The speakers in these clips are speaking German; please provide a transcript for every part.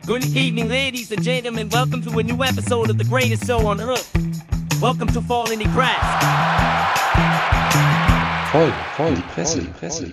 Good evening, ladies and gentlemen. Welcome to a new episode of the greatest show on earth. Welcome to Fall in the Press. Voll, die Presse.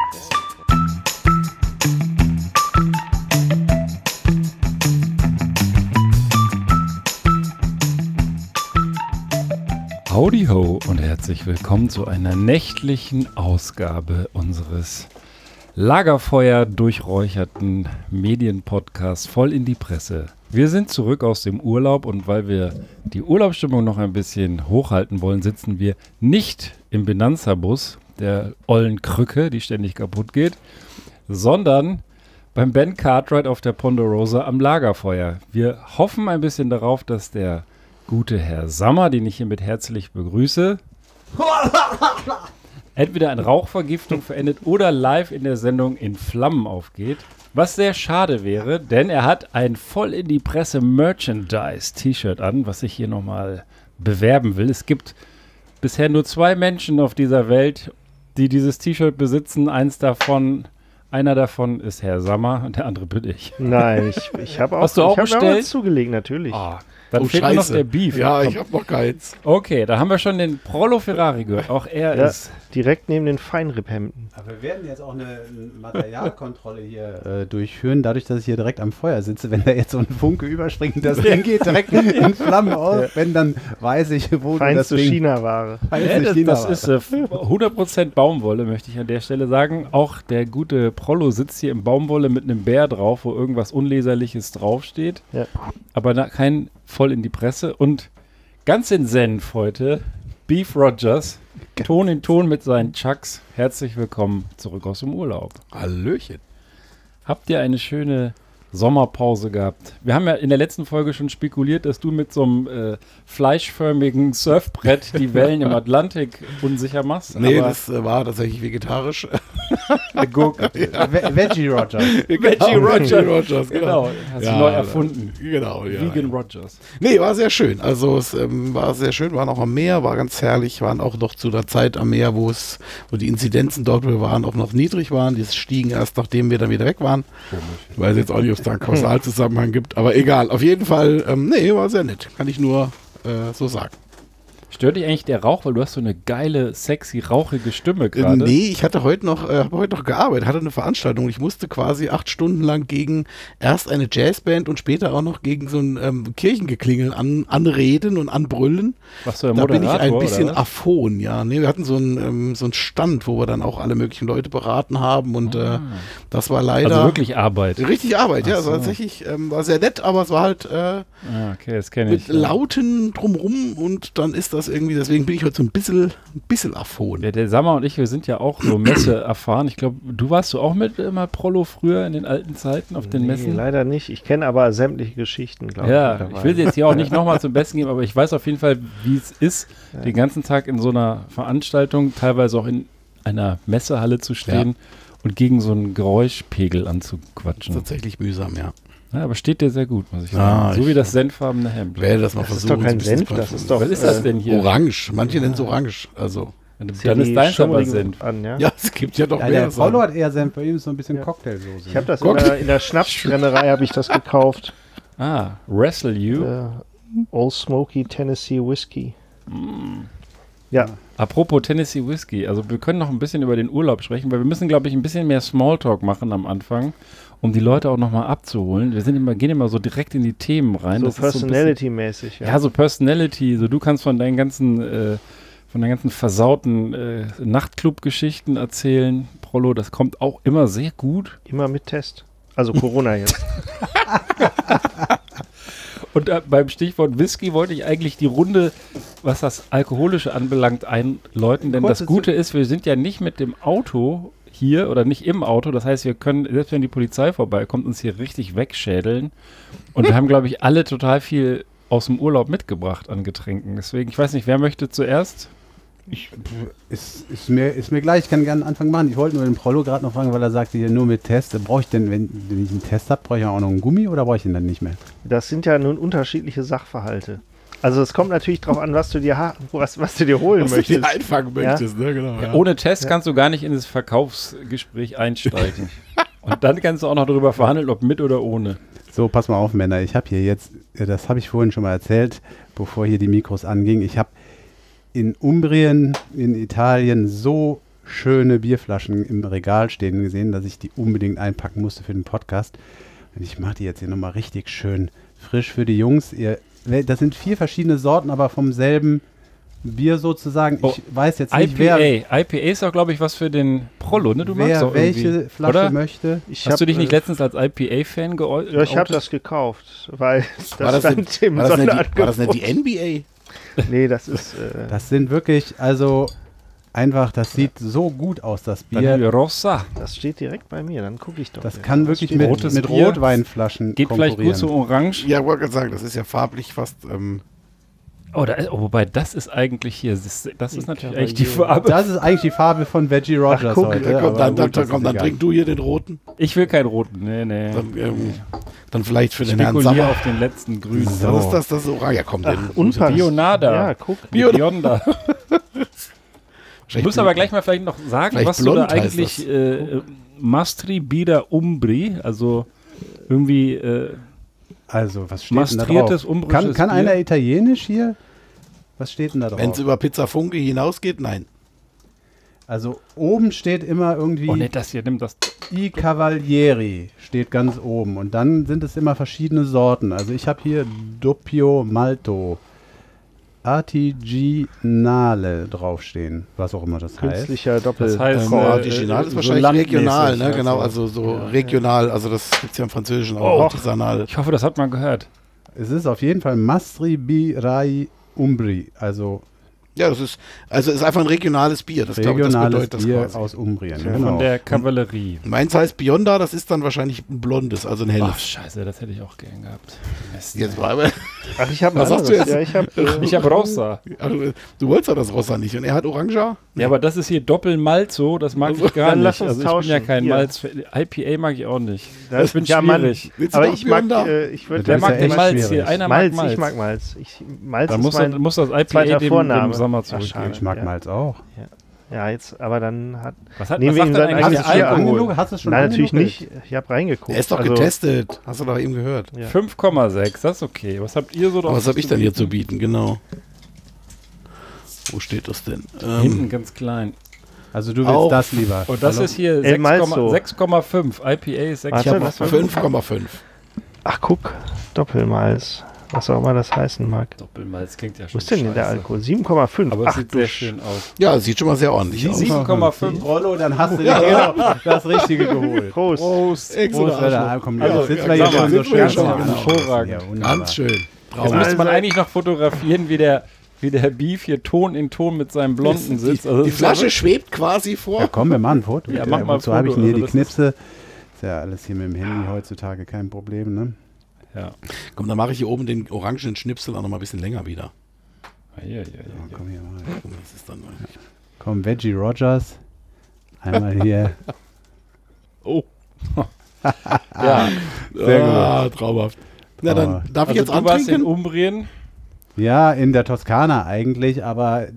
Howdy ho und herzlich willkommen zu einer nächtlichen Ausgabe unseres Lagerfeuer durchräucherten Medienpodcasts Voll in die Presse. Wir sind zurück aus dem Urlaub und weil wir die Urlaubsstimmung noch ein bisschen hochhalten wollen, sitzen wir nicht im Benanza-Bus, der ollen Krücke, die ständig kaputt geht, sondern beim Ben Cartwright auf der Ponderosa am Lagerfeuer. Wir hoffen ein bisschen darauf, dass der gute Herr Sammer, den ich hiermit herzlich begrüße, entweder an Rauchvergiftung verendet oder live in der Sendung in Flammen aufgeht. Was sehr schade wäre, denn er hat ein voll in die Presse Merchandise-T-Shirt an, was ich hier nochmal bewerben will. Es gibt bisher nur 2 Menschen auf dieser Welt, die dieses T-Shirt besitzen. Einer davon ist Herr Sammer und der andere bin ich. Nein, ich habe auch, Hast du auch ich hab bestellt? mir zugelegt, natürlich. Dann fehlt nur noch der Beef. Ja, ich hab noch keins. Okay, da haben wir schon den Prolo Ferrari gehört. Auch er ist direkt neben den Feinripphemden. Aber wir werden jetzt auch eine Materialkontrolle hier durchführen, dadurch, dass ich hier direkt am Feuer sitze. Wenn da jetzt so ein Funke überspringt, das Ding geht direkt in Flammen aus. Ja. Wenn, dann weiß ich, wo Feinste das Ding... China-Ware. Das ist 100% Baumwolle, möchte ich an der Stelle sagen. Auch der gute Prolo sitzt hier in Baumwolle mit einem Bär drauf, wo irgendwas Unleserliches draufsteht. Ja. Aber kein voll in die Presse. Und ganz in Senf heute, Beef Rogers, Ton in Ton mit seinen Chucks. Herzlich willkommen zurück aus dem Urlaub. Hallöchen. Habt ihr eine schöne Sommerpause gehabt? Wir haben ja in der letzten Folge schon spekuliert, dass du mit so einem fleischförmigen Surfbrett die Wellen im Atlantik unsicher machst. Nee, das war tatsächlich vegetarisch. Gurke. Ja. Veggie Rogers. Veggie Rogers, genau. Hast du neu erfunden. Genau, ja. Vegan Rogers. Nee, war sehr schön. Also es war sehr schön, waren auch am Meer, war ganz herrlich, waren auch noch zu der Zeit am Meer, wo die Inzidenzen dort waren, auch noch niedrig waren. Die stiegen erst, nachdem wir dann wieder weg waren. Komisch. Ich weiß jetzt auch nicht, ob es da einen Kausalzusammenhang gibt, aber egal. Auf jeden Fall, war sehr nett. Kann ich nur so sagen. Stört dich eigentlich der Rauch, weil du hast so eine geile, sexy, rauchige Stimme gerade? Nee, ich hatte habe heute noch gearbeitet, hatte eine Veranstaltung. Ich musste quasi 8 Stunden lang gegen erst eine Jazzband und später auch noch gegen so ein Kirchengeklingel anreden und anbrüllen. Warst du der Moderator, Moderator, da bin ich ein bisschen oder? Aphon, ja. Nee, wir hatten so einen Stand, wo wir dann auch alle möglichen Leute beraten haben und das war leider... Also wirklich Arbeit? Richtig Arbeit, ja. Also tatsächlich war sehr nett, aber es war halt okay, das kenne ich. Mit Lauten drumrum und dann ist das irgendwie, deswegen bin ich heute so ein bisschen Aphon. Ja, der Sammer und ich, wir sind ja auch so Messe erfahren. Ich glaube, du warst auch mit immer Prolo früher in den alten Zeiten auf den Messen? Leider nicht. Ich kenne aber sämtliche Geschichten, glaube ich. Ja, ich will sie jetzt hier auch nicht nochmal zum Besten geben, aber ich weiß auf jeden Fall, wie es ist, den ganzen Tag in so einer Veranstaltung, teilweise auch in einer Messehalle zu stehen und gegen so einen Geräuschpegel anzuquatschen. Tatsächlich mühsam, ja. Ja, aber steht dir sehr gut, muss ich sagen. So wie das senffarbene Hemd. Werde das mal versuchen. Das ist doch kein Senf, das ist doch... Was ist das denn hier? Orange. Manche nennen es orange. Also. Dann ist deins aber Senf. Ja, es gibt ja doch mehr. Der Paulo hat eher Senf, bei ihm ist so ein bisschen Cocktailsoße. Ich habe das in der Schnapsbrennerei habe ich das gekauft. Wrestle You. Old Smoky Tennessee Whiskey. Ja. Apropos Tennessee Whiskey, also wir können noch ein bisschen über den Urlaub sprechen, weil wir müssen, glaube ich, ein bisschen mehr Smalltalk machen am Anfang, um die Leute auch nochmal abzuholen. Wir gehen immer so direkt in die Themen rein. So Personality-mäßig. Ja, so Personality. So du kannst von deinen ganzen versauten Nachtclub-Geschichten erzählen. Prolo, das kommt auch immer sehr gut. Immer mit Test. Also Corona jetzt. Und beim Stichwort Whisky wollte ich eigentlich die Runde, was das Alkoholische anbelangt, einläuten. Denn das Gute ist, wir sind ja nicht mit dem Auto hier oder nicht im Auto. Das heißt, wir können, selbst wenn die Polizei vorbeikommt, uns hier richtig wegschädeln. Und wir haben, glaube ich, alle total viel aus dem Urlaub mitgebracht an Getränken. Deswegen, ich weiß nicht, wer möchte zuerst? Ist mir gleich, ich kann gerne einen Anfang machen. Ich wollte nur den Prolo gerade noch fragen, weil er sagte hier nur mit Test. Brauche ich denn, wenn ich einen Test habe, brauche ich auch noch einen Gummi oder brauche ich den dann nicht mehr? Das sind ja nun unterschiedliche Sachverhalte. Also es kommt natürlich darauf an, was du dir holen möchtest. Was du dir einfangen möchtest, ne? Genau. Ja, ohne Test kannst du gar nicht in das Verkaufsgespräch einsteigen. Und dann kannst du auch noch darüber verhandeln, ob mit oder ohne. So, pass mal auf, Männer. Ich habe hier jetzt, das habe ich vorhin schon mal erzählt, bevor hier die Mikros angingen. Ich habe in Umbrien, in Italien, so schöne Bierflaschen im Regal stehen gesehen, dass ich die unbedingt einpacken musste für den Podcast. Und ich mache die jetzt hier nochmal richtig schön frisch für die Jungs. Das sind 4 verschiedene Sorten, aber vom selben Bier sozusagen. Ich weiß jetzt nicht, IPA ist auch, glaube ich, was für den Prollo, ne? Du magst auch welche Flasche oder? möchte. Hast du dich nicht letztens als IPA-Fan geäußert? Ja, ich habe das gekauft, weil War das nicht die NBA? Nee, das ist... Das sind wirklich, also einfach, das sieht so gut aus, das Bier. Bier. Rossa. Das steht direkt bei mir, dann gucke ich doch. Das kann wirklich steht mit Bier. Rotweinflaschen Geht vielleicht gut zu Orange. Ja, wollte gerade sagen, das ist ja farblich fast... wobei, das ist eigentlich hier, das ist natürlich eigentlich die Farbe. Das ist eigentlich die Farbe von Veggie Rogers guck, heute. Dann trink du hier den roten. Ich will keinen roten, nee. Dann vielleicht für den Herrn Spekulier Sommer. auf den letzten grünen. Was ist das? Das ist Orange. Ja, komm, Unpassend. Bionada. Ja, guck. Bionda. Du musst aber gleich mal vielleicht noch sagen, was du da eigentlich Mastri Bida Umbri, also irgendwie also, was steht denn da mastriertes drauf? umbrisches Kann Bier? einer Italienisch hier? Was steht denn da drauf? Wenn es über Pizza Funke hinausgeht, nein. Also oben steht immer irgendwie Oh ne, das hier, nimm das. I Cavalieri steht ganz oben und dann sind es immer verschiedene Sorten. Also ich habe hier Doppio Malto, Artigianale draufstehen, was auch immer das heißt. Künstlicher Doppel. Das heißt, Original ist so wahrscheinlich landmäßig, regional, ne? also. Genau, also so regional. Also das gibt es ja im Französischen auch, artisanal. Ich hoffe, das hat man gehört. Es ist auf jeden Fall Mastri Birai Umbri, also Ja, das ist, also ist einfach ein regionales Bier. Das, glaube ich, das regionales bedeutet das Bier quasi. aus Umbrien. Von Genau. der Kavallerie. Meins heißt Bionda, das ist dann wahrscheinlich ein blondes, also ein Ach, helles. scheiße, das hätte ich auch gern gehabt. Mist. Jetzt war aber, Ach, ich habe Was sagst du jetzt? Ja, ich habe Ich habe Rossa. also, du wolltest doch das Rossa nicht und er hat Orangea. Ja, aber das ist hier Doppelmalzo, das mag ich gar Dann nicht. lass uns Also ich bin ja tauschen. kein Hier. Malz. IPA mag ich auch nicht. Das Ich bin ja, Mann. schwierig. Willst du aber doch ich mag, Bionda? ich würde Wer ist mag ja den echt Malz schwierig. hier? Einer Malz, mag Malz. ich mag Malz. Malz Dann ist mein muss das IPA zweiter dem Vorname. Sommer Ach, zurückgeben. schade. Ich mag Ja. Malz auch. Ja, jetzt, aber dann hat... Was hat Nehmen wir was ihm sagt denn sein eigentlich eigenes der Bier an. Alkohol? Hast du es schon Nein, natürlich angenuckelt? nicht. Ich habe reingeguckt. Er ist doch Also, getestet. Hast du doch eben gehört. Ja. 5,6, das ist okay. Was habt ihr so drauf? Aber was habe ich denn hier zu bieten? Genau. Wo steht das denn? Hinten ganz klein. Also du willst Auch. das lieber. Und das ist hier El Malzo. 6,5. IPA ist ich 6,5. habe was war 5,5. Ach, guck. Doppelmalz. Was auch immer das heißen mag. Doppelmalz klingt ja Wo schon ist denn der scheiße. Alkohol? 7,5. Aber es Ach, sieht du sehr schön aus. Ja, das sieht schon mal sehr ordentlich aus. 7,5. Rollo, dann hast du dir genau das Richtige geholt. Prost. Prost. Prost, Alter. Komm, Also, jetzt sitzen ja, wir hier klar, schon so sitzen wir schön. schon, genau. Hervorragend. Ja, wunderbar. Ganz schön. Jetzt müsste man eigentlich noch fotografieren, wie der Beef hier Ton in Ton mit seinem Blonden sitzt. Also Die das ist Flasche aber- schwebt quasi vor. Ja, komm, wir machen ein Foto. Ja, mach mal ein Wozu habe ich Foto, denn hier also die das ist- Knipse? Ist ja alles hier mit dem Handy heutzutage kein Problem, ne? Ja. Komm, dann mache ich hier oben den orangenen Schnipsel auch noch mal ein bisschen länger wieder. Ja. Komm hier mal. Das ist dann Komm, Veggie Rogers. Einmal hier. Oh. Ja. Sehr gut. Traumhaft. Na, dann Oh. darf ich Also jetzt du warst in antrinken? Umbrien. Ja, in der Toskana eigentlich, aber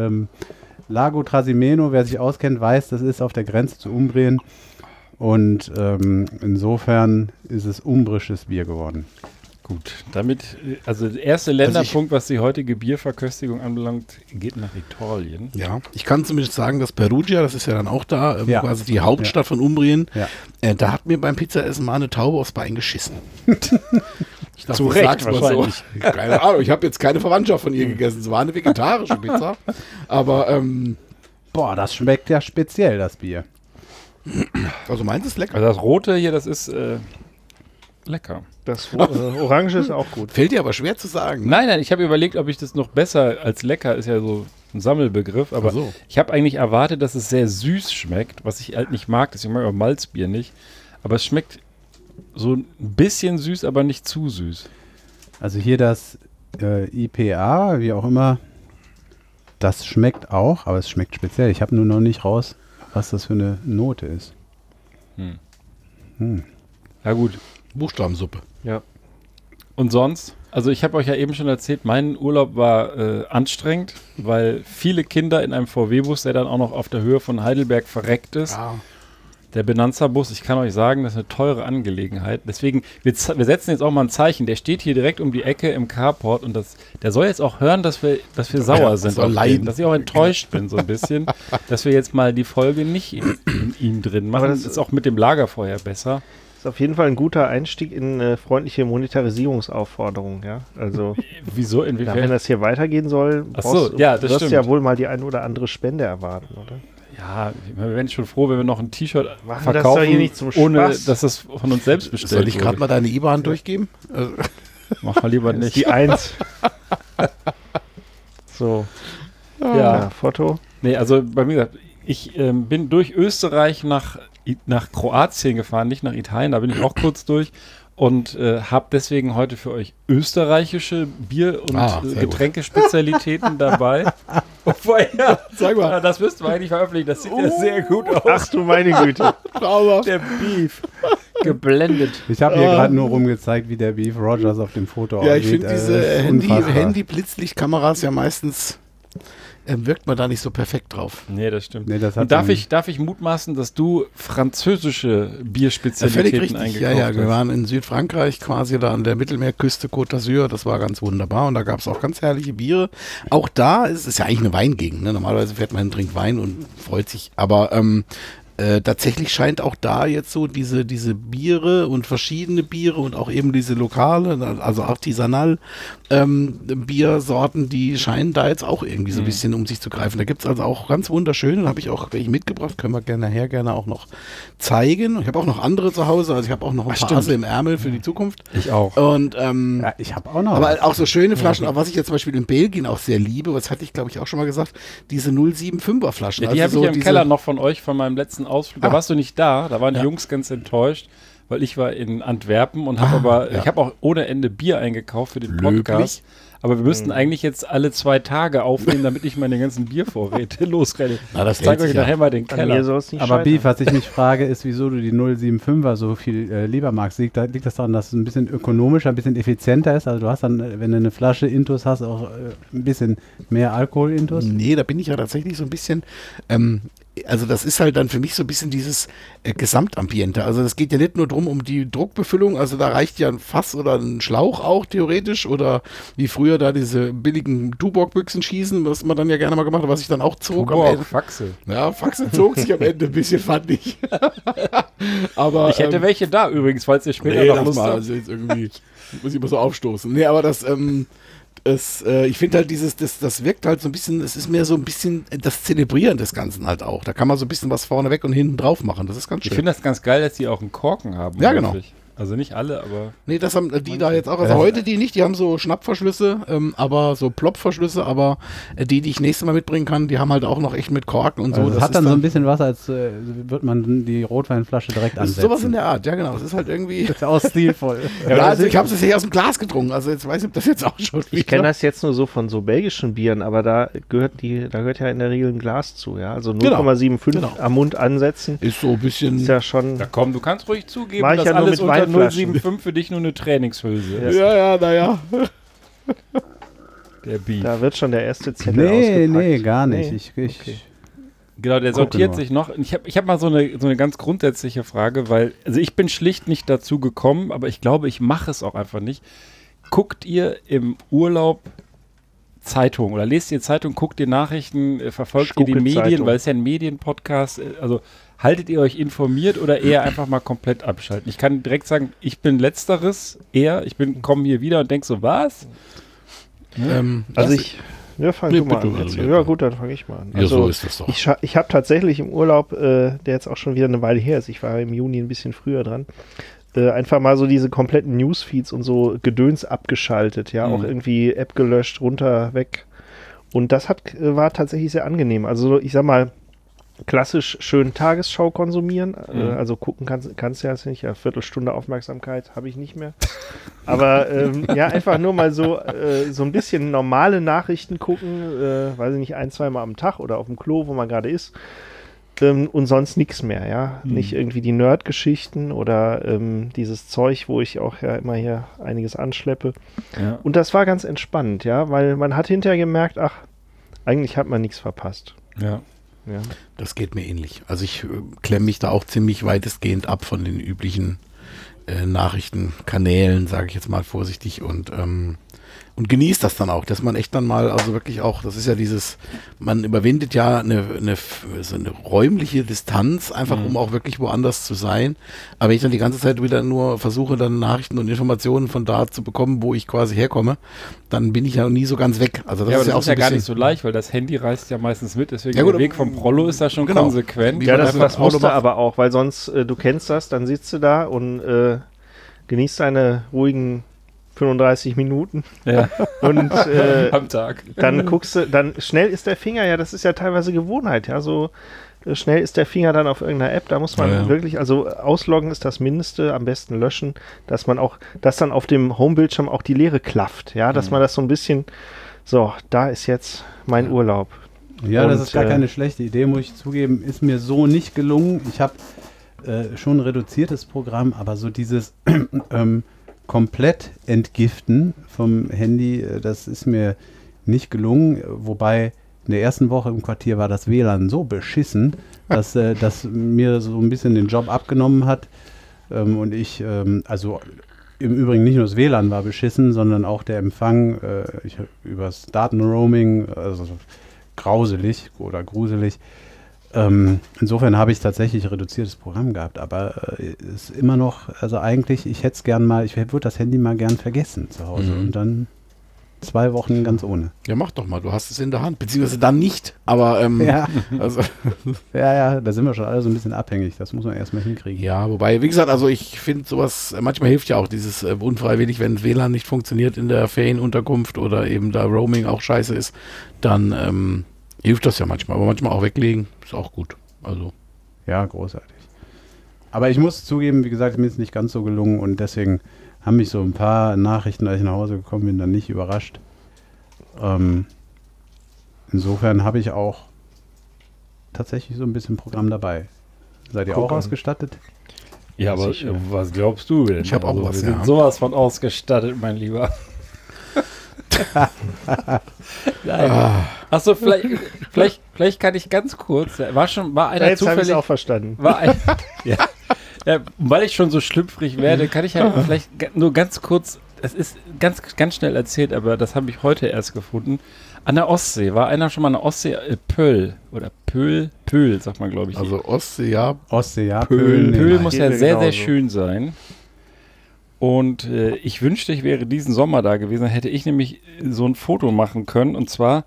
Lago Trasimeno, wer sich auskennt, weiß, das ist auf der Grenze zu Umbrien. Und insofern ist es umbrisches Bier geworden. Gut, damit, also der erste Länderpunkt, was die heutige Bierverköstigung anbelangt, geht nach Italien. Ja, ich kann zumindest sagen, dass Perugia, das ist ja dann auch da, Ja. quasi die Hauptstadt von Umbrien, Ja. da hat mir beim Pizzaessen mal eine Taube aufs Bein geschissen. Ich dachte, Zu ich Recht sag's mal so. wahrscheinlich. Keine Ahnung, ich habe jetzt keine Verwandtschaft von ihr gegessen. Es war eine vegetarische Pizza, aber Boah, das schmeckt ja speziell, das Bier. also meins ist lecker. Also das Rote hier, das ist lecker. Das Orange ist auch gut. Fällt dir aber schwer zu sagen. Nein, ich habe überlegt, ob ich das noch besser als lecker, ist ja so ein Sammelbegriff, aber Ach so. ich habe eigentlich erwartet, dass es sehr süß schmeckt, was ich halt nicht mag, deswegen mag ich auch Malzbier nicht, aber es schmeckt so ein bisschen süß, aber nicht zu süß. Also hier das IPA, wie auch immer, das schmeckt auch, aber es schmeckt speziell. Ich habe nur noch nicht raus, was das für eine Note ist. Ja gut, Buchstabensuppe. Ja. und sonst? Also ich habe euch ja eben schon erzählt, mein Urlaub war anstrengend, weil viele Kinder in einem VW-Bus, der dann auch noch auf der Höhe von Heidelberg verreckt ist, Ja. Der Benanza-Bus, ich kann euch sagen, das ist eine teure Angelegenheit. Deswegen, wir setzen jetzt auch mal ein Zeichen. Der steht hier direkt um die Ecke im Carport und der soll jetzt auch hören, dass wir sauer sind. soll leiden. Dass ich auch enttäuscht bin so ein bisschen, dass wir jetzt mal die Folge nicht in ihm drin machen. Das ist auch mit dem Lagerfeuer besser. Ist auf jeden Fall ein guter Einstieg in freundliche Monetarisierungsaufforderungen, ja. Also, wieso? Inwiefern? wenn das hier weitergehen soll, Ach so, ja, das wirst du stimmt. ja wohl mal die ein oder andere Spende erwarten, oder? Ja, wir wären schon froh, wenn wir noch ein T-Shirt Machen verkaufen, das doch hier nicht zum ohne Spaß. dass es von uns selbst bestellt Soll ich gerade mal deine IBAN durchgeben? Also, Mach mal lieber Das ist nicht. die 1. So, Ja. Foto. Nee, also bei mir gesagt, ich bin durch Österreich nach Kroatien gefahren, nicht nach Italien, da bin ich auch kurz durch und habe deswegen heute für euch österreichische Bier- und sehr gut. Getränkespezialitäten dabei. Vorher, Sag mal. das müssten wir eigentlich veröffentlichen, das sieht ja sehr gut aus. Ach du meine Güte. Der Beef. Geblendet. Ich habe hier gerade nur rumgezeigt, wie der Beef Rogers auf dem Foto Ja, ich aussieht. finde diese Das ist unfassbar. Handy-Blitzlichtkameras ja meistens, wirkt man da nicht so perfekt drauf. Nee, das stimmt. Nee, das hat Und darf dann- ich mutmaßen, dass du französische Völlig Bierspezialitäten richtig. eingekauft Ja, hast? wir waren in Südfrankreich, quasi da an der Mittelmeerküste Côte d'Azur. Das war ganz wunderbar und da gab es auch ganz herrliche Biere. Auch da ist es ja eigentlich eine Weingegend. Ne? Normalerweise fährt man hin, trinkt Wein und freut sich. Aber tatsächlich scheint auch da jetzt so diese Biere und verschiedene Biere und auch eben diese lokale, also artisanal Biersorten, die scheinen da jetzt auch irgendwie so ein bisschen um sich zu greifen. Da gibt es also auch ganz wunderschöne, da habe ich auch welche mitgebracht, können wir gerne auch noch zeigen. Ich habe auch noch andere zu Hause, also ich habe auch noch ein paar Asse im Ärmel für die Zukunft. Ich auch. Und Ja, ich habe auch noch. aber was. auch so schöne Flaschen, auch was ich jetzt zum Beispiel in Belgien auch sehr liebe, was hatte ich glaube ich auch schon mal gesagt, diese 075er Flaschen. Ja, die habe so ich ja im diese- Keller noch von euch, von meinem letzten Ausflug. Da Ah. warst du nicht da, da waren die Ja. Jungs ganz enttäuscht, weil ich war in Antwerpen und habe ja. ich habe auch ohne Ende Bier eingekauft für den Löblich. Podcast. Aber wir müssten eigentlich jetzt alle 2 Tage aufnehmen, damit ich meine ganzen Biervorräte losrenne. Na, das Ich zeige hält euch sich ja. nachher mal den An mir Keller. soll es nicht Aber scheitern. Beef, was ich mich frage, ist, wieso du die 075er so viel lieber magst. Liegt das daran, dass es ein bisschen ökonomischer, ein bisschen effizienter ist? Also du hast dann, wenn du eine Flasche Intus hast, auch ein bisschen mehr Alkohol Intus? Nee, da bin ich ja tatsächlich so ein bisschen, also das ist halt dann für mich so ein bisschen dieses Gesamtambiente. Also das geht ja nicht nur drum um die Druckbefüllung, also da reicht ja ein Fass oder ein Schlauch auch theoretisch oder wie früher da diese billigen Tuborg-Büchsen schießen, was man dann ja gerne mal gemacht hat, was ich dann auch zog am Boah, Ende. Faxe. Ja, Faxe zog sich am Ende ein bisschen, fand ich. Aber Ich hätte welche da übrigens, falls ihr später nee, noch das Lust mal, habt. also jetzt irgendwie muss ich immer so aufstoßen. Nee, aber das, ich finde halt das wirkt halt so ein bisschen, es ist mehr so ein bisschen das Zelebrieren des Ganzen halt auch. Da kann man so ein bisschen was vorne weg und hinten drauf machen. Das ist ganz Ich schön. finde das ganz geil, dass die auch einen Korken haben. Ja, genau. häufig. Also nicht alle, aber Nee, das haben die da jetzt auch. Also heute die nicht, die haben so Schnappverschlüsse, aber so Plopverschlüsse, aber die ich nächstes Mal mitbringen kann, die haben halt auch noch echt mit Korken und so. Also das hat ist dann so ein bisschen was, als würde man die Rotweinflasche direkt das ist ansetzen. sowas in der Art, ja genau. Das ist halt irgendwie. Das ist auch stilvoll. Ja, also ich habe es ja aus dem Glas getrunken, also jetzt weiß ich, ob das jetzt auch schon Ich kenne das jetzt nur so von so belgischen Bieren, aber da gehört ja in der Regel ein Glas zu, ja. Also 0,75 Genau. am Mund ansetzen Ist so ein bisschen. ist ja schon. da komm, du kannst ruhig zugeben, Mach ich dass ja nur alles mit unter Weinflaschen. 0,75 für dich nur eine Trainingshülse ist. Ja, naja. Der Beef. Da wird schon der erste Zettel Nee, ausgepackt. nee, gar nicht. Nee. Ich Genau, der Gucke sortiert nur. sich noch. Ich hab mal so eine ganz grundsätzliche Frage, weil, also ich bin schlicht nicht dazu gekommen, aber ich glaube, ich mache es auch einfach nicht. Guckt ihr im Urlaub Zeitung oder lest ihr Zeitung, guckt ihr Nachrichten, verfolgt ihr die Gucke Medien, Zeitung. weil es ja ein Medienpodcast, also haltet ihr euch informiert oder eher einfach mal komplett abschalten? Ich kann direkt sagen, ich bin letzteres eher, komme hier wieder und denke so, was? Also ja, fang Nee, du mal bitte, an. also, Ja gut, dann fange ich mal an. Ja, so ist das doch. Ich habe tatsächlich im Urlaub, der jetzt auch schon wieder eine Weile her ist, ich war im Juni ein bisschen früher dran, einfach mal so diese kompletten Newsfeeds und so Gedöns abgeschaltet, ja, auch irgendwie App gelöscht, runter, weg. Und das war tatsächlich sehr angenehm. Also ich sag mal, klassisch schön Tagesschau konsumieren, also gucken kannst du ja jetzt nicht, ja, Viertelstunde Aufmerksamkeit habe ich nicht mehr. Aber ja, einfach nur mal so ein bisschen normale Nachrichten gucken, weiß ich nicht, 1-2 Mal am Tag oder auf dem Klo, wo man gerade ist. Und sonst nichts mehr, ja. Nicht irgendwie die Nerd-Geschichten oder dieses Zeug, wo ich auch ja immer hier einiges anschleppe. Ja. Und das war ganz entspannt, ja, weil man hat hinterher gemerkt, ach, eigentlich hat man nichts verpasst. Ja. Ja. Das geht mir ähnlich. Also ich klemme mich da auch ziemlich weitestgehend ab von den üblichen Nachrichtenkanälen, sage ich jetzt mal vorsichtig, und genießt das dann auch, dass man echt dann mal, also wirklich auch, das ist ja dieses, man überwindet ja so eine räumliche Distanz, einfach um auch wirklich woanders zu sein. Aber wenn ich dann die ganze Zeit wieder nur versuche, dann Nachrichten und Informationen von da zu bekommen, wo ich quasi herkomme, dann bin ich ja nie so ganz weg. Also das Ja, aber ist ja das auch ist so ja ein gar bisschen, nicht so leicht, weil das Handy reißt ja meistens mit, deswegen Ja, gut, der Weg vom Prollo ist da schon genau. konsequent. Ja, man das einfach musst du Prollo aber auch, weil sonst, du kennst das, dann sitzt du da und genießt deine ruhigen 35 Minuten Ja, und am Tag. dann guckst du, dann schnell ist der Finger, ja, das ist ja teilweise Gewohnheit, ja, so schnell ist der Finger dann auf irgendeiner App, da muss man wirklich, also ausloggen ist das Mindeste, am besten löschen, dass man auch, dass dann auf dem Homebildschirm auch die Leere klafft, ja, dass man das so ein bisschen, so, da ist jetzt mein Urlaub. Ja, Und, das ist gar keine schlechte Idee, muss ich zugeben. Ist mir so nicht gelungen. Ich habe schon ein reduziertes Programm, aber so dieses komplett Entgiften vom Handy, das ist mir nicht gelungen. Wobei in der ersten Woche im Quartier war das WLAN so beschissen, dass das mir so ein bisschen den Job abgenommen hat. Und ich, also im Übrigen nicht nur das WLAN war beschissen, sondern auch der Empfang übers Datenroaming, also grauselig oder gruselig. Insofern habe ich tatsächlich reduziertes Programm gehabt, aber ist immer noch, also eigentlich, ich hätte es gern mal, ich würde das Handy mal gern vergessen zu Hause und dann 2 Wochen ganz ohne. ja mach doch mal, du hast es in der Hand, beziehungsweise dann nicht, aber Ja. also, Ja, da sind wir schon alle so ein bisschen abhängig, das muss man erstmal hinkriegen. ja, wobei, wie gesagt, also ich finde sowas, manchmal hilft ja auch dieses unfreiwillig, wenn WLAN nicht funktioniert in der Ferienunterkunft oder eben da Roaming auch scheiße ist, dann hilft das ja manchmal, aber manchmal auch weglegen, ist auch gut. Also. Ja, großartig. Aber ich muss zugeben, wie gesagt, mir ist nicht ganz so gelungen und deswegen haben mich so ein paar Nachrichten, als ich nach Hause gekommen bin, dann nicht überrascht. Insofern habe ich auch tatsächlich so ein bisschen Programm dabei. Seid ihr auch ausgestattet? Ja, aber was glaubst du denn? Ich habe auch was, wir sind ja. sowas von ausgestattet, mein Lieber. Nein. Achso, vielleicht kann ich ganz kurz. War einer Jetzt habe ich es zufällig. auch verstanden. Ja, weil ich schon so schlüpfrig werde, kann ich ja vielleicht nur ganz kurz. Es ist ganz schnell erzählt, aber das habe ich heute erst gefunden. An der Ostsee. War einer schon mal an der Ostsee? Pöll. Oder Pöhl, sagt man, glaube ich. Also Ostsee, ja. Ostsee, ja. Pöhl muss Geht ja mir sehr, sehr genauso. schön sein. Und ich wünschte, ich wäre diesen Sommer da gewesen. Dann hätte ich nämlich so ein Foto machen können. Und zwar,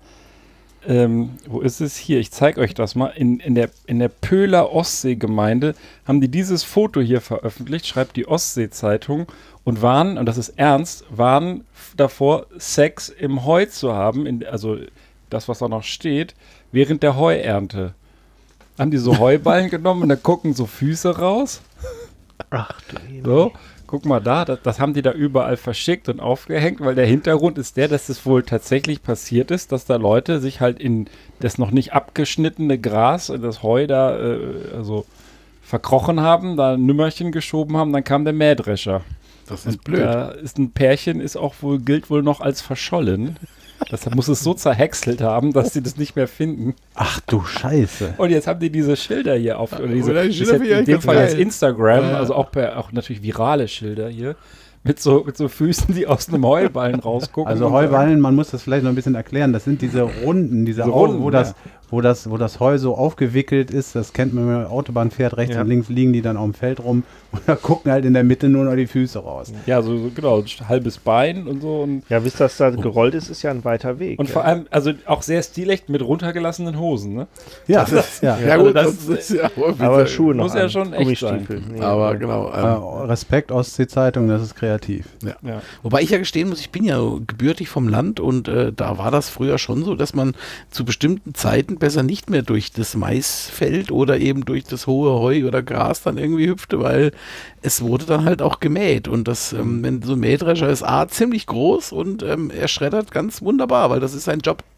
wo ist es hier? Ich zeige euch das mal. In der Pöhler Ostseegemeinde haben die dieses Foto hier veröffentlicht, schreibt die Ostsee-Zeitung, und waren, und das ist ernst, waren davor, Sex im Heu zu haben, also das, was da noch steht, während der Heuernte. Haben die so Heuballen genommen und da gucken so Füße raus. Ach du Himmel. So, guck mal da, das haben die da überall verschickt und aufgehängt, weil der Hintergrund ist der, dass es wohl tatsächlich passiert ist, dass da Leute sich halt in das noch nicht abgeschnittene Gras, in das Heu da, also verkrochen haben, da ein Nümmerchen geschoben haben, dann kam der Mähdrescher. Das ist blöd. Da ist ein Pärchen, gilt wohl noch als verschollen. Deshalb muss es so zerhäckselt haben, dass sie das nicht mehr finden. Ach du Scheiße. Und jetzt haben die diese Schilder hier auf, oder diese, Oder die das Schilder ist finde jetzt ich in dem ganz Fall geil. jetzt Instagram, Ja. also auch natürlich virale Schilder hier, mit so Füßen, die aus einem Heuballen rausgucken. Also und Heuballen, man muss das vielleicht noch ein bisschen erklären, das sind diese Runden, Diese Runden, wo das Heu so aufgewickelt ist, das kennt man, wenn man Autobahn fährt, rechts Ja. und links liegen die dann auf dem Feld rum und da gucken halt in der Mitte nur noch die Füße raus. Ja, so genau, ein halbes Bein und so. Und Ja, bis das da gerollt ist, ist ja ein weiter Weg. Und vor allem, also auch sehr stilecht mit runtergelassenen Hosen, ne? Ja, Ja, Also gut, das das ist ja aber Schuhe noch muss ja an, schon echt Gummistiefel. Nee, Aber genau. Respekt Ostsee-Zeitung, das ist kreativ. Ja. Wobei ich ja gestehen muss, ich bin ja gebürtig vom Land und da war das früher schon so, dass man zu bestimmten Zeiten besser nicht mehr durch das Maisfeld oder eben durch das hohe Heu oder Gras dann irgendwie hüpfte, weil es wurde dann halt auch gemäht und das, wenn so ein Mähdrescher ist ziemlich groß und er schreddert ganz wunderbar, weil das ist sein Job.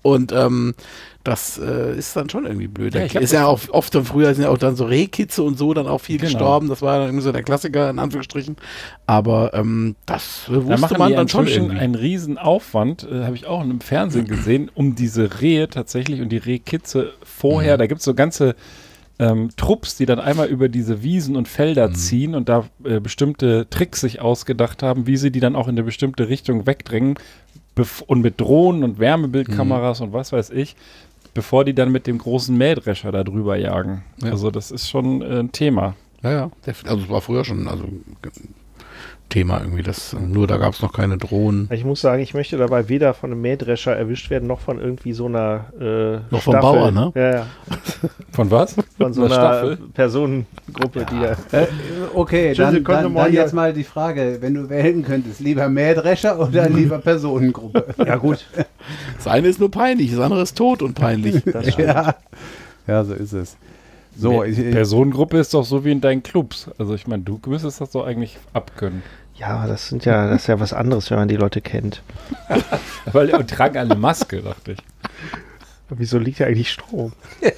Und das ist dann schon irgendwie blöd. Ja, Da ich hab ist ja auch oft früher sind ja auch dann so Rehkitze und so dann auch viel Genau. gestorben. Das war dann irgendwie so der Klassiker in Anführungsstrichen. Aber das Da wusste machen man die dann schon inzwischen irgendwie. einen riesen Aufwand, habe ich auch im Fernsehen gesehen, um diese Rehe tatsächlich und die Rehkitze vorher, da gibt es so ganze Trupps, die dann einmal über diese Wiesen und Felder ziehen und da bestimmte Tricks sich ausgedacht haben, wie sie die dann auch in eine bestimmte Richtung wegdrängen und mit Drohnen und Wärmebildkameras und was weiß ich, bevor die dann mit dem großen Mähdrescher da drüber jagen. Ja. Also das ist schon ein Thema. Ja. Also es war früher schon Thema irgendwie. Nur da gab es noch keine Drohnen. Ich muss sagen, ich möchte dabei weder von einem Mähdrescher erwischt werden, noch von irgendwie so einer Noch vom Staffel. Bauer, ne? Ja. Von was? Von so Einer einer Staffel? Personengruppe, die da. Okay, Tschüssi, dann konnte mal hier- jetzt mal die Frage, wenn du wählen könntest, lieber Mähdrescher oder lieber Personengruppe? Ja, gut. Das eine ist nur peinlich, das andere ist tot und peinlich. Das stimmt. Ja, so ist es. So, Personengruppe ist doch so wie in deinen Clubs. Also ich meine, du müsstest das doch eigentlich abkönnen. Ja, aber das ist ja was anderes, wenn man die Leute kennt. Weil die tragen eine Maske, dachte ich. Aber wieso liegt ja eigentlich Strom?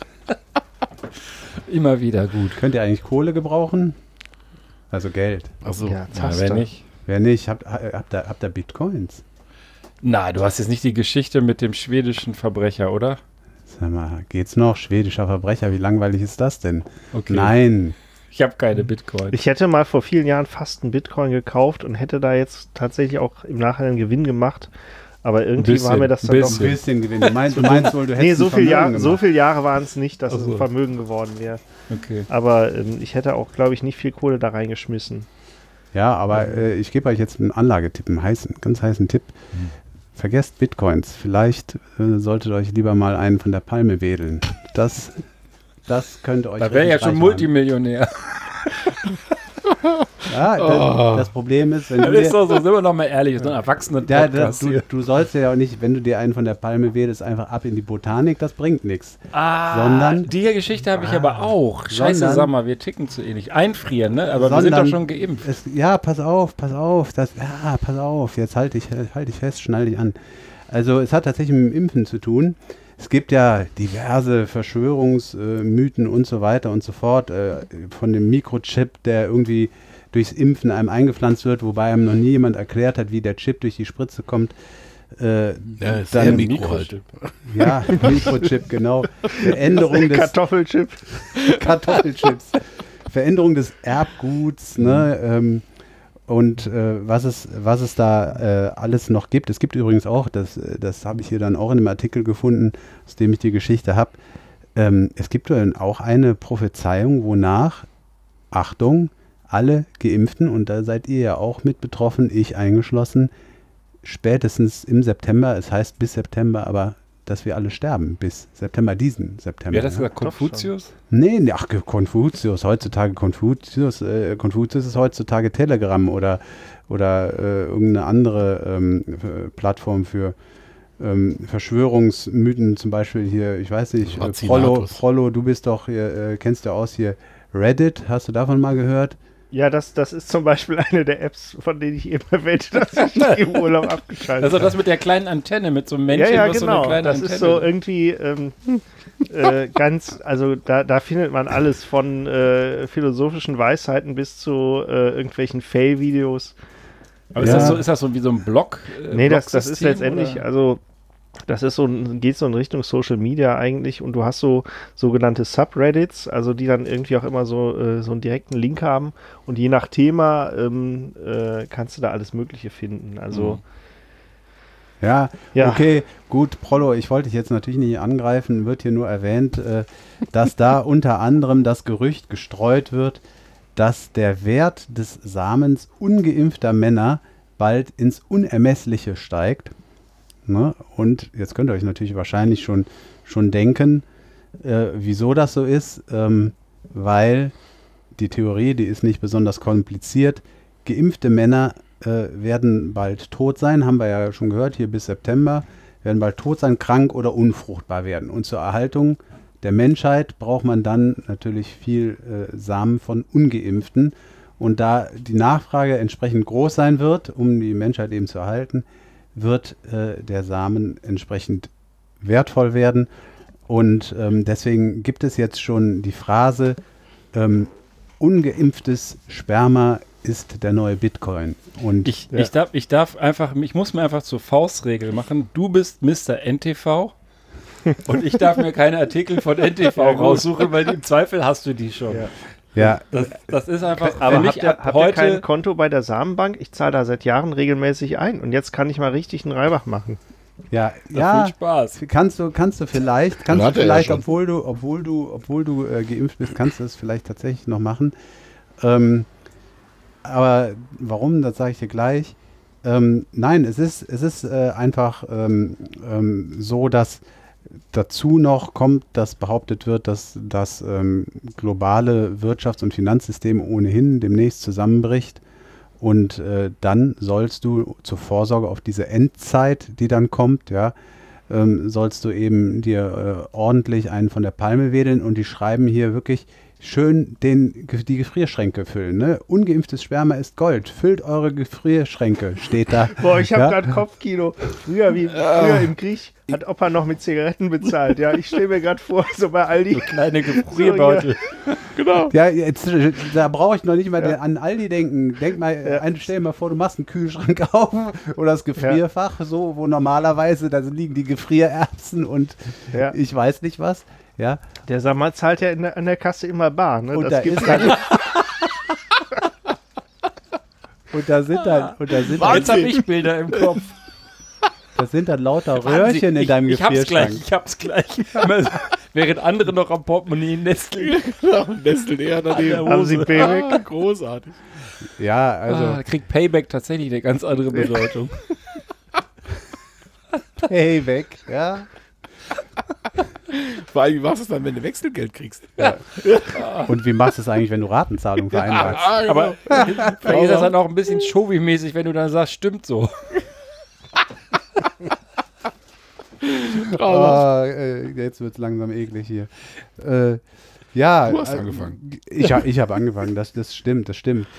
Immer wieder gut. könnt ihr eigentlich Kohle gebrauchen? Also Geld. Also, Ja, Ja, Zaster. wenn nicht. Wer nicht, habt ihr Bitcoins? Na, du hast jetzt nicht die Geschichte mit dem schwedischen Verbrecher, oder? Sag mal, geht's noch? Schwedischer Verbrecher, wie langweilig ist das denn? Okay. Nein. Ich habe keine Bitcoin. Ich hätte mal vor vielen Jahren fast einen Bitcoin gekauft und hätte da jetzt tatsächlich auch im Nachhinein einen Gewinn gemacht. Aber irgendwie bisschen, war mir das dann ein doch. bisschen. Ein bisschen Gewinn. Du meinst wohl, du hättest Nee, so ein viele Vermögen gemacht. Jahre waren es nicht, dass Ach es so. ein Vermögen geworden wäre. Okay. Aber ich hätte auch, glaube ich, nicht viel Kohle da reingeschmissen. Ja, aber ich gebe euch jetzt einen Anlagetipp, einen ganz heißen Tipp. Vergesst Bitcoins. Vielleicht solltet ihr euch lieber mal einen von der Palme wedeln. Das könnte euch Da wäre ja richtig schon reich Multimillionär. machen. Ja, das Problem ist, wenn Das du ist dir, doch so, sind wir doch mal ehrlich, so ein erwachsener Podcast hier. du sollst ja auch nicht, wenn du dir einen von der Palme wedelst, einfach ab in die Botanik, das bringt nichts. sondern- Die Geschichte habe ich aber auch. Scheiße, sondern- sag mal, wir ticken zu ähnlich. Einfrieren, ne? Aber wir sind doch Sondern schon geimpft. Ja, pass auf. Pass auf. Jetzt halt dich fest, schnall dich an. Also es hat tatsächlich mit dem Impfen zu tun. Es gibt ja diverse Verschwörungsmythen und so weiter und so fort. Von dem Mikrochip, der irgendwie durchs Impfen einem eingepflanzt wird, wobei einem noch nie jemand erklärt hat, wie der Chip durch die Spritze kommt. ist dann eher Mikro halt. Ja, Mikrochip, genau. Veränderung des Kartoffelchip. Kartoffelchips. Veränderung des Erbguts, ne? Und was es da alles noch gibt. Es gibt übrigens auch, das habe ich hier dann auch in einem Artikel gefunden, aus dem ich die Geschichte habe. Es gibt dann auch eine Prophezeiung, wonach, Achtung, alle Geimpften, und da seid ihr ja auch mit betroffen, ich eingeschlossen, spätestens im September, es heißt bis September, aber dass wir alle sterben bis September, diesen September. Wer hat das ja. gesagt? Konfuzius? Nee, Konfuzius, heutzutage Konfuzius ist heutzutage Telegram oder irgendeine andere Plattform für Verschwörungsmythen, zum Beispiel hier, ich weiß nicht, Frollo, du bist doch, kennst du aus hier, Reddit, hast du davon mal gehört? Ja, das ist zum Beispiel eine der Apps, von denen ich eben erwähnte, dass ich die im Urlaub abgeschaltet Also habe. das mit der kleinen Antenne, mit so einem Männchen, Ja, was so eine genau. kleine Das Antenne. ist so irgendwie also da findet man alles von philosophischen Weisheiten bis zu irgendwelchen Fail-Videos. Aber Ja. ist das so wie so ein Blog? Nee, das ist Blogsystem, letztendlich, oder? also das ist geht so in Richtung Social Media eigentlich, und du hast so sogenannte Subreddits, also die dann irgendwie auch immer so einen direkten Link haben, und je nach Thema kannst du da alles Mögliche finden. Also Ja, Ja. okay, gut, Prollo, ich wollte dich jetzt natürlich nicht angreifen, wird hier nur erwähnt, dass da unter anderem das Gerücht gestreut wird, dass der Wert des Samens ungeimpfter Männer bald ins Unermessliche steigt. Ne? Und jetzt könnt ihr euch natürlich wahrscheinlich schon denken, wieso das so ist, weil die Theorie, die ist nicht besonders kompliziert. Geimpfte Männer werden bald tot sein, haben wir ja schon gehört, hier bis September, werden bald tot sein, krank oder unfruchtbar werden. Und zur Erhaltung der Menschheit braucht man dann natürlich viel Samen von Ungeimpften. Und da die Nachfrage entsprechend groß sein wird, um die Menschheit eben zu erhalten, wird der Samen entsprechend wertvoll werden. Und deswegen gibt es jetzt schon die Phrase, ungeimpftes Sperma ist der neue Bitcoin. Und Ich muss mir einfach zur Faustregel machen, du bist Mr. NTV und ich darf mir keine Artikel von NTV raussuchen, weil im Zweifel hast du die schon. ja, Das ist einfach, Aber für habt mich ihr, ab habt ihr kein heute, Konto bei der Samenbank? Ich zahle da seit Jahren regelmäßig ein und jetzt kann ich mal richtig einen Reibach machen. ja, viel Spaß. kannst du vielleicht, hat er ja schon. obwohl du geimpft bist, kannst du es vielleicht tatsächlich noch machen. Aber warum, das sage ich dir gleich. Nein, es ist einfach so, dass dazu noch kommt, dass behauptet wird, dass das globale Wirtschafts- und Finanzsystem ohnehin demnächst zusammenbricht. Und dann sollst du zur Vorsorge auf diese Endzeit, die dann kommt, ja, sollst du eben dir ordentlich einen von der Palme wedeln. Und die schreiben hier wirklich schön die Gefrierschränke füllen. Ne? Ungeimpftes Sperma ist Gold. Füllt eure Gefrierschränke, steht da. Boah, ich habe Ja? gerade Kopfkino. Früher im Krieg hat Opa noch mit Zigaretten bezahlt. Ja, ich stelle mir gerade vor, so bei Aldi. Kleine Gefrierbeutel. Genau. Ja, jetzt, da brauche ich noch nicht mal an Aldi denken. Denk mal, stell dir mal vor, du machst einen Kühlschrank auf oder das Gefrierfach, so, wo normalerweise, da liegen die Gefriererbsen und Ja. ich weiß nicht was. Ja, Der Sammer zahlt ja an der Kasse immer bar. Ne? und Das da gibt's ist dann, und da sind dann Jetzt habe ich Bilder im Kopf. das sind dann lauter Röhrchen in deinem ich hab's Gefrierschrank. gleich, ich hab's gleich. Während andere noch am Portemonnaie nesteln. Nesteln eher daneben. Haben Sie Payback? Großartig. Ja, also Da kriegt Payback tatsächlich eine ganz andere Bedeutung. Payback, ja. Vor allem, wie machst du es dann, wenn du Wechselgeld kriegst? Und wie machst du es eigentlich, wenn du Ratenzahlung vereinbarst? Aber vielleicht ist das dann auch ein bisschen Showy-mäßig, wenn du dann sagst, stimmt so. Jetzt wird es langsam eklig hier. Ja, Du hast angefangen. Ich habe angefangen, das stimmt.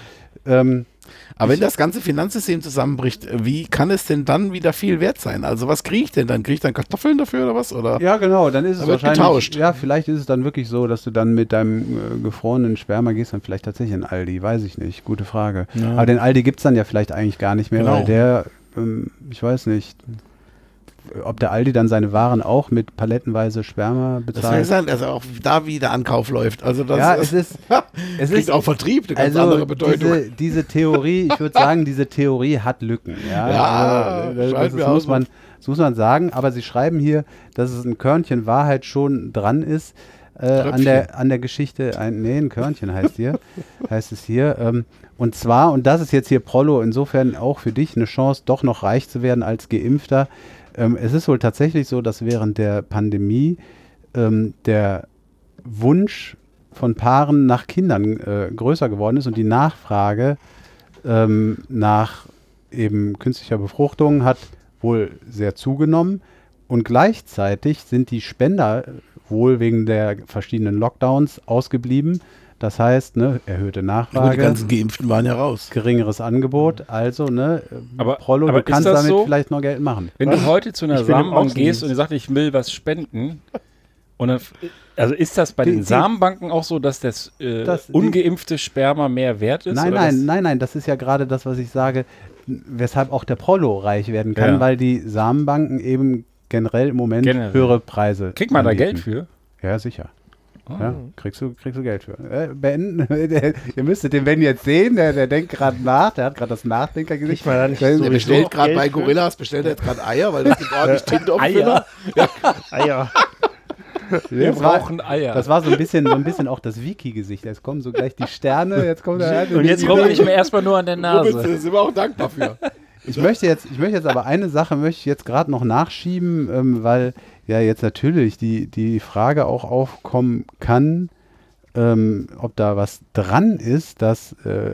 Aber wenn das ganze Finanzsystem zusammenbricht, wie kann es denn dann wieder viel wert sein? Also was kriege ich denn dann? Kriege ich dann Kartoffeln dafür oder was? Oder? Ja, genau, dann ist es Da wird wahrscheinlich, getauscht. ja, vielleicht ist es dann wirklich so, dass du dann mit deinem gefrorenen Sperma gehst, dann vielleicht tatsächlich in Aldi, weiß ich nicht, gute Frage. Ja. Aber den Aldi gibt es dann ja vielleicht eigentlich gar nicht mehr, Genau. weil der, ich weiß nicht, ob der Aldi dann seine Waren auch mit palettenweise Sperma Das bezahlt. heißt dann, also auch da wie der Ankauf läuft. Also das Ja, es ist kriegt auch Vertrieb eine ganz also andere Bedeutung. diese Theorie, ich würde sagen, diese Theorie hat Lücken. Ja, Ja, scheint mir das auch muss man sagen. Aber sie schreiben hier, dass es ein Körnchen Wahrheit schon dran ist an der Geschichte. Ein Körnchen heißt es hier. Und zwar, und das ist jetzt hier Prollo, insofern auch für dich eine Chance, doch noch reich zu werden als Geimpfter. Es ist wohl tatsächlich so, dass während der Pandemie der Wunsch von Paaren nach Kindern größer geworden ist und die Nachfrage nach eben künstlicher Befruchtung hat wohl sehr zugenommen und gleichzeitig sind die Spender wohl wegen der verschiedenen Lockdowns ausgeblieben. Das heißt, ne, erhöhte Aber die Nachfrage, ganzen Geimpften waren ja raus. geringeres Angebot, also ne, Aber Prollo, ist du kannst das damit so? vielleicht noch Geld machen. Wenn du heute zu einer Ich bin im Samenbank Außendienst. gehst und die sagt, ich will was spenden, und dann, also ist das bei Die- den die- Samenbanken auch so, dass das die- ungeimpfte Sperma mehr wert ist? Nein, oder nein, das ist ja gerade das, was ich sage, weshalb auch der Prollo reich werden kann, Ja. weil die Samenbanken eben generell im Moment Generell. höhere Preise Kriegt man da anbieten. Geld für? Ja, sicher. Ja, kriegst du Geld für. Ben, ihr müsstet den Ben jetzt sehen, der denkt gerade nach, der hat gerade das Nachdenkergesicht. Kriegt man da nicht Der- so Der Sowieso bestellt gerade Geld bei für? Gorillas, bestellt er jetzt gerade Eier, weil das gibt ordentlich Tinte auf den Finger. Eier. Wir das war- brauchen Eier. Das war so ein bisschen auch das Wiki-Gesicht. Jetzt kommen so gleich die Sterne, jetzt kommt und jetzt rubbel ich mir erstmal nur an der Robin, Nase. da sind wir auch dankbar für. Ich möchte jetzt aber eine Sache möchte ich jetzt gerade noch nachschieben, weil ja jetzt natürlich die Frage auch aufkommen kann, ob da was dran ist, dass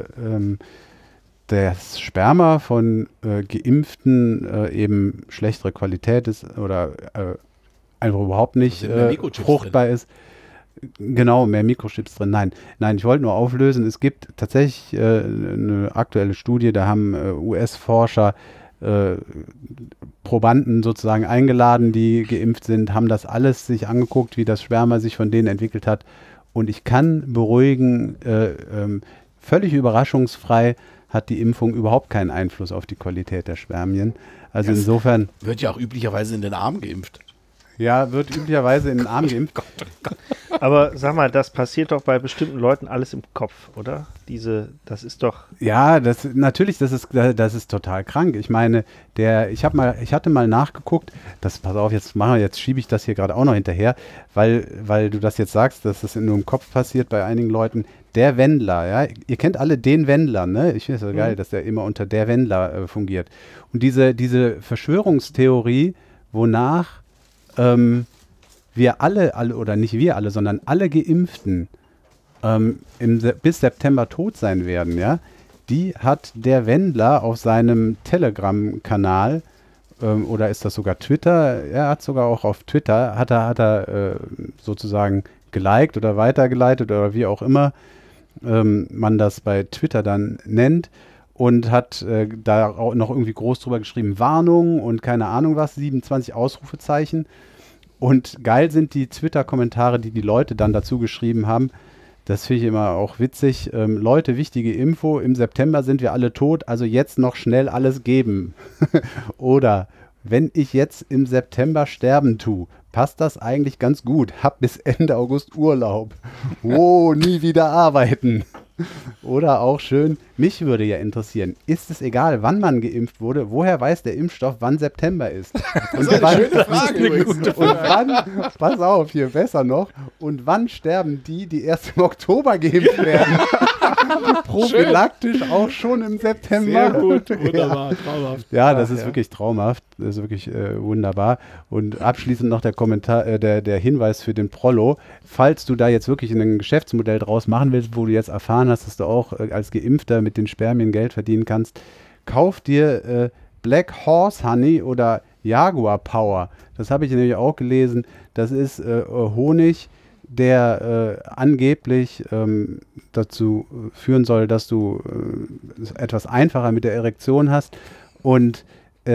das Sperma von Geimpften eben schlechtere Qualität ist oder einfach überhaupt nicht sind mehr Mikrochips fruchtbar ist. Genau, mehr Mikrochips drin. Nein, ich wollte nur auflösen, es gibt tatsächlich eine aktuelle Studie, da haben US-Forscher Probanden sozusagen eingeladen, die geimpft sind, haben das alles sich angeguckt, wie das Sperma sich von denen entwickelt hat. Und ich kann beruhigen, völlig überraschungsfrei hat die Impfung überhaupt keinen Einfluss auf die Qualität der Spermien. Also Das insofern, wird ja auch üblicherweise in den Arm geimpft. ja, wird üblicherweise in den Arm geimpft. Aber sag mal, das passiert doch bei bestimmten Leuten alles im Kopf, oder? Das ist doch. Ja, das ist total krank. Ich meine, ich hatte mal nachgeguckt, pass auf, jetzt schiebe ich das hier gerade auch noch hinterher, weil du das jetzt sagst, dass das nur im Kopf passiert bei einigen Leuten. Der Wendler, ja, ihr kennt alle den Wendler, ne? Ich finde es so geil, dass der immer unter der Wendler fungiert. Und diese Verschwörungstheorie, wonach wir alle, oder nicht wir alle, sondern alle Geimpften bis September tot sein werden, ja, die hat der Wendler auf seinem Telegram-Kanal, oder ist das sogar Twitter, er hat sogar auch auf Twitter, hat er sozusagen geliked oder weitergeleitet oder wie auch immer man das bei Twitter dann nennt, und hat da auch noch irgendwie groß drüber geschrieben, Warnung und keine Ahnung was, 27 Ausrufezeichen. Und geil sind die Twitter-Kommentare, die Leute dann dazu geschrieben haben. Das finde ich immer auch witzig. Leute, wichtige Info, im September sind wir alle tot, also jetzt noch schnell alles geben. Oder, wenn ich jetzt im September sterben tue, passt das eigentlich ganz gut. Hab bis Ende August Urlaub. Oh, nie wieder arbeiten. Oder auch schön, mich würde ja interessieren, ist es egal, wann man geimpft wurde, woher weiß der Impfstoff, wann September ist? Und Das ist eine schöne Frage übrigens. und wann, pass auf, hier besser noch, und wann sterben die erst im Oktober geimpft werden? Prophylaktisch auch schon im September. Sehr gut, wunderbar, traumhaft. Ja, das ist wirklich traumhaft, das ist wirklich wunderbar. Und abschließend noch der Kommentar, der Hinweis für den Prollo, falls du da jetzt wirklich ein Geschäftsmodell draus machen willst, wo du jetzt erfahren hast, dass du auch als Geimpfter mit den Spermien Geld verdienen kannst, kauf dir Black Horse Honey oder Jaguar Power. Das habe ich nämlich auch gelesen. Das ist Honig, der angeblich dazu führen soll, dass du etwas einfacher mit der Erektion hast. Und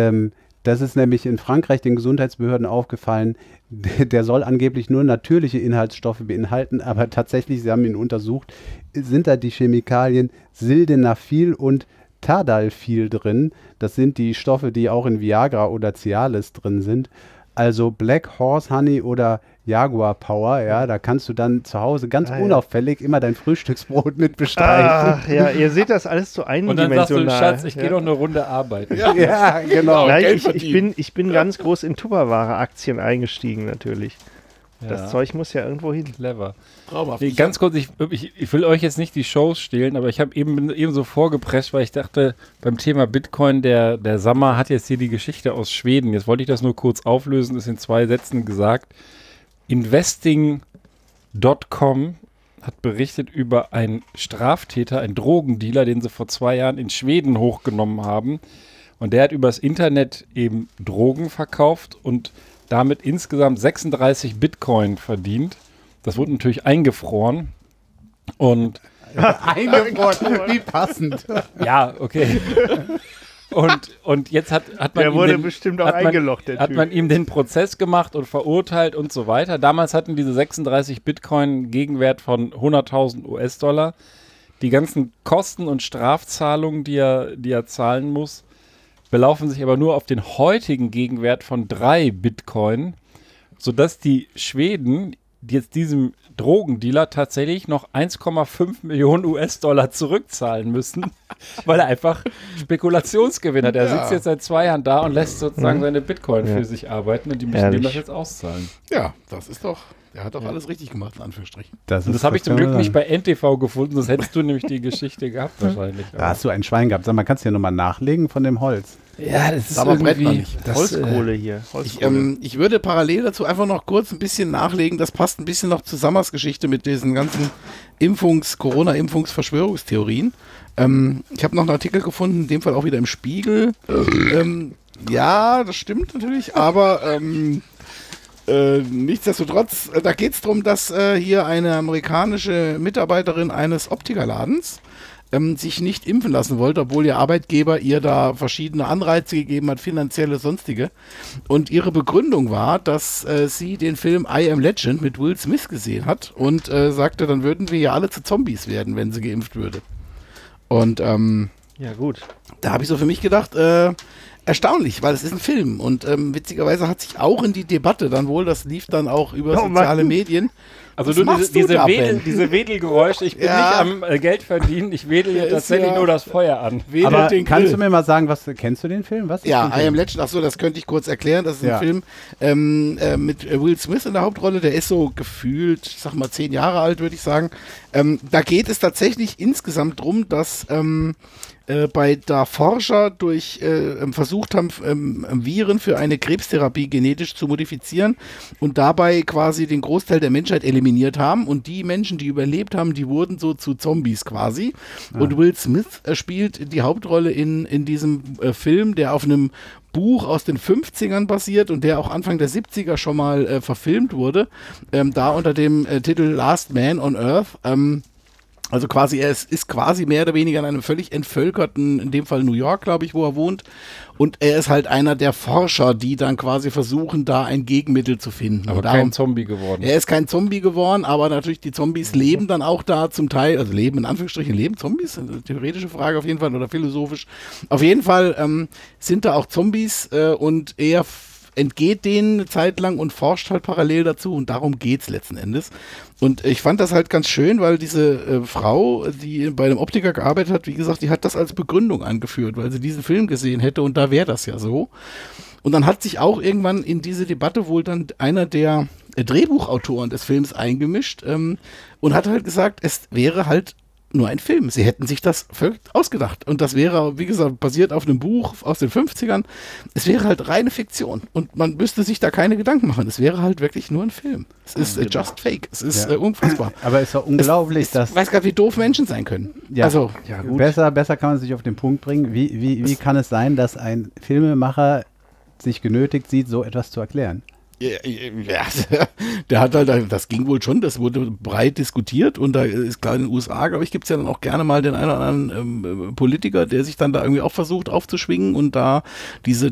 das ist nämlich in Frankreich den Gesundheitsbehörden aufgefallen. Der soll angeblich nur natürliche Inhaltsstoffe beinhalten, aber tatsächlich, sie haben ihn untersucht, sind da die Chemikalien Sildenafil und Tadalfil drin. Das sind die Stoffe, die auch in Viagra oder Cialis drin sind. Also Black Horse Honey oder Jaguar Power, ja, da kannst du dann zu Hause ganz unauffällig immer dein Frühstücksbrot mit bestreichen. Ach, ja, ihr seht das alles so eindimensional. Und dann sagst du, Schatz, ich gehe doch eine Runde arbeiten. Ja, genau. Nein, ich bin ganz groß in Tupperware-Aktien eingestiegen natürlich. Das Zeug muss ja irgendwo hin. Clever. Traumhaft. Nee, ganz kurz, ich will euch jetzt nicht die Shows stehlen, aber ich habe eben so vorgeprescht, weil ich dachte, beim Thema Bitcoin, der Sammer hat jetzt hier die Geschichte aus Schweden. Jetzt wollte ich das nur kurz auflösen, ist in 2 Sätzen gesagt. Investing.com hat berichtet über einen Straftäter, einen Drogendealer, den sie vor 2 Jahren in Schweden hochgenommen haben. Und der hat übers Internet eben Drogen verkauft und damit insgesamt 36 Bitcoin verdient. Das wurde natürlich eingefroren. Und Eingefroren, wie passend. ja, okay. Und jetzt hat man Der ihm wurde den, bestimmt auch hat man- eingeloggt, der hat Typ. man ihm den Prozess gemacht und verurteilt und so weiter. Damals hatten diese 36 Bitcoin Gegenwert von 100.000 US-Dollar. Die ganzen Kosten und Strafzahlungen, die er zahlen muss, belaufen sich aber nur auf den heutigen Gegenwert von 3 Bitcoin, sodass die Schweden jetzt diesem Drogendealer tatsächlich noch 1,5 Millionen US-Dollar zurückzahlen müssen, weil er einfach Spekulationsgewinn hat. Er sitzt jetzt seit 2 Jahren da und lässt sozusagen seine Bitcoin für sich arbeiten und die müssen dem das jetzt auszahlen. Ja, das ist doch, er hat doch alles richtig gemacht, in Anführungsstrichen. Und das habe ich zum Glück nicht bei NTV gefunden, sonst hättest du nämlich die Geschichte gehabt wahrscheinlich. Da hast du ein Schwein gehabt. Sag mal, kannst du ja nochmal nachlegen von dem Holz? Ja, das ist Aber brennt noch nicht. Holzkohle hier. Ich würde parallel dazu einfach noch kurz ein bisschen nachlegen, das passt ein bisschen noch zu Sammers Geschichte mit diesen ganzen Corona-Impfungs-Verschwörungstheorien. Ich habe noch einen Artikel gefunden, in dem Fall auch wieder im Spiegel. Ja, das stimmt natürlich, aber nichtsdestotrotz, da geht es darum, dass hier eine amerikanische Mitarbeiterin eines Optikerladens sich nicht impfen lassen wollte, obwohl ihr Arbeitgeber ihr da verschiedene Anreize gegeben hat, finanzielle, sonstige. Und ihre Begründung war, dass sie den Film I Am Legend mit Will Smith gesehen hat und sagte, dann würden wir ja alle zu Zombies werden, wenn sie geimpft würde. Und Ja, gut. da habe ich so für mich gedacht, erstaunlich, weil es ist ein Film und witzigerweise hat sich auch in die Debatte dann wohl, das lief dann auch über soziale Medien. Also Was du, machst diese da, Wedel, Ben? diese Wedelgeräusche, ich bin Ja. nicht am Geld verdienen, ich wedel hier ist tatsächlich ja- nur das Feuer an. Wedelt Aber den kannst Grill. du mir mal sagen, kennst du den Film? Was ist Ja, ein I Film? Am Legend, achso, das könnte ich kurz erklären. Das ist Ja. ein Film mit Will Smith in der Hauptrolle. Der ist so gefühlt, ich sag mal 10 Jahre alt, würde ich sagen. Da geht es tatsächlich insgesamt drum, dass bei da Forscher versucht haben, Viren für eine Krebstherapie genetisch zu modifizieren und dabei quasi den Großteil der Menschheit eliminiert haben. Und die Menschen, die überlebt haben, die wurden so zu Zombies quasi. Und Will Smith spielt die Hauptrolle in diesem Film, der auf einem Buch aus den 50ern basiert und der auch Anfang der 70er schon mal verfilmt wurde. Da unter dem Titel Last Man on Earth. Also quasi, er ist quasi mehr oder weniger in einem völlig entvölkerten, in dem Fall New York, glaube ich, wo er wohnt. Und er ist halt einer der Forscher, die dann quasi versuchen, da ein Gegenmittel zu finden. Aber Und kein Zombie geworden. er ist kein Zombie geworden, aber natürlich die Zombies leben dann auch da zum Teil, also leben in Anführungsstrichen, leben Zombies? Eine theoretische Frage auf jeden Fall oder philosophisch. Auf jeden Fall sind da auch Zombies und er entgeht denen eine Zeit lang und forscht halt parallel dazu und darum geht's letzten Endes. Und ich fand das halt ganz schön, weil diese Frau, die bei einem Optiker gearbeitet hat, wie gesagt, die hat das als Begründung angeführt, weil sie diesen Film gesehen hätte und da wäre das ja so. Und dann hat sich auch irgendwann in diese Debatte wohl dann einer der Drehbuchautoren des Films eingemischt und hat halt gesagt, es wäre halt nur ein Film. Sie hätten sich das völlig ausgedacht. Und das wäre, wie gesagt, basiert auf einem Buch aus den 50ern. Es wäre halt reine Fiktion. Und man müsste sich da keine Gedanken machen. Es wäre halt wirklich nur ein Film. Es ist just fake. Es ist unfassbar. Aber ist doch unglaublich, dass... Ich weiß gar nicht, wie doof Menschen sein können. Ja, Also, besser kann man sich auf den Punkt bringen. Wie kann es sein, dass ein Filmemacher sich genötigt sieht, so etwas zu erklären? ja, der hat halt, das ging wohl schon, das wurde breit diskutiert und da ist klar in den USA, glaube ich, gibt es ja dann auch gerne mal den einen oder anderen Politiker, der sich dann da irgendwie auch versucht aufzuschwingen und da diese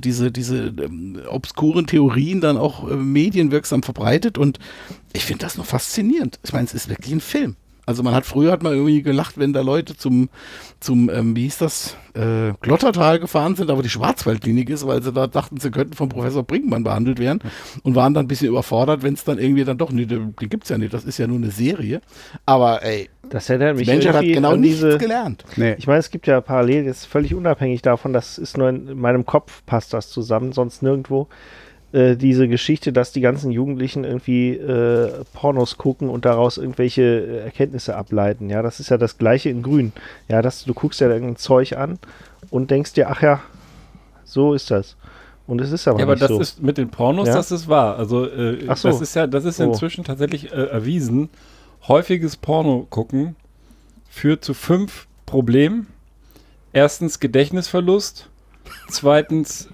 obskuren Theorien dann auch medienwirksam verbreitet und ich finde das noch faszinierend. Ich meine, es ist wirklich ein Film. Also früher hat man irgendwie gelacht, wenn da Leute zum wie hieß das, Glottertal gefahren sind, da wo die Schwarzwaldklinik ist, weil sie da dachten, sie könnten vom Professor Brinkmann behandelt werden und waren dann ein bisschen überfordert, wenn es dann irgendwie dann doch, nee, die gibt's ja nicht, das ist ja nur eine Serie. Aber ey, Das erinnert die mich Menschheit hat irgendwie genau an nichts diese... gelernt. Nee. Ich meine, es gibt ja parallel, jetzt völlig unabhängig davon, das ist nur in meinem Kopf, passt das zusammen, sonst nirgendwo. Diese Geschichte, dass die ganzen Jugendlichen irgendwie Pornos gucken und daraus irgendwelche Erkenntnisse ableiten. Ja, das ist ja das Gleiche in Grün. Ja, du guckst ja irgendein Zeug an und denkst dir, ach ja, so ist das. Und es ist aber Ja, aber nicht das so. ist mit den Pornos, Ja? das ist wahr. Also Ach so. das ist inzwischen tatsächlich erwiesen. Häufiges Porno gucken führt zu 5 Problemen. Erstens Gedächtnisverlust. Zweitens,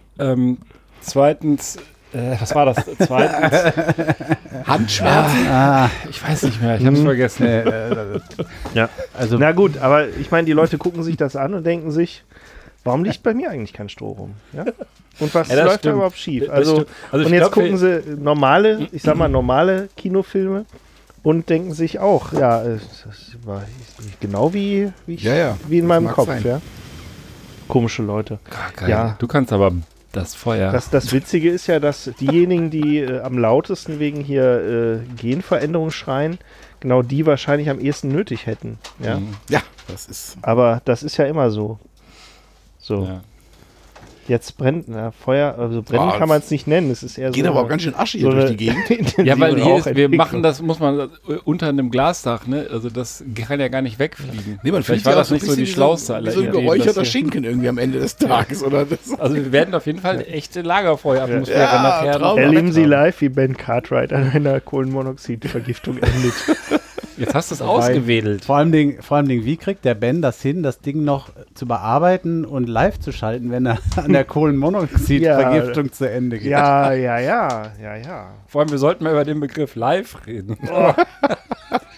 was war das? Zweitens, Handschmerzen. ich weiß nicht mehr, ich habe es vergessen. Ja. Also, Na gut, aber ich meine, die Leute gucken sich das an und denken sich, warum liegt bei mir eigentlich kein Stroh rum? Ja? Und was Ja, das läuft da stimmt. überhaupt schief? Das Also, stimmt. Also und ich jetzt glaub, gucken sie normale Kinofilme und denken sich auch, ja, das war genau wie in meinem mag Kopf. sein. Ja? Komische Leute. Geil. Ja. Du kannst aber das Feuer. Das Witzige ist ja, dass diejenigen, die am lautesten wegen hier Genveränderung schreien, genau die wahrscheinlich am ehesten nötig hätten. Ja? Ja, das ist. Aber das ist ja immer so. So. Ja. Jetzt brennt, Feuer, also brennen Oh, kann man es nicht nennen. Es ist eher Geht so aber auch ganz schön Asche hier so durch eine die Gegend. Ja, weil intensive hier ist, wir Rauchentwicklung. machen das, muss man unter einem Glasdach, ne? Also das kann ja gar nicht wegfliegen. Nee, man Vielleicht fühlt war sich das auch so nicht ein so die bisschen schlauste wie aller so ein Ideen, geräucherter das hier- Schinken irgendwie am Ende des Tages, oder? Das Also wir werden auf jeden Fall eine echte Lagerfeueratmosphäre Ja, nachher. Traum. Erleben Sie live, wie Ben Cartwright an einer Kohlenmonoxidvergiftung endet. Jetzt hast du es ausgewedelt. vor allem Dingen, wie kriegt der Ben das hin, das Ding noch zu bearbeiten und live zu schalten, wenn er an der Kohlenmonoxidvergiftung zu Ende geht? Ja. Vor allem, wir sollten mal über den Begriff live reden.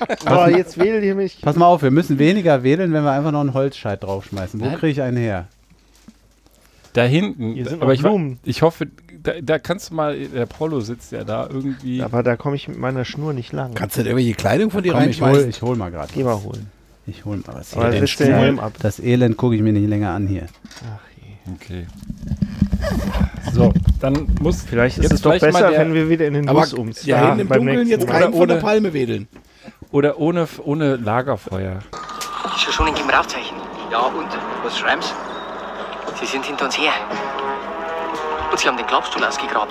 Aber jetzt wählt ihr mich. Pass mal auf, wir müssen weniger wählen, wenn wir einfach noch einen Holzscheit draufschmeißen. Wo kriege ich einen her? Da hinten. Hier sind Aber noch Blumen. ich hoffe, da kannst du mal, der Polo sitzt ja da irgendwie. Aber da komme ich mit meiner Schnur nicht lang. Kannst du denn irgendwelche Kleidung von dir Komm, reinschmeißen? ich hol mal gerade. Geh mal holen. Ich hol mal was. Aber Elend. setz den Helm ab. Das Elend gucke ich mir nicht länger an hier. Ach je. Okay. So, dann muss. Vielleicht ist jetzt es doch vielleicht mal besser, der- wenn wir wieder in den Aber Bus umziehen. ja, hinten im beim Dunkeln nächsten jetzt Mal. keinen von der ohne- Palme wedeln. Oder ohne Lagerfeuer. Ist ja schon ein Rauchzeichen. Ja, und? Was schreiben Sie? Sie sind hinter uns her. Und Sie haben den Klappstuhl ausgegraben.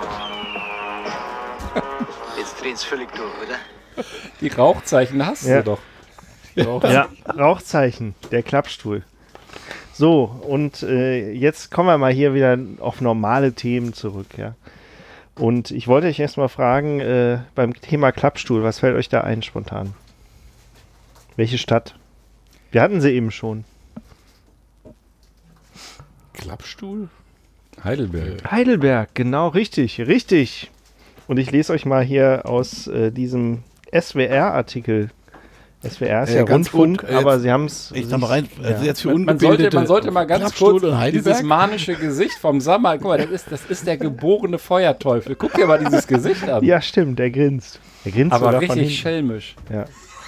Jetzt drehen Sie völlig durch, oder? Die Rauchzeichen hast Ja. du doch. Ja, Rauchzeichen, der Klappstuhl. So, und jetzt kommen wir mal hier wieder auf normale Themen zurück, ja. Und ich wollte euch erstmal fragen, beim Thema Klappstuhl, was fällt euch da ein spontan? Welche Stadt? Wir hatten sie eben schon. Klappstuhl? Heidelberg. Heidelberg, genau, richtig, richtig. Und ich lese euch mal hier aus diesem SWR-Artikel. SWR ist ja ganz Rundfunk, gut, aber jetzt- sie haben es. Ich sag mal rein, also jetzt für Man Ungebildete. sollte mal ganz Klappstuhl kurz und Heidelberg? dieses manische Gesicht vom Sammer, guck mal, das ist der geborene Feuerteufel. Guck dir mal dieses Gesicht an. Ja, stimmt, der grinst. Der grinst Aber sogar von richtig hinten. schelmisch. Ja.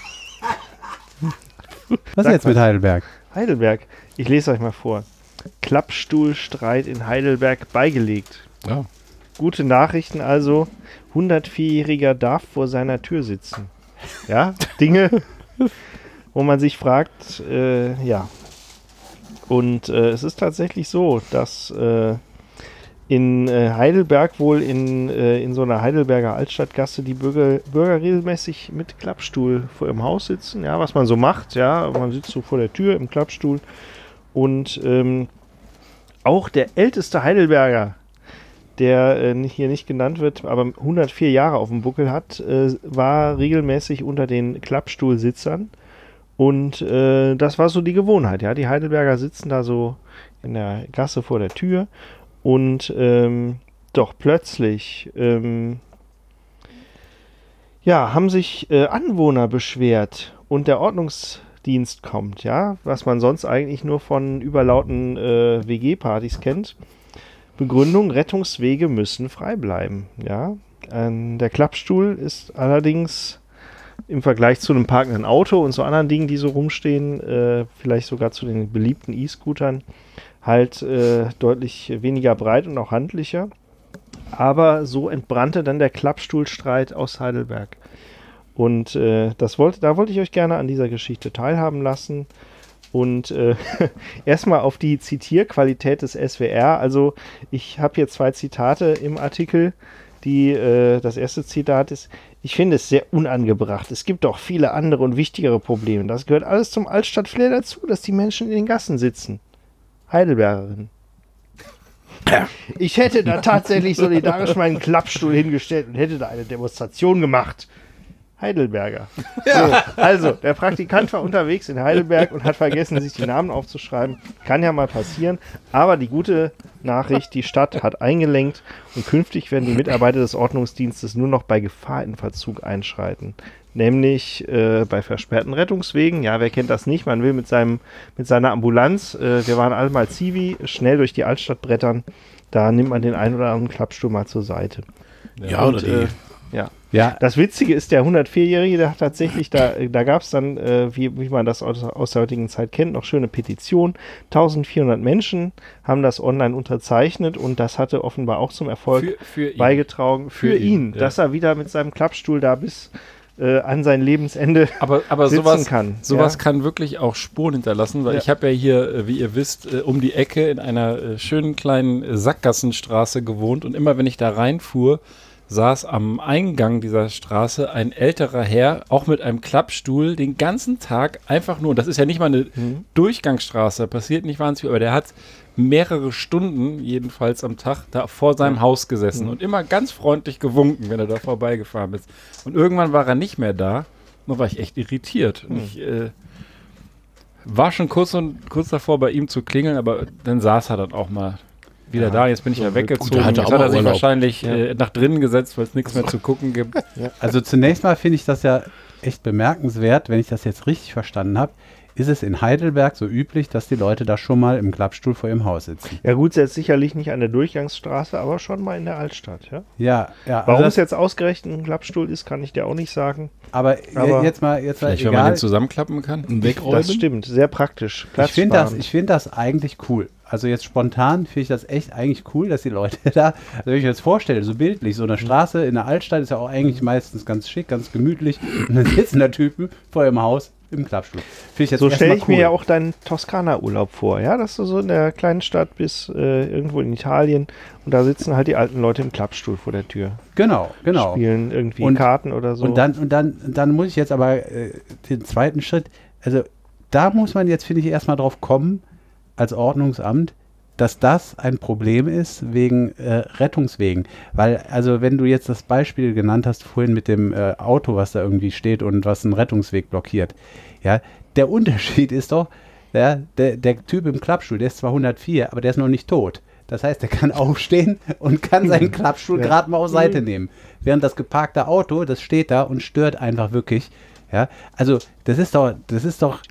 Was Sag jetzt mal. mit Heidelberg? Heidelberg. Ich lese euch mal vor. Klappstuhlstreit in Heidelberg beigelegt. Ja. Gute Nachrichten also. 104-Jähriger darf vor seiner Tür sitzen. Ja, Dinge, wo man sich fragt, ja. Und es ist tatsächlich so, dass in Heidelberg wohl in so einer Heidelberger Altstadtgasse die Bürger regelmäßig mit Klappstuhl vor ihrem Haus sitzen. Ja, was man so macht, ja. Man sitzt so vor der Tür im Klappstuhl. Und auch der älteste Heidelberger, der hier nicht genannt wird, aber 104 Jahre auf dem Buckel hat, war regelmäßig unter den Klappstuhlsitzern. Und das war so die Gewohnheit. Ja, die Heidelberger sitzen da so in der Gasse vor der Tür und doch plötzlich ja, haben sich Anwohner beschwert und der Ordnungsdienst kommt, ja, was man sonst eigentlich nur von überlauten WG-Partys kennt. Begründung: Rettungswege müssen frei bleiben. Ja? Der Klappstuhl ist allerdings im Vergleich zu einem parkenden Auto und zu anderen Dingen, die so rumstehen, vielleicht sogar zu den beliebten E-Scootern, halt deutlich weniger breit und auch handlicher. Aber so entbrannte dann der Klappstuhlstreit aus Heidelberg. Und da wollte ich euch gerne an dieser Geschichte teilhaben lassen. Und erstmal auf die Zitierqualität des SWR. Also ich habe hier 2 Zitate im Artikel. Das erste Zitat ist: Ich finde es sehr unangebracht. Es gibt doch viele andere und wichtigere Probleme. Das gehört alles zum Altstadtflair dazu, dass die Menschen in den Gassen sitzen. Heidelbergerin. Ich hätte da tatsächlich solidarisch meinen Klappstuhl hingestellt und hätte da eine Demonstration gemacht. Heidelberger. So, also, der Praktikant war unterwegs in Heidelberg und hat vergessen, sich die Namen aufzuschreiben. Kann ja mal passieren. Aber die gute Nachricht: Die Stadt hat eingelenkt und künftig werden die Mitarbeiter des Ordnungsdienstes nur noch bei Gefahr in Verzug einschreiten. Nämlich bei versperrten Rettungswegen. Ja, wer kennt das nicht? Man will mit seiner Ambulanz, wir waren alle mal Zivi, schnell durch die Altstadt brettern. Da nimmt man den einen oder anderen Klappstuhl mal zur Seite. Ja, oder die. Ja. Ja, Das Witzige ist, der 104-Jährige, der hat tatsächlich, da gab es dann, wie man das aus der heutigen Zeit kennt, noch schöne Petition. 1400 Menschen haben das online unterzeichnet und das hatte offenbar auch zum Erfolg Für ihn. beigetragen. Für ihn, ja. dass er wieder mit seinem Klappstuhl da bis an sein Lebensende Aber sitzen kann. Sowas Ja. kann wirklich auch Spuren hinterlassen, weil Ja. ich habe ja hier, wie ihr wisst, um die Ecke in einer schönen kleinen Sackgassenstraße gewohnt und immer wenn ich da reinfuhr, saß am Eingang dieser Straße ein älterer Herr, auch mit einem Klappstuhl, den ganzen Tag einfach nur, und das ist ja nicht mal eine Durchgangsstraße, da passiert nicht wahnsinnig viel, aber der hat mehrere Stunden, jedenfalls am Tag, da vor seinem Haus gesessen und immer ganz freundlich gewunken, wenn er da vorbeigefahren ist. Und irgendwann war er nicht mehr da, und da war ich echt irritiert. Und ich war schon kurz davor, bei ihm zu klingeln, aber dann saß er dann auch mal wieder da. Jetzt bin ich ja weggezogen. der hatte Jetzt auch hat er mal sich Urlaub. wahrscheinlich nach drinnen gesetzt, weil es nichts mehr zu gucken gibt. also zunächst mal finde ich das ja echt bemerkenswert, wenn ich das jetzt richtig verstanden habe, ist es in Heidelberg so üblich, dass die Leute da schon mal im Klappstuhl vor ihrem Haus sitzen. Ja gut, jetzt sicherlich nicht an der Durchgangsstraße, aber schon mal in der Altstadt, ja. Ja. Warum also es jetzt ausgerechnet ein Klappstuhl ist, kann ich dir auch nicht sagen. aber jetzt mal Vielleicht, wenn man egal. den zusammenklappen kann. Das stimmt, sehr praktisch. Ich finde das eigentlich cool. Also jetzt spontan finde ich das echt eigentlich cool, dass die Leute da, also wenn ich mir das vorstelle, so bildlich, so eine Straße in der Altstadt ist ja auch eigentlich meistens ganz schick, ganz gemütlich und dann sitzen da Typen vor ihrem Haus im Klappstuhl. Finde ich jetzt So stelle ich erstmal mir ja auch deinen Toskana-Urlaub vor, ja, dass du so in der kleinen Stadt bist, irgendwo in Italien und da sitzen halt die alten Leute im Klappstuhl vor der Tür. Genau. Spielen irgendwie Und- Karten oder so. Und dann muss ich jetzt aber den zweiten Schritt, also da muss man jetzt, finde ich, erstmal drauf kommen, als Ordnungsamt, dass das ein Problem ist wegen Rettungswegen. Weil, also wenn du jetzt das Beispiel genannt hast vorhin mit dem Auto, was da irgendwie steht und was einen Rettungsweg blockiert, ja, der Unterschied ist doch, ja, der Typ im Klappstuhl, der ist zwar 104, aber der ist noch nicht tot. Das heißt, der kann aufstehen und kann seinen Klappstuhl gerade mal auf Seite nehmen. Während das geparkte Auto, das steht da und stört einfach wirklich. Ja, also das ist doch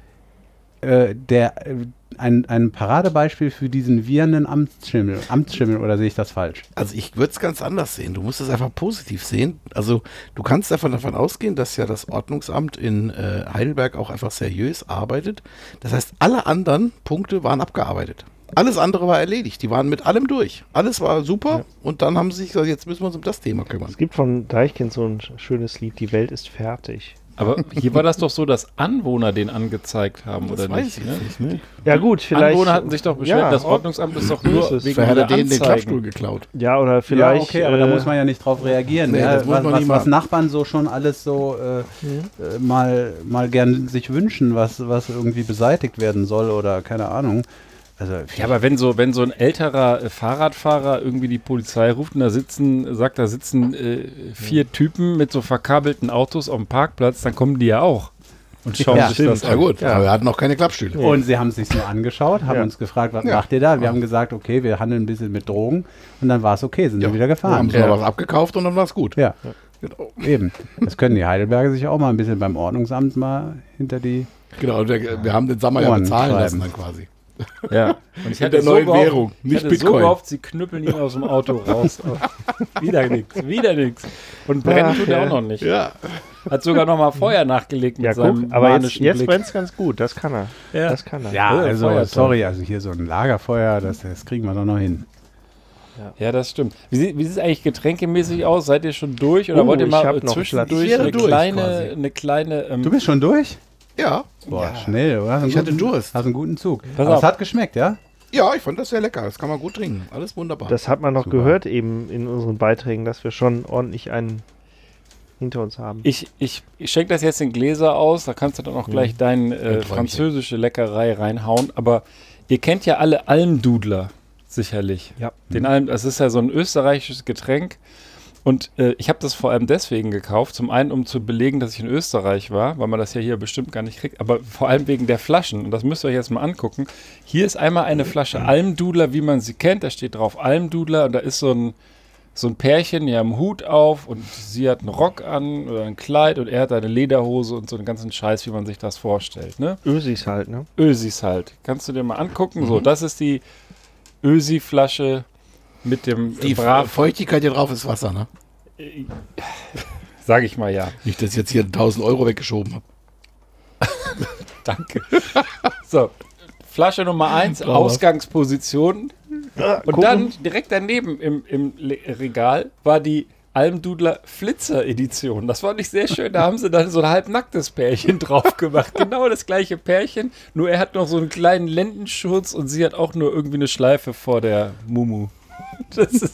ein Paradebeispiel für diesen wirrenden Amtsschimmel, oder sehe ich das falsch? Also ich würde es ganz anders sehen. Du musst es einfach positiv sehen. Also du kannst davon ausgehen, dass ja das Ordnungsamt in Heidelberg auch einfach seriös arbeitet. Das heißt, alle anderen Punkte waren abgearbeitet. Alles andere war erledigt. Die waren mit allem durch. Alles war super und dann haben sie sich gesagt, jetzt müssen wir uns um das Thema kümmern. Es gibt von Deichkind so ein schönes Lied, Die Welt ist fertig. Aber hier war das doch so, dass Anwohner den angezeigt haben, Das oder weiß nicht? ich Ne? jetzt nicht. Ja gut, vielleicht. Anwohner hatten sich doch beschwert, Ja, das Ordnungsamt ist doch nur es. wegen Vielleicht hat er der denen den Klappstuhl Anzeigen. geklaut. Ja, oder vielleicht. ja, okay, aber da muss man ja nicht drauf reagieren. Nee, ja, das muss man nicht was machen. Nachbarn so schon alles so mal gern sich wünschen, was irgendwie beseitigt werden soll oder keine Ahnung. Also Ja, aber wenn so ein älterer Fahrradfahrer irgendwie die Polizei ruft und da sitzen 4 Typen mit so verkabelten Autos auf dem Parkplatz, dann kommen die ja auch und schauen Ja, sich stimmt. das Ja an. gut, aber wir hatten noch keine Klappstühle. Und sie haben es sich nur angeschaut, haben Ja. uns gefragt, was Ja. macht ihr da? Wir haben gesagt, okay, wir handeln ein bisschen mit Drogen und dann war es okay, sind wir wieder Haben gefahren. sie noch was abgekauft und dann war es gut. Ja, Genau. eben. Das können die Heidelberger sich auch mal ein bisschen beim Ordnungsamt mal hinter die... Genau, und wir haben den Sommer ja Ohren bezahlen schreiben. lassen dann quasi. Ja. Und ich Mit der neuen Währung, nicht ich hatte Bitcoin. so gehofft, sie knüppeln ihn aus dem Auto raus. Wieder nichts. Und brennen tut er auch noch nicht. Ja. Hat sogar noch mal Feuer nachgelegt mit Ja, seinem guck, aber jetzt manischen Blick. brennt es ganz gut. Das kann er. Ja. Das kann er. Ja, also Feuerzeug. sorry, also hier so ein Lagerfeuer, das kriegen wir doch noch hin. Ja, das stimmt. Wie sieht es eigentlich getränkemäßig aus? Seid ihr schon durch oder wollt ihr ich mal hab noch zwischendurch Platz. Ich wäre eine durch kleine, quasi. eine kleine Du bist schon durch? Ja. Boah, schnell, oder? Ich hatte Durst. Hast einen guten Zug. Pass Aber auf. es hat geschmeckt, ja? Ja, ich fand das sehr lecker. Das kann man gut trinken. Alles wunderbar. Das hat man noch Super. gehört eben in unseren Beiträgen, dass wir schon ordentlich einen hinter uns haben. Ich schenke das jetzt in Gläser aus, da kannst du dann auch gleich deine französische Leckerei reinhauen. Aber ihr kennt ja alle Almdudler, sicherlich. Ja. Das ist ja so ein österreichisches Getränk. Und ich habe das vor allem deswegen gekauft. Zum einen, um zu belegen, dass ich in Österreich war, weil man das ja hier bestimmt gar nicht kriegt. Aber vor allem wegen der Flaschen. Und das müsst ihr euch jetzt mal angucken. Hier ist einmal eine Flasche Almdudler, wie man sie kennt. Da steht drauf Almdudler und da ist so ein Pärchen, die haben einen Hut auf und sie hat einen Rock an oder ein Kleid und er hat eine Lederhose und so einen ganzen Scheiß, wie man sich das vorstellt. Ne? Ösis halt, ne? Ösis halt. Kannst du dir mal angucken. So, das ist die Ösi-Flasche mit dem Die Feuchtigkeit hier drauf ist Wasser, ne? Sag ich mal ja. Nicht, dass ich jetzt hier 1.000 Euro weggeschoben habe. Danke. So, Flasche Nummer 1, Ausgangsposition. Und dann direkt daneben im Regal war die Almdudler Flitzer-Edition. Das fand ich sehr schön. Da haben sie dann so ein halbnacktes Pärchen drauf gemacht. Genau das gleiche Pärchen, nur er hat noch so einen kleinen Lendenschurz und sie hat auch nur irgendwie eine Schleife vor der Mumu. Das ist...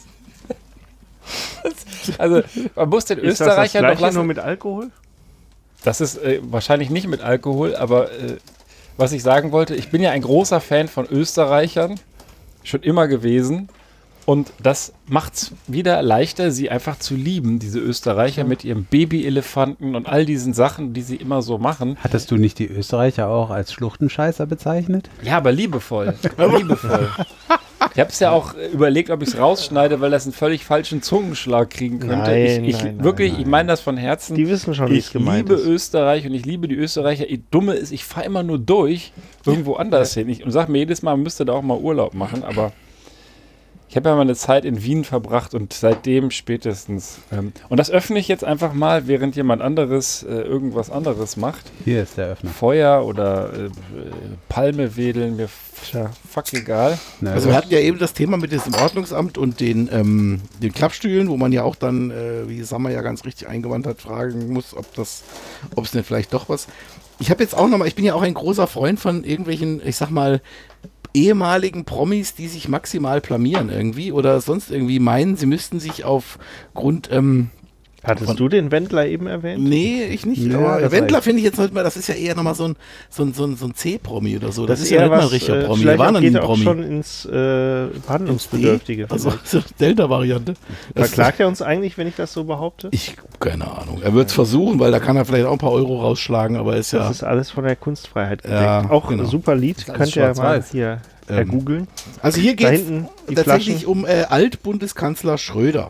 Also, man muss den Ist das Österreichern das doch Gleiche lassen. nur mit Alkohol? Das ist wahrscheinlich nicht mit Alkohol, aber was ich sagen wollte, ich bin ja ein großer Fan von Österreichern, schon immer gewesen. Und das macht es wieder leichter, sie einfach zu lieben, diese Österreicher mit ihrem Babyelefanten und all diesen Sachen, die sie immer so machen. Hattest du nicht die Österreicher auch als Schluchtenscheißer bezeichnet? Ja, aber liebevoll. Liebevoll. Ich habe es ja auch überlegt, ob ich es rausschneide, weil das einen völlig falschen Zungenschlag kriegen könnte. Ich meine das von Herzen. Die wissen schon, wie es gemeint ist. Ich liebe Österreich und ich liebe die Österreicher. Dumme ist, ich fahre immer nur durch, irgendwo anders hin. Und sage mir jedes Mal, man müsste da auch mal Urlaub machen, aber ich habe ja mal eine Zeit in Wien verbracht und seitdem spätestens. Und das öffne ich jetzt einfach mal, während jemand anderes irgendwas anderes macht. Hier ist der Öffner. Feuer oder Palme wedeln, mir fuck egal. Also wir hatten ja eben das Thema mit diesem Ordnungsamt und den Klappstühlen, wo man ja auch dann, wie Sammer ja ganz richtig eingewandt hat, fragen muss, ob es denn vielleicht doch was. Ich habe jetzt auch nochmal, ich bin ja auch ein großer Freund von irgendwelchen, ich sag mal, ehemaligen Promis, die sich maximal blamieren irgendwie oder sonst irgendwie meinen, sie müssten sich aufgrund Hattest du den Wendler eben erwähnt? Nee, ich nicht. Ja, aber Wendler finde ich jetzt nicht mal, das ist ja eher nochmal so ein C-Promi oder so. Das ist ja nicht mal ein richtiger Promi. Vielleicht war noch nie ein geht auch Promi. schon ins Behandlungsbedürftige. Also so Delta-Variante. Verklagt er uns eigentlich, wenn ich das so behaupte? Keine Ahnung. Er wird es versuchen, weil da kann er vielleicht auch ein paar Euro rausschlagen, aber ist ja... Das ist alles von der Kunstfreiheit gedeckt. Ja, auch genau. ein super Lied, könnt ihr mal hier googeln. Also hier geht es die tatsächlich um Altbundeskanzler Schröder,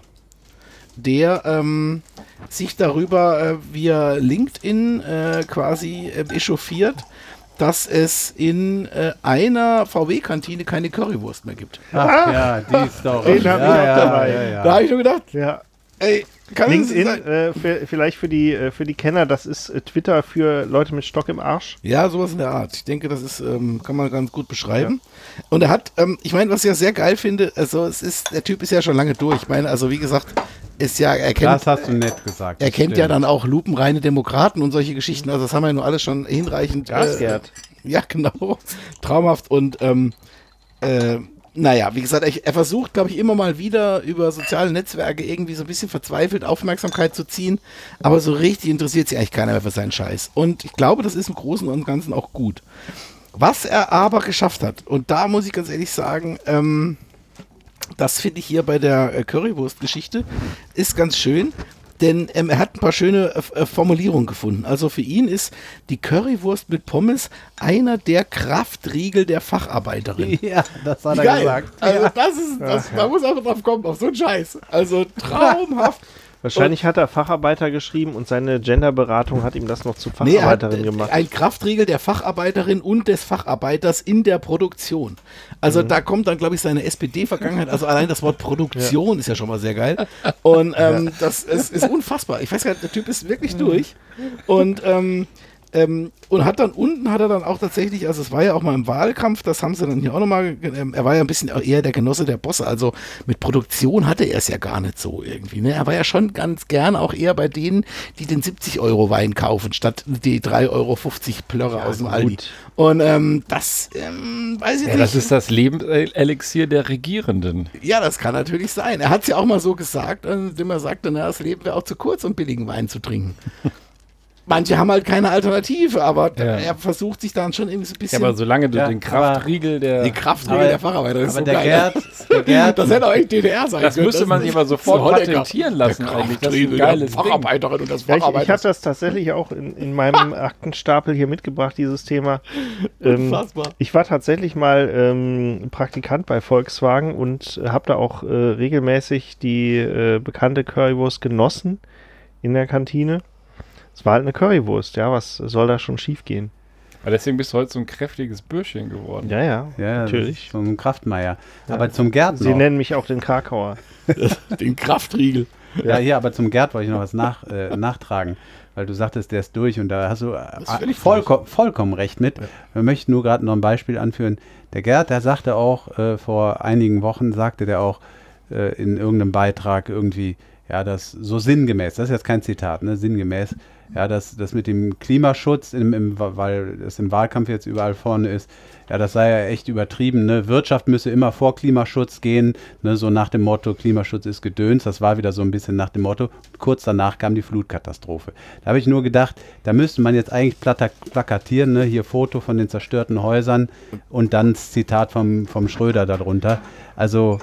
der sich darüber via LinkedIn quasi echauffiert, dass es in einer VW-Kantine keine Currywurst mehr gibt. Ach ja, die Story. Den hab ich auch dabei. Da habe ich nur gedacht, Ja. ey, kann LinkedIn, das sein? vielleicht für die Kenner, das ist Twitter für Leute mit Stock im Arsch. Ja, sowas in der Art. Ich denke, das ist, kann man ganz gut beschreiben. Ja. Und er hat, ich meine, was ich ja sehr geil finde, also der Typ ist ja schon lange durch. Ich meine, also wie gesagt, das hast du nett gesagt. Er kennt ja dann auch lupenreine Demokraten und solche Geschichten. Also das haben wir ja nur alles schon hinreichend. Gasgerd. Ja, genau. Traumhaft. Und naja, wie gesagt, er versucht, glaube ich, immer mal wieder über soziale Netzwerke irgendwie so ein bisschen verzweifelt Aufmerksamkeit zu ziehen. Aber so richtig interessiert sich eigentlich keiner mehr für seinen Scheiß. Und ich glaube, das ist im Großen und Ganzen auch gut. Was er aber geschafft hat, und da muss ich ganz ehrlich sagen, das finde ich hier bei der Currywurst-Geschichte, ist ganz schön, denn er hat ein paar schöne Formulierungen gefunden. Also für ihn ist die Currywurst mit Pommes einer der Kraftriegel der Facharbeiterin. Ja, das hat er Geil. gesagt. Also da muss er drauf kommen, auf so einen Scheiß. Also traumhaft. Wahrscheinlich hat er Facharbeiter geschrieben und seine Genderberatung hat ihm das noch zu Facharbeiterin gemacht. Ein Kraftriegel der Facharbeiterin und des Facharbeiters in der Produktion. Also da kommt dann, glaube ich, seine SPD-Vergangenheit. Also allein das Wort Produktion ist ja schon mal sehr geil. Und das ist unfassbar. Ich weiß gar nicht, der Typ ist wirklich durch. Und hat dann unten hat er dann auch tatsächlich, also es war ja auch mal im Wahlkampf, das haben sie dann hier auch nochmal, er war ja ein bisschen eher der Genosse der Bosse, also mit Produktion hatte er es ja gar nicht so irgendwie, ne? Er war ja schon ganz gern auch eher bei denen, die den 70€ Wein kaufen, statt die 3,50€ Plörre aus dem Aldi. Und das weiß ich nicht. Das ist das Lebenselixier der Regierenden. Ja, das kann natürlich sein. Er hat es ja auch mal so gesagt, indem er sagte, na, das Leben wäre auch zu kurz, um billigen Wein zu trinken. Manche haben halt keine Alternative, aber er versucht sich dann schon irgendwie so ein bisschen... Ja, aber solange du den Kraftriegel der Facharbeiter ist aber so der geil. Gerd, Das hätte auch echt DDR sein Das können. müsste man sich aber sofort patentieren lassen eigentlich. Das ist ein geiles Ding. Facharbeiterin und das Ja, Facharbeiter. ich habe das tatsächlich auch in meinem Aktenstapel hier mitgebracht, dieses Thema. Unfassbar. Ich war tatsächlich mal Praktikant bei Volkswagen und habe da auch regelmäßig die bekannte Currywurst genossen in der Kantine. Es war halt eine Currywurst, ja, was soll da schon schief gehen? Aber deswegen bist du heute so ein kräftiges Bürschchen geworden. Ja, natürlich. So ein Kraftmeier. Ja. Aber zum Gerd Sie nennen mich auch den Krakauer. Den Kraftriegel. Ja, hier, aber zum Gerd wollte ich noch was nachtragen. Weil du sagtest, der ist durch und da hast du vollkommen recht mit. Wir möchten nur gerade noch ein Beispiel anführen. Der Gerd, der sagte auch, vor einigen Wochen sagte der auch in irgendeinem Beitrag irgendwie, ja, das so sinngemäß, das ist jetzt kein Zitat, ne, sinngemäß, ja, das mit dem Klimaschutz, weil es im Wahlkampf jetzt überall vorne ist, ja, das sei ja echt übertrieben, ne, Wirtschaft müsse immer vor Klimaschutz gehen, ne, so nach dem Motto, Klimaschutz ist Gedöns, das war wieder so ein bisschen nach dem Motto, kurz danach kam die Flutkatastrophe. Da habe ich nur gedacht, da müsste man jetzt eigentlich plakatieren, ne, hier Foto von den zerstörten Häusern und dann das Zitat vom Schröder darunter, also...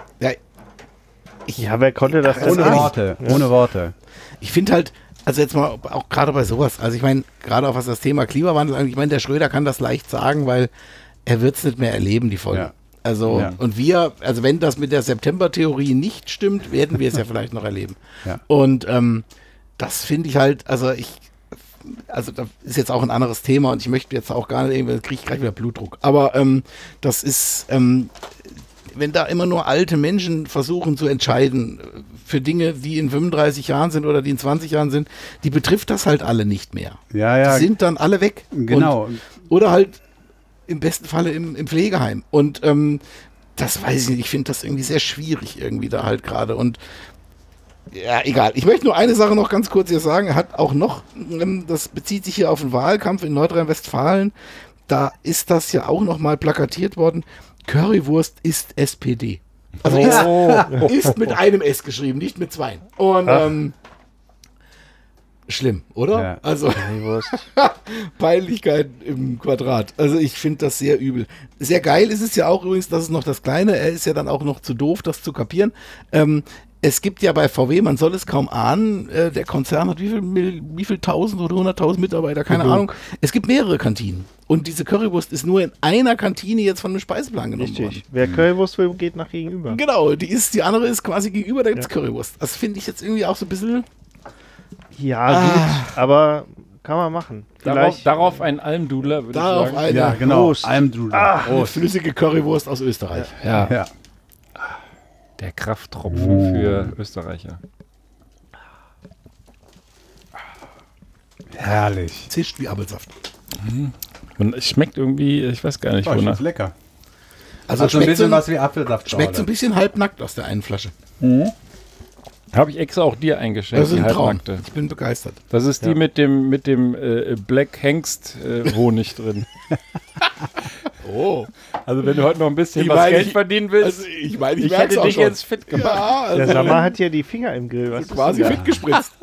Ja, wer konnte das denn? Ohne Worte. Ich finde halt, also jetzt mal auch gerade bei sowas, also ich meine, gerade auch was das Thema Klimawandel angeht, ich meine, der Schröder kann das leicht sagen, weil er wird es nicht mehr erleben, die Folge. Ja. Also, Ja. und also wenn das mit der September-Theorie nicht stimmt, werden wir es ja vielleicht noch erleben. Ja. Und das finde ich halt, also das ist jetzt auch ein anderes Thema und ich möchte jetzt auch gar nicht, irgendwie kriege ich gleich wieder Blutdruck. Aber das ist, wenn da immer nur alte Menschen versuchen zu entscheiden für Dinge, die in 35 Jahren sind oder die in 20 Jahren sind, die betrifft das halt alle nicht mehr. Ja. Die sind dann alle weg. Genau. Oder halt im besten Falle im Pflegeheim. Und das weiß ich nicht, ich finde das irgendwie sehr schwierig irgendwie da halt gerade. Und ja, egal. Ich möchte nur eine Sache noch ganz kurz hier sagen. Er hat auch noch, das bezieht sich hier auf den Wahlkampf in Nordrhein-Westfalen, da ist das ja auch noch mal plakatiert worden. Currywurst ist SPD. Also ist mit einem S geschrieben, nicht mit zwei. Und schlimm, oder? Ja. Also Peinlichkeit im Quadrat. Also ich finde das sehr übel. Sehr geil ist es ja auch übrigens, das ist noch das Kleine, er ist ja dann auch noch zu doof, das zu kapieren. Es gibt ja bei VW, man soll es kaum ahnen, der Konzern hat wie viel 1000 oder 100.000 Mitarbeiter, keine Ahnung. Es gibt mehrere Kantinen. Und diese Currywurst ist nur in einer Kantine jetzt von dem Speiseplan genommen worden. Richtig. Wer Currywurst will, geht nach gegenüber. Genau, die andere ist quasi gegenüber, da gibt es Currywurst. Das finde ich jetzt irgendwie auch so ein bisschen... Ja, gut, aber kann man machen. Darauf ein Almdudler, würde ich Darauf sagen. eine Ja, genau. Prost. Almdudler. eine flüssige Currywurst aus Österreich. Ja, Ja. der Krafttropfen für Österreicher. Herrlich. Zischt wie Apfelsaft. Und es schmeckt irgendwie, ich weiß gar nicht, Oh, ich wonach. find's lecker. Also Hat so ein schmeckt, bisschen was wie Apfelsaft. schmeckt so ein bisschen halbnackt aus der einen Flasche. Habe ich extra auch dir eingeschenkt, Das ist die ein Traum. halbnackte. Ich bin begeistert. Das ist die mit dem Black Hengst Honig drin. Oh. Also wenn du heute noch ein bisschen Ich was meine, Geld ich- verdienen willst, Also ich meine, ich ich merk's hätte auch dich schon. jetzt fit gemacht. Ja, Der also Sammer hat ja die Finger im Grill. Was ist quasi denn da? fit gespritzt.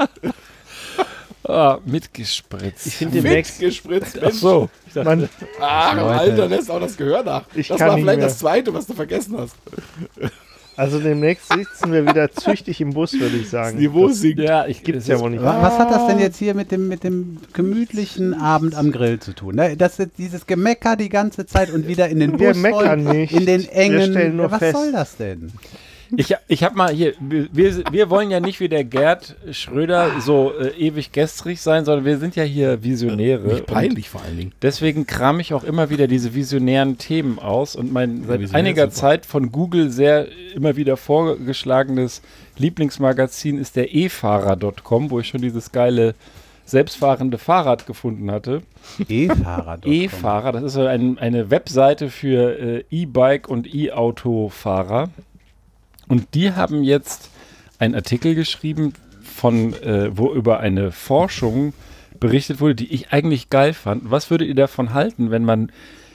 Mitgespritzt. Ich finde Fit demnächst, gespritzt. Ach so. Ich dachte, man, Ach, Leute. Alter, lässt auch das Gehör nach. Ich Das kann war nicht vielleicht mehr. das Zweite, was du vergessen hast. also demnächst sitzen wir wieder züchtig im Bus, würde ich sagen. Niveau sinkt. ja, Gibt's ja wohl nicht. Was hat das denn jetzt hier mit dem gemütlichen Abend am Grill zu tun? Ne? Das ist dieses Gemecker die ganze Zeit und wieder in den Wir Bus meckern rollen, nicht. in den Wir engen. stellen nur Ja, was fest. soll das denn? Ich hab mal hier, wir wollen ja nicht wie der Gerd Schröder so ewig gestrig sein, sondern wir sind ja hier Visionäre. Nicht Und peinlich vor allen Dingen. deswegen kram ich auch immer wieder diese visionären Themen aus und mein seit Visionär einiger ist super. Zeit von Google sehr immer wieder vorgeschlagenes Lieblingsmagazin ist der efahrer.com, wo ich schon dieses geile selbstfahrende Fahrrad gefunden hatte. E-Fahrer. E-Fahrer, das ist so eine Webseite für E-Bike und E-Auto-Fahrer. Und die haben jetzt einen Artikel geschrieben, wo über eine Forschung berichtet wurde, die ich eigentlich geil fand. Was würdet ihr davon halten, wenn man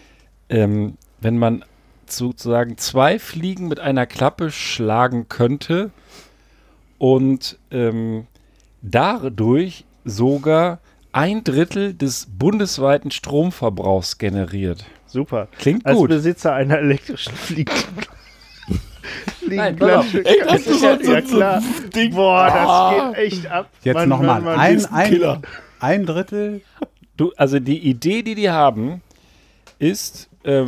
sozusagen 2 Fliegen mit einer Klappe schlagen könnte und dadurch sogar 1/3 des bundesweiten Stromverbrauchs generiert? Super. Klingt Als gut. Besitzer einer elektrischen Nein, pass auf. Echt, hast du ja klar. Boah, das geht echt ab. Jetzt Mann, nochmal. Mann, Mann. Ein Drittel. Also die Idee, die haben, ist, ich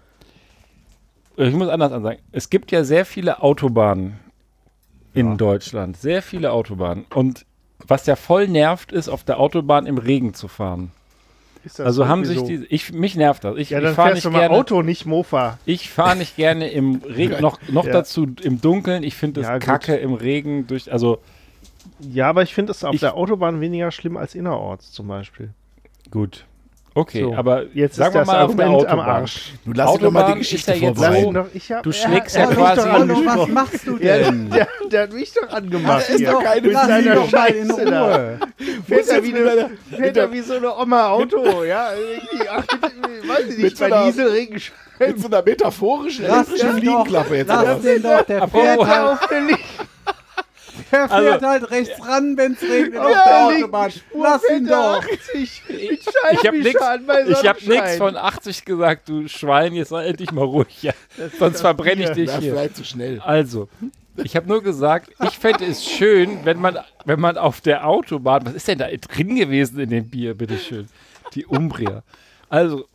muss anders ansagen, es gibt ja sehr viele Autobahnen in Deutschland, sehr viele Autobahnen. Und was ja voll nervt, ist, auf der Autobahn im Regen zu fahren. Ist das Also haben sich sowieso? mich nervt das. Ich Ja, dann fahre fährst nicht du mal gerne. Auto, nicht Mofa. Ich fahre nicht gerne im Regen, noch Ja. dazu im Dunkeln. Ich finde es Ja, gut. kacke im Regen. Ja, aber ich finde es auf Ich- der Autobahn weniger schlimm als innerorts zum Beispiel. Gut. Okay, So, aber jetzt sagen ist wir das mal auf der Argument am Autobahn. Arsch. Du lass doch mal Autobahn die Geschichte ist ja jetzt vorbei. so- Du schlägst ja quasi- Was machst du denn? Der hat mich doch angemacht. ist hier. doch keine- mit Lass ihn seiner doch mal in Scheiße da. Ruhe. Fährt er jetzt wie, mit einer- fährt er wie so eine Oma Auto, ja? Irgendwie, ach, weiß ich Mit nicht, so bei einer- Dieselregen Mit so einer metaphorischen Lass elektrischen den doch, Fliegenklappe jetzt. oder lass was? den doch, der Apropos- fährt halt, auf der Linie. der Also- fährt halt rechts ran, wenn es regnet auf Ja, der linken Autobahn. Spur Lass fährt ihn er doch. 80 mit Ich habe Scheibenwischer an bei nichts Sonnenschein. von 80 gesagt, du Schwein, jetzt sei endlich mal ruhig. Ja. Sonst verbrenne ich dich Das ist hier. vielleicht zu schnell. Also, ich habe nur gesagt, ich fände es schön, wenn man auf der Autobahn, was ist denn da drin gewesen in dem Bier, bitteschön? Die Umbria. Also,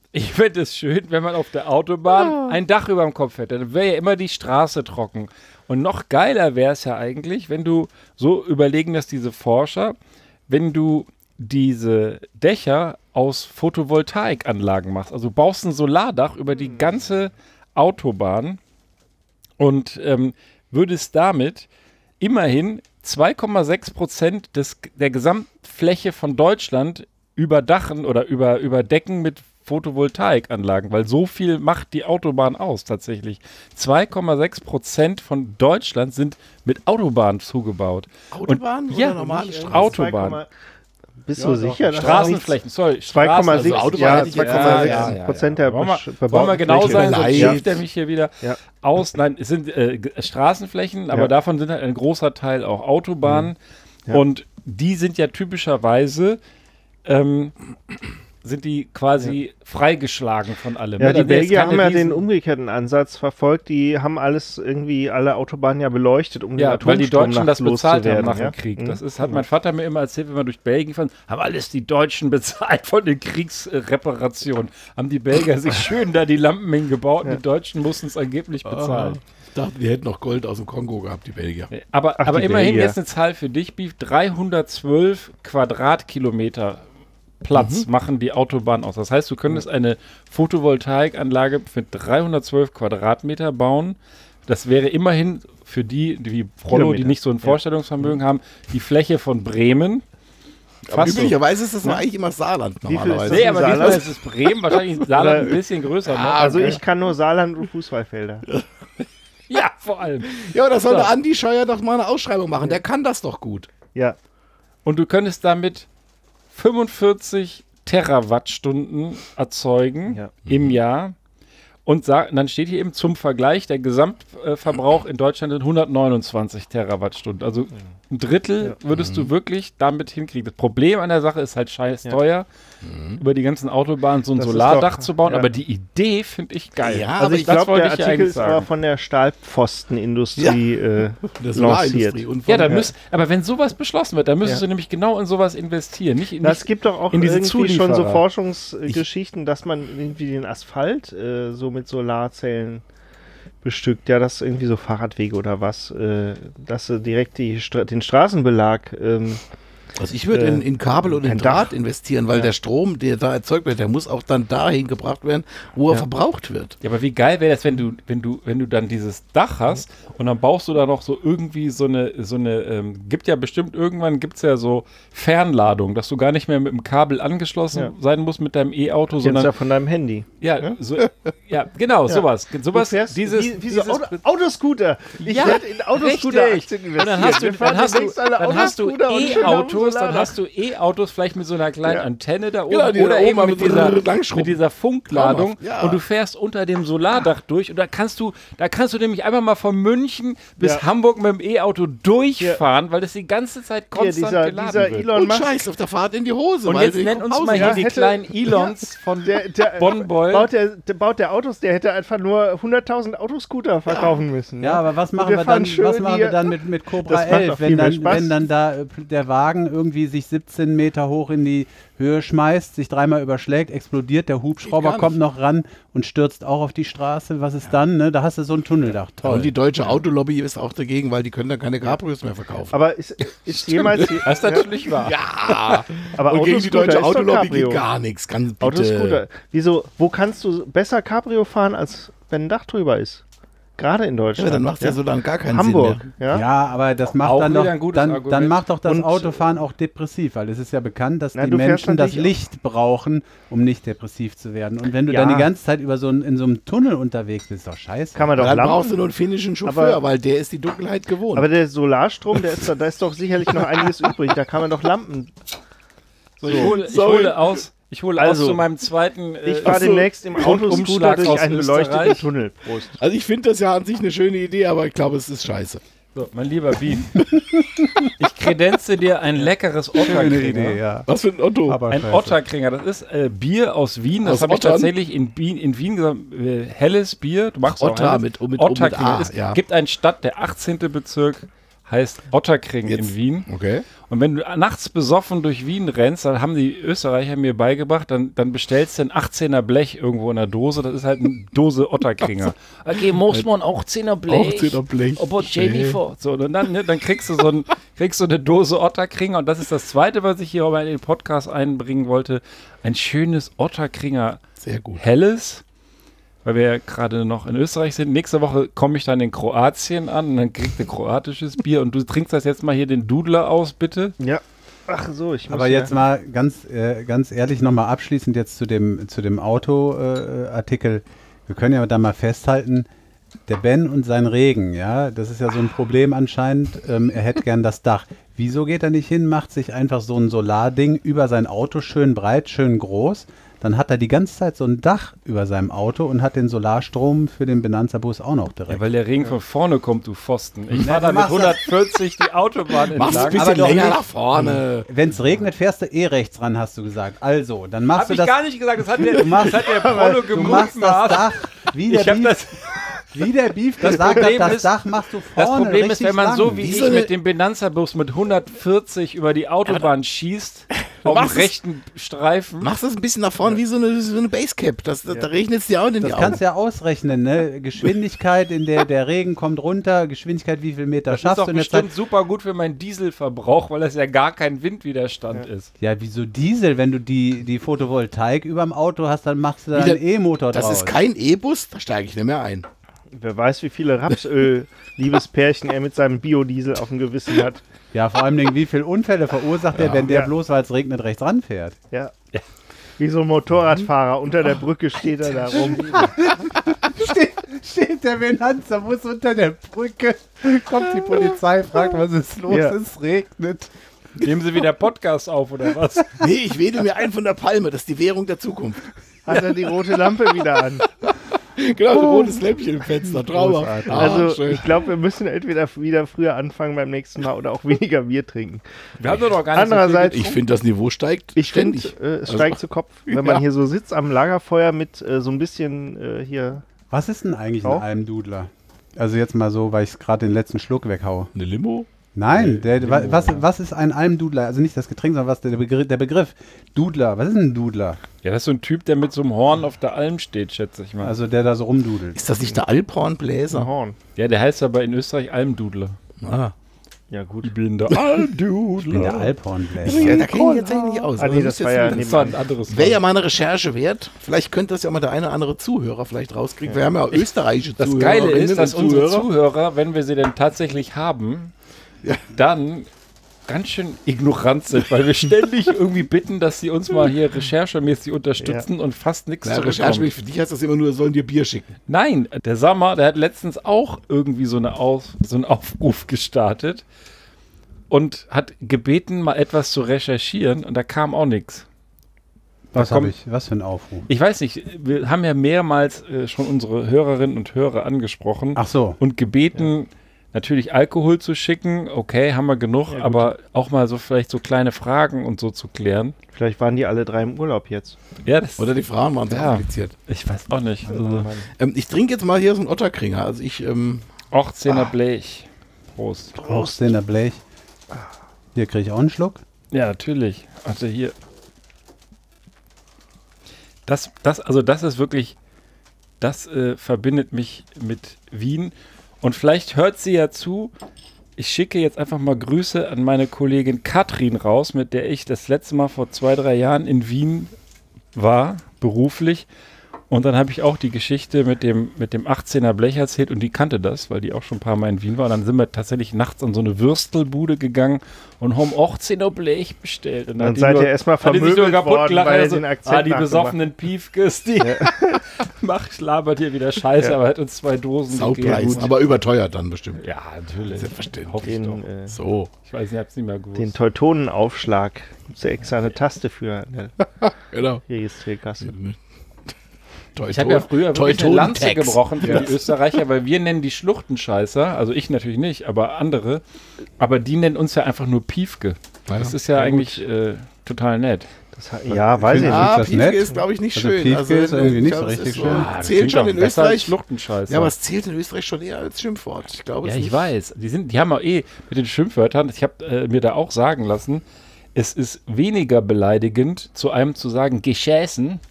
Ich fände es schön, wenn man auf der Autobahn ein Dach über dem Kopf hätte. Dann wäre ja immer die Straße trocken. Und noch geiler wäre es ja eigentlich, wenn du, so überlegen das diese Forscher, wenn du diese Dächer aus Photovoltaikanlagen machst. Also du baust ein Solardach über die ganze Autobahn und würdest damit immerhin 2,6% der Gesamtfläche von Deutschland überdachen oder überdecken mit Photovoltaikanlagen, weil so viel macht die Autobahn aus tatsächlich. 2,6% von Deutschland sind mit Autobahnen zugebaut. Autobahn oder normale Straßen? Autobahn. Bist du sicher? dass Straßenflächen, sorry. 2,6 Autobahn hätte ich 2,6 Prozent der Wollen wir bebauten genau Fläche. sein, sonst Vielleicht. schiebt er mich hier wieder aus. Nein, es sind Straßenflächen, aber davon sind halt ein großer Teil auch Autobahnen. Ja. Und die sind ja typischerweise sind die quasi freigeschlagen von allem. Ja, ne? die Da wäre jetzt Belgier keine haben ja den Riesen- umgekehrten Ansatz verfolgt. Die haben alle Autobahnen ja beleuchtet, um den Ja, weil die Atomstrom Deutschen das nachts bezahlt haben loszuwerden, nach ja? dem Krieg. Das hat mein Vater mir immer erzählt, wenn wir durch Belgien fahren, haben alles die Deutschen bezahlt von den Kriegsreparationen. Haben die Belgier sich schön da die Lampen hingebaut und die Deutschen mussten es angeblich bezahlen. Ich dachte, die hätten noch Gold aus dem Kongo gehabt, die Belgier. Aber die immerhin Belgier. jetzt eine Zahl für dich, Beef. 312 Quadratkilometer Platz machen die Autobahn aus. Das heißt, du könntest eine Photovoltaikanlage für 312 Quadratmeter bauen. Das wäre immerhin für die, wie Prollo, die Kilometer. nicht so ein Vorstellungsvermögen haben, die Fläche von Bremen. Aber Fast so. üblicherweise ist das eigentlich immer Saarland viel ist normalerweise. Nee, aber diesmal Saarland? ist es Bremen, wahrscheinlich Saarland ein bisschen größer. Ne? Also ich kann nur Saarland und Fußballfelder. Ja, vor allem. Ja, da soll So. der Andi Scheuer doch mal eine Ausschreibung machen. Der kann das doch gut. Ja. Und du könntest damit 45 Terawattstunden erzeugen im Jahr. Und dann steht hier eben zum Vergleich, der Gesamtverbrauch in Deutschland sind 129 Terawattstunden. Also ein Drittel würdest du wirklich damit hinkriegen. Das Problem an der Sache ist halt scheiß teuer, über die ganzen Autobahnen so ein Das ist Solardach doch- zu bauen. ja. Aber die Idee finde ich geil. Ja, Also aber ich das glaube, wollte der ich ja Artikel eigentlich ist aber sagen. von der Stahlpfostenindustrie der lanciert. Solarindustrie. Und von Ja, aber wenn sowas beschlossen wird, dann müsstest Ja. du nämlich genau in sowas investieren. Nicht Das gibt doch auch in diese irgendwie schon so Zulieferer. Forschungsgeschichten, dass man irgendwie den Asphalt so mit Solarzellen bestückt. Ja, das irgendwie so Fahrradwege oder was, dass sie direkt den Straßenbelag Also ich würde in Kabel und in ein Draht Dach. investieren, weil der Strom, der da erzeugt wird, der muss auch dann dahin gebracht werden, wo er verbraucht wird. Ja, aber wie geil wäre das, wenn du dann dieses Dach hast und dann baust du da noch so irgendwie so eine gibt ja bestimmt irgendwann gibt's ja so Fernladung, dass du gar nicht mehr mit dem Kabel angeschlossen sein musst mit deinem E-Auto, jetzt sondern ja von deinem Handy. genau, sowas. Du Sowas, fährst dieses wie so Autoscooter. Ich Ja, werde in Autoscooter-Aktien richtig. investieren. Und dann hast du, Wir fahren demnächst alle dann hast du Autoscooter und schön auf dem E-Autos, dann Solardach. hast du E-Autos vielleicht mit so einer kleinen Ja. Antenne da oben Genau, die oder da eben oben mit mit dieser, Langschrauben. mit dieser Funkladung Ja. und du fährst unter dem Solardach durch und da kannst du nämlich einfach mal von München bis Ja. Hamburg mit dem E-Auto durchfahren, weil das die ganze Zeit Hier, konstant dieser geladen wird. Elon Und Musk, Scheiß auf der Fahrt in die Hose. Und weil jetzt sie nenn kommen uns raus. mal hier ja, die hätte- kleinen Elons von der Bonn-Beul. baut der Autos, der hätte einfach nur 100.000 Autoscooter verkaufen müssen. Ja, aber was machen wir wir fahren dann, schön was machen wir hier- dann mit Cobra Das macht 11, doch viel mehr Spaß. wenn dann da der Wagen irgendwie sich 17 Meter hoch in die Höhe schmeißt, sich dreimal überschlägt, explodiert, der Hubschrauber Geht gar kommt noch ran und stürzt auch auf die Straße. Was ist dann? Ne? Da hast du so ein Tunneldach. Toll. Und die deutsche Autolobby ist auch dagegen, weil die können dann keine Cabrios mehr verkaufen. Aber ist jemals Das ist natürlich wahr. Ja, aber und gegen die Autoscooter deutsche ist doch Autolobby Cabrio. geht gar nichts. Ganz bitte. Autoscooter. Wieso? Wo kannst du besser Cabrio fahren, als wenn ein Dach drüber ist? Gerade in Ja, Deutschland. dann macht ja so dann gar keinen Hamburg. Sinn Ja? Ja, aber das macht Auch dann wieder doch, ein gutes dann Argument. macht doch das Und- Autofahren auch depressiv, weil es ist ja bekannt, dass Na, die du fährst Menschen das natürlich Licht brauchen, um nicht depressiv zu werden. Und wenn du Ja. dann die ganze Zeit in so einem Tunnel unterwegs bist, ist doch scheiße. Kann man doch Dann Lampen. brauchst du nur einen finnischen Chauffeur, Aber- weil der ist die Dunkelheit gewohnt. Aber der Solarstrom, da ist doch sicherlich noch einiges übrig. Da kann man doch Lampen. So, ich hole aus Also, zu meinem zweiten Ich fahre demnächst im Autoscooter Rundumschlag durch aus einen beleuchteten Österreich. Tunnel. Prost. Also ich finde das ja an sich eine schöne Idee, aber ich glaube, es ist scheiße. So, mein lieber Beef. Ich kredenze dir ein leckeres Otterkringer. ja. Was für ein Otto. Aber Ein scheiße. Otterkringer, das ist Bier aus Wien. Das Aus habe ich Ottern? tatsächlich in Wien gesagt. Helles Bier. Du machst auch Otter helles. mit Otterkringer. A, Es ja. gibt eine Stadt, der 18. Bezirk heißt Otterkring in Wien. Okay. Und wenn du nachts besoffen durch Wien rennst, dann haben die Österreicher mir beigebracht, dann bestellst du ein 18er Blech irgendwo in der Dose. Das ist halt eine Dose Otterkringer. Okay, muss man auch 10er Blech. 18er Blech. Aber Jennifer. So, und dann kriegst du eine Dose Otterkringer. Und das ist das Zweite, was ich hier mal in den Podcast einbringen wollte. Ein schönes Otterkringer Sehr gut. Helles. Weil wir ja gerade noch in Österreich sind. Nächste Woche komme ich dann in Kroatien an und dann kriegt ihr kroatisches Bier. Und du trinkst das jetzt mal hier den Dudler aus, bitte. Ja. Ach so, ich muss Aber jetzt mal ganz ehrlich nochmal abschließend jetzt zu dem Auto-Artikel. Wir können ja da mal festhalten, der Ben und sein Regen, ja, das ist ja so ein Problem anscheinend. Er hätte gern das Dach. Wieso geht er nicht hin, macht sich einfach so ein Solarding über sein Auto schön breit, schön groß. Dann hat er die ganze Zeit so ein Dach über seinem Auto und hat den Solarstrom für den Benanza-Bus auch noch direkt. Ja, weil der Regen von vorne kommt, du Pfosten. Ich fahre da mit 140 die Autobahn Mach's ein entlang. bisschen Aber doch länger nicht. nach vorne. Wenn es regnet, fährst du rechts ran, hast du gesagt. Also, dann machst Hab du ich das. gar nicht gesagt, das hat der Du Polo machst das gemutmaßt. Dach, wie Ich der hab Beef, das. wie der Beef Das gesagt Problem hat, das ist- Dach machst du Das vorne Problem ist, richtig wenn man so lang. wie Wie ich so eine- mit dem Benanza-Bus mit 140 über die Autobahn schießt, auf dem machst es- rechten Streifen. Machst das ein bisschen nach vorne wie so eine Basecap. Da regnet es dir auch in die Das Augen. kannst du ja ausrechnen, ne? Geschwindigkeit, in der Regen kommt runter, Geschwindigkeit, wie viel Meter Das ist schaffst doch du in der Zeit. bestimmt super gut für meinen Dieselverbrauch, weil das ja gar kein Windwiderstand ist. Ja, wieso Diesel? Wenn du die Photovoltaik überm Auto hast, dann machst du da Wieder- einen E-Motor draus. Das ist kein E-Bus, da steige ich nicht mehr ein. Wer weiß, wie viele Rapsöl-Liebespärchen er mit seinem Biodiesel auf dem Gewissen hat. Ja, vor allem, wie viele Unfälle verursacht er, wenn der Ja. bloß, weil es regnet, rechts ranfährt. Ja. Wie so ein Motorradfahrer. Unter der Brücke steht er da rum. Steht der Benanza-Bus unter der Brücke, kommt die Polizei, fragt, was ist los, Ja. es regnet. Nehmen Sie wieder Podcast auf, oder was? Nee, ich wedel mir ein von der Palme, das ist die Währung der Zukunft. Hat er die rote Lampe wieder an. Genau, ein rotes Lämpchen im Fenster, Trauer. Großartig. Also ich glaube, wir müssen entweder wieder früher anfangen beim nächsten Mal oder auch weniger Bier trinken. Wir haben doch gar nicht Andererseits, Ich finde, das Niveau steigt ich finde, ständig. es steigt zu Kopf, wenn man ja. hier so sitzt am Lagerfeuer mit so ein bisschen hier. Was ist denn eigentlich ein Auch? Almdudler? Also jetzt mal so, weil ich gerade den letzten Schluck weghaue. Eine Limo? Nein, was ist ein Almdudler? Also nicht das Getränk, sondern was der Begriff Dudler. Was ist ein Dudler? Ja, das ist so ein Typ, der mit so einem Horn auf der Alm steht, schätze ich mal. Also der da so rumdudelt. Ist das nicht der Alphornbläser? Horn. Ja, der heißt aber in Österreich Almdudler. Ah. Ja gut. Ich bin der Ich bin der Almdudler. Alphornbläser. Ja, da kenne ich jetzt eigentlich nicht aus. Ah, nee, das war ja Das war ein anderes Wäre ja Wort. mal eine Recherche wert. Vielleicht könnte das ja mal der eine oder andere Zuhörer vielleicht rauskriegen. Wir haben ja auch österreichische Das Zuhörer. Geile ist, dass unsere Zuhörer, wenn wir sie denn tatsächlich haben, dann ganz schön ignorant sind, weil wir ständig irgendwie bitten, dass sie uns mal hier recherchemäßig unterstützen und fast nichts Na, Recherche zurückkommt. für dich heißt das immer nur, sollen dir Bier schicken. Nein, der Sammer, der hat letztens auch irgendwie so einen Aufruf gestartet und hat gebeten, mal etwas zu recherchieren und da kam auch nichts. Was kommt- habe ich? Was für ein Aufruf? Ich weiß nicht, wir haben ja mehrmals schon unsere Hörerinnen und Hörer angesprochen Ach so. und gebeten, natürlich Alkohol zu schicken. Okay, haben wir genug, aber auch mal so vielleicht so kleine Fragen und so zu klären. Vielleicht waren die alle 3 im Urlaub jetzt. Ja, das Oder die Fragen waren sehr Ja. kompliziert. ich weiß auch nicht. Also, Ich trinke jetzt mal hier so einen Otterkringer. Also ich, 18er Blech. Prost. Brauchst du in der Blech? Hier kriege ich auch einen Schluck. Ja, natürlich. Also hier. Das ist wirklich, das verbindet mich mit Wien. Und vielleicht hört sie ja zu. Ich schicke jetzt einfach mal Grüße an meine Kollegin Katrin raus, mit der ich das letzte Mal vor 2-3 Jahren in Wien war, beruflich. Und dann habe ich auch die Geschichte mit dem 18er Blech erzählt und die kannte das, weil die auch schon ein paar Mal in Wien war. Und dann sind wir tatsächlich nachts an so eine Würstelbude gegangen und haben 18er Blech bestellt. Und Dann hat die seid nur- ihr erstmal hat die sich vermöbelt nur kaputt worden, gelacht, weil ihr also, den Akzent die nachgemacht. besoffenen Piefkes, die labert hier wieder Scheiße, aber hat uns 2 Dosen Saupreis, gegeben. aber überteuert dann bestimmt. Ja, natürlich. Selbstverständlich. Hoffe ich doch. Den, So, Ich weiß nicht, ich hab's nicht mehr gewusst. den Teutonenaufschlag. Gibt's ja extra eine Taste für an der genau. Registrierkasse. Ich habe ja früher wirklich eine Lanze Teutonen-Tax. gebrochen für die Österreicher, weil wir nennen die Schluchtenscheißer, also ich natürlich nicht, aber andere, aber die nennen uns ja einfach nur Piefke. Das ist ja eigentlich total nett. Ja, weiß ich nicht. Ist das Piefke nett? ist, glaube ich, nicht Also schön. Piefke ist irgendwie nicht so das richtig ist schön. Zählt schon in Österreich. Schluchtenscheiß. Ja, aber es zählt in Österreich schon eher als Schimpfwort. Ich glaube, Ja, es ich nicht. weiß. Die haben auch mit den Schimpfwörtern, ich habe mir da auch sagen lassen, es ist weniger beleidigend, zu einem zu sagen, geschäßen,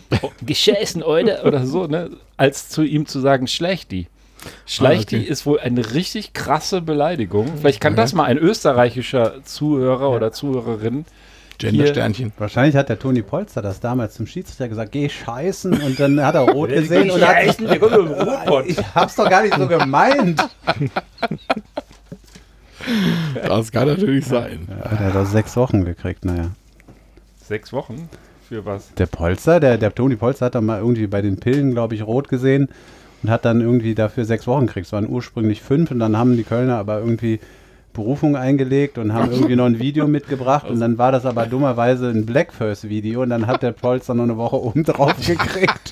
oder so, ne, als zu ihm zu sagen, Schlechti. Schlechti okay. ist wohl eine richtig krasse Beleidigung. Vielleicht kann das mal ein österreichischer Zuhörer oder Zuhörerin. Gendersternchen. Wahrscheinlich hat der Toni Polster das damals zum Schiedsrichter gesagt, geh scheißen, und dann hat er rot gesehen und hat ich hab's doch gar nicht so gemeint. Das kann natürlich sein. Ja, der hat doch 6 Wochen gekriegt, naja. 6 Wochen? Für was? Der Polster, der Toni Polster hat dann mal irgendwie bei den Pillen, glaube ich, rot gesehen und hat dann irgendwie dafür 6 Wochen gekriegt. Es waren ursprünglich 5 und dann haben die Kölner aber irgendwie Berufung eingelegt und haben irgendwie noch ein Video mitgebracht und dann war das aber dummerweise ein Blackfirst-Video und dann hat der Polster noch eine Woche oben drauf gekriegt.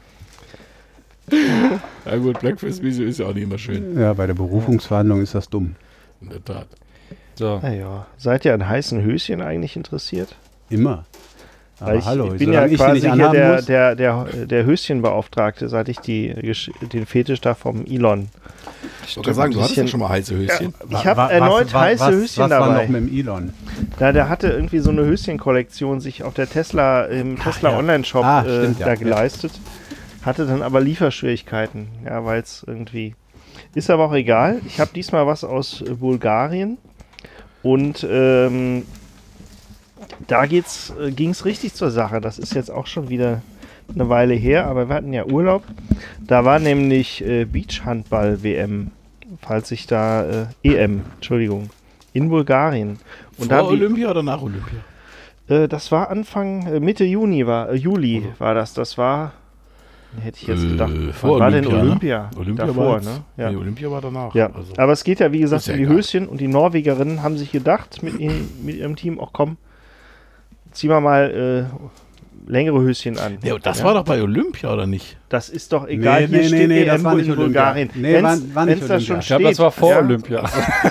Ja gut, Blackfist-Video ist ja auch nicht immer schön. Ja, bei der Berufungsverhandlung ist das dumm. In der Tat. So. Naja, seid ihr an heißen Höschen eigentlich interessiert? Immer. Aber Weil hallo, ich bin ja solange ich die quasi nicht hier anhaben muss. der Höschenbeauftragte, seit ich den Fetisch da vom Elon. Ich wollte sagen, du hattest ja schon mal heiße Höschen. Ich habe erneut heiße Höschen was dabei. war noch mit dem Elon? Ja, der hatte irgendwie so eine Höschenkollektion sich auf der Tesla, im Tesla Online-Shop stimmt, da geleistet. Hatte dann aber Lieferschwierigkeiten, ja, weil es irgendwie... Ist aber auch egal. Ich habe diesmal was aus Bulgarien und da ging es richtig zur Sache. Das ist jetzt auch schon wieder eine Weile her, aber wir hatten ja Urlaub. Da war nämlich Beachhandball-WM, falls ich da Entschuldigung, in Bulgarien. Und Vor Olympia oder nach Olympia? Das war Mitte Juni, Juli war das. Das war, hätte ich jetzt gedacht, vor war denn Olympia, Olympia? Olympia davor, war jetzt, ne? Ja. Nee, Olympia war danach. Ja, Also. aber es geht ja, wie gesagt, Ist ja um die egal. Höschen und die Norwegerinnen haben sich gedacht, mit ihrem Team, auch komm, ziehen wir mal längere Höschen an. Ja, das war doch bei Olympia, oder nicht? Das ist doch egal, Nee, hier steht nee, das EM war nicht in Olympia. Bulgarien. Nee, war nicht Wenn's da Olympia. schon Ich Ich glaube, steht, das war vor ja, Olympia.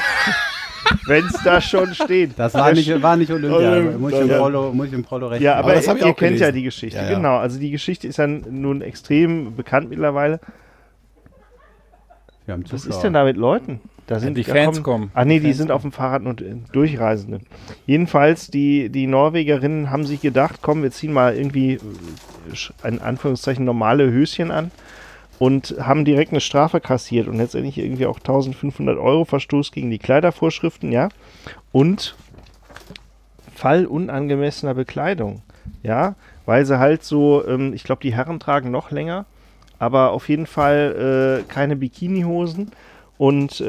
wenn es da schon steht. Das war nicht Olympia. Muss ich im Prollo recht Ja, geben. aber das hab ich ihr auch kennt ja gelesen. die Geschichte, Ja, ja. genau. Also die Geschichte ist ja nun extrem bekannt mittlerweile. Wir haben Was Zuschauer. ist denn da mit Leuten? Da sind die Fans kommen. Ah nee, die sind auf dem Fahrrad und Durchreisende. Jedenfalls, die Norwegerinnen haben sich gedacht, komm, wir ziehen mal irgendwie in Anführungszeichen normale Höschen an und haben direkt eine Strafe kassiert und letztendlich irgendwie auch 1.500 € Verstoß gegen die Kleidervorschriften, ja, und Fall unangemessener Bekleidung, ja, weil sie halt so, ich glaube, die Herren tragen noch länger, aber auf jeden Fall keine Bikinihosen. Und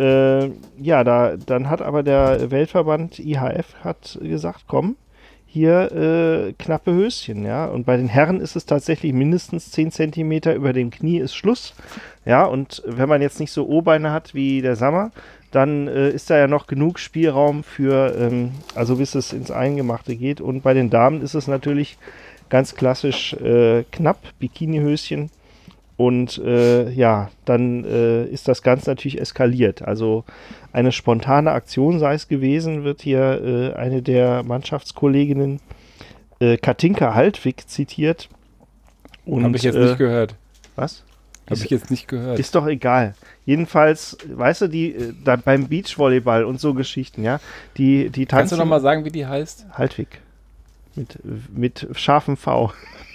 dann hat aber der Weltverband IHF hat gesagt, komm, hier knappe Höschen, ja. Und bei den Herren ist es tatsächlich mindestens 10 Zentimeter über dem Knie ist Schluss. Ja, und wenn man jetzt nicht so O-Beine hat wie der Sammer, dann ist da ja noch genug Spielraum für, also bis es ins Eingemachte geht. Und bei den Damen ist es natürlich ganz klassisch knapp, Bikinihöschen. Und dann ist das Ganze natürlich eskaliert. Also eine spontane Aktion sei es gewesen, wird hier eine der Mannschaftskolleginnen, Katinka Haltwig, zitiert. Habe ich jetzt nicht gehört. Was? Habe ich jetzt nicht gehört. Ist doch egal. Jedenfalls, weißt du, da beim Beachvolleyball und so Geschichten, ja, die tanzen. Kannst du noch mal sagen, wie die heißt? Haltwig. Mit scharfem V.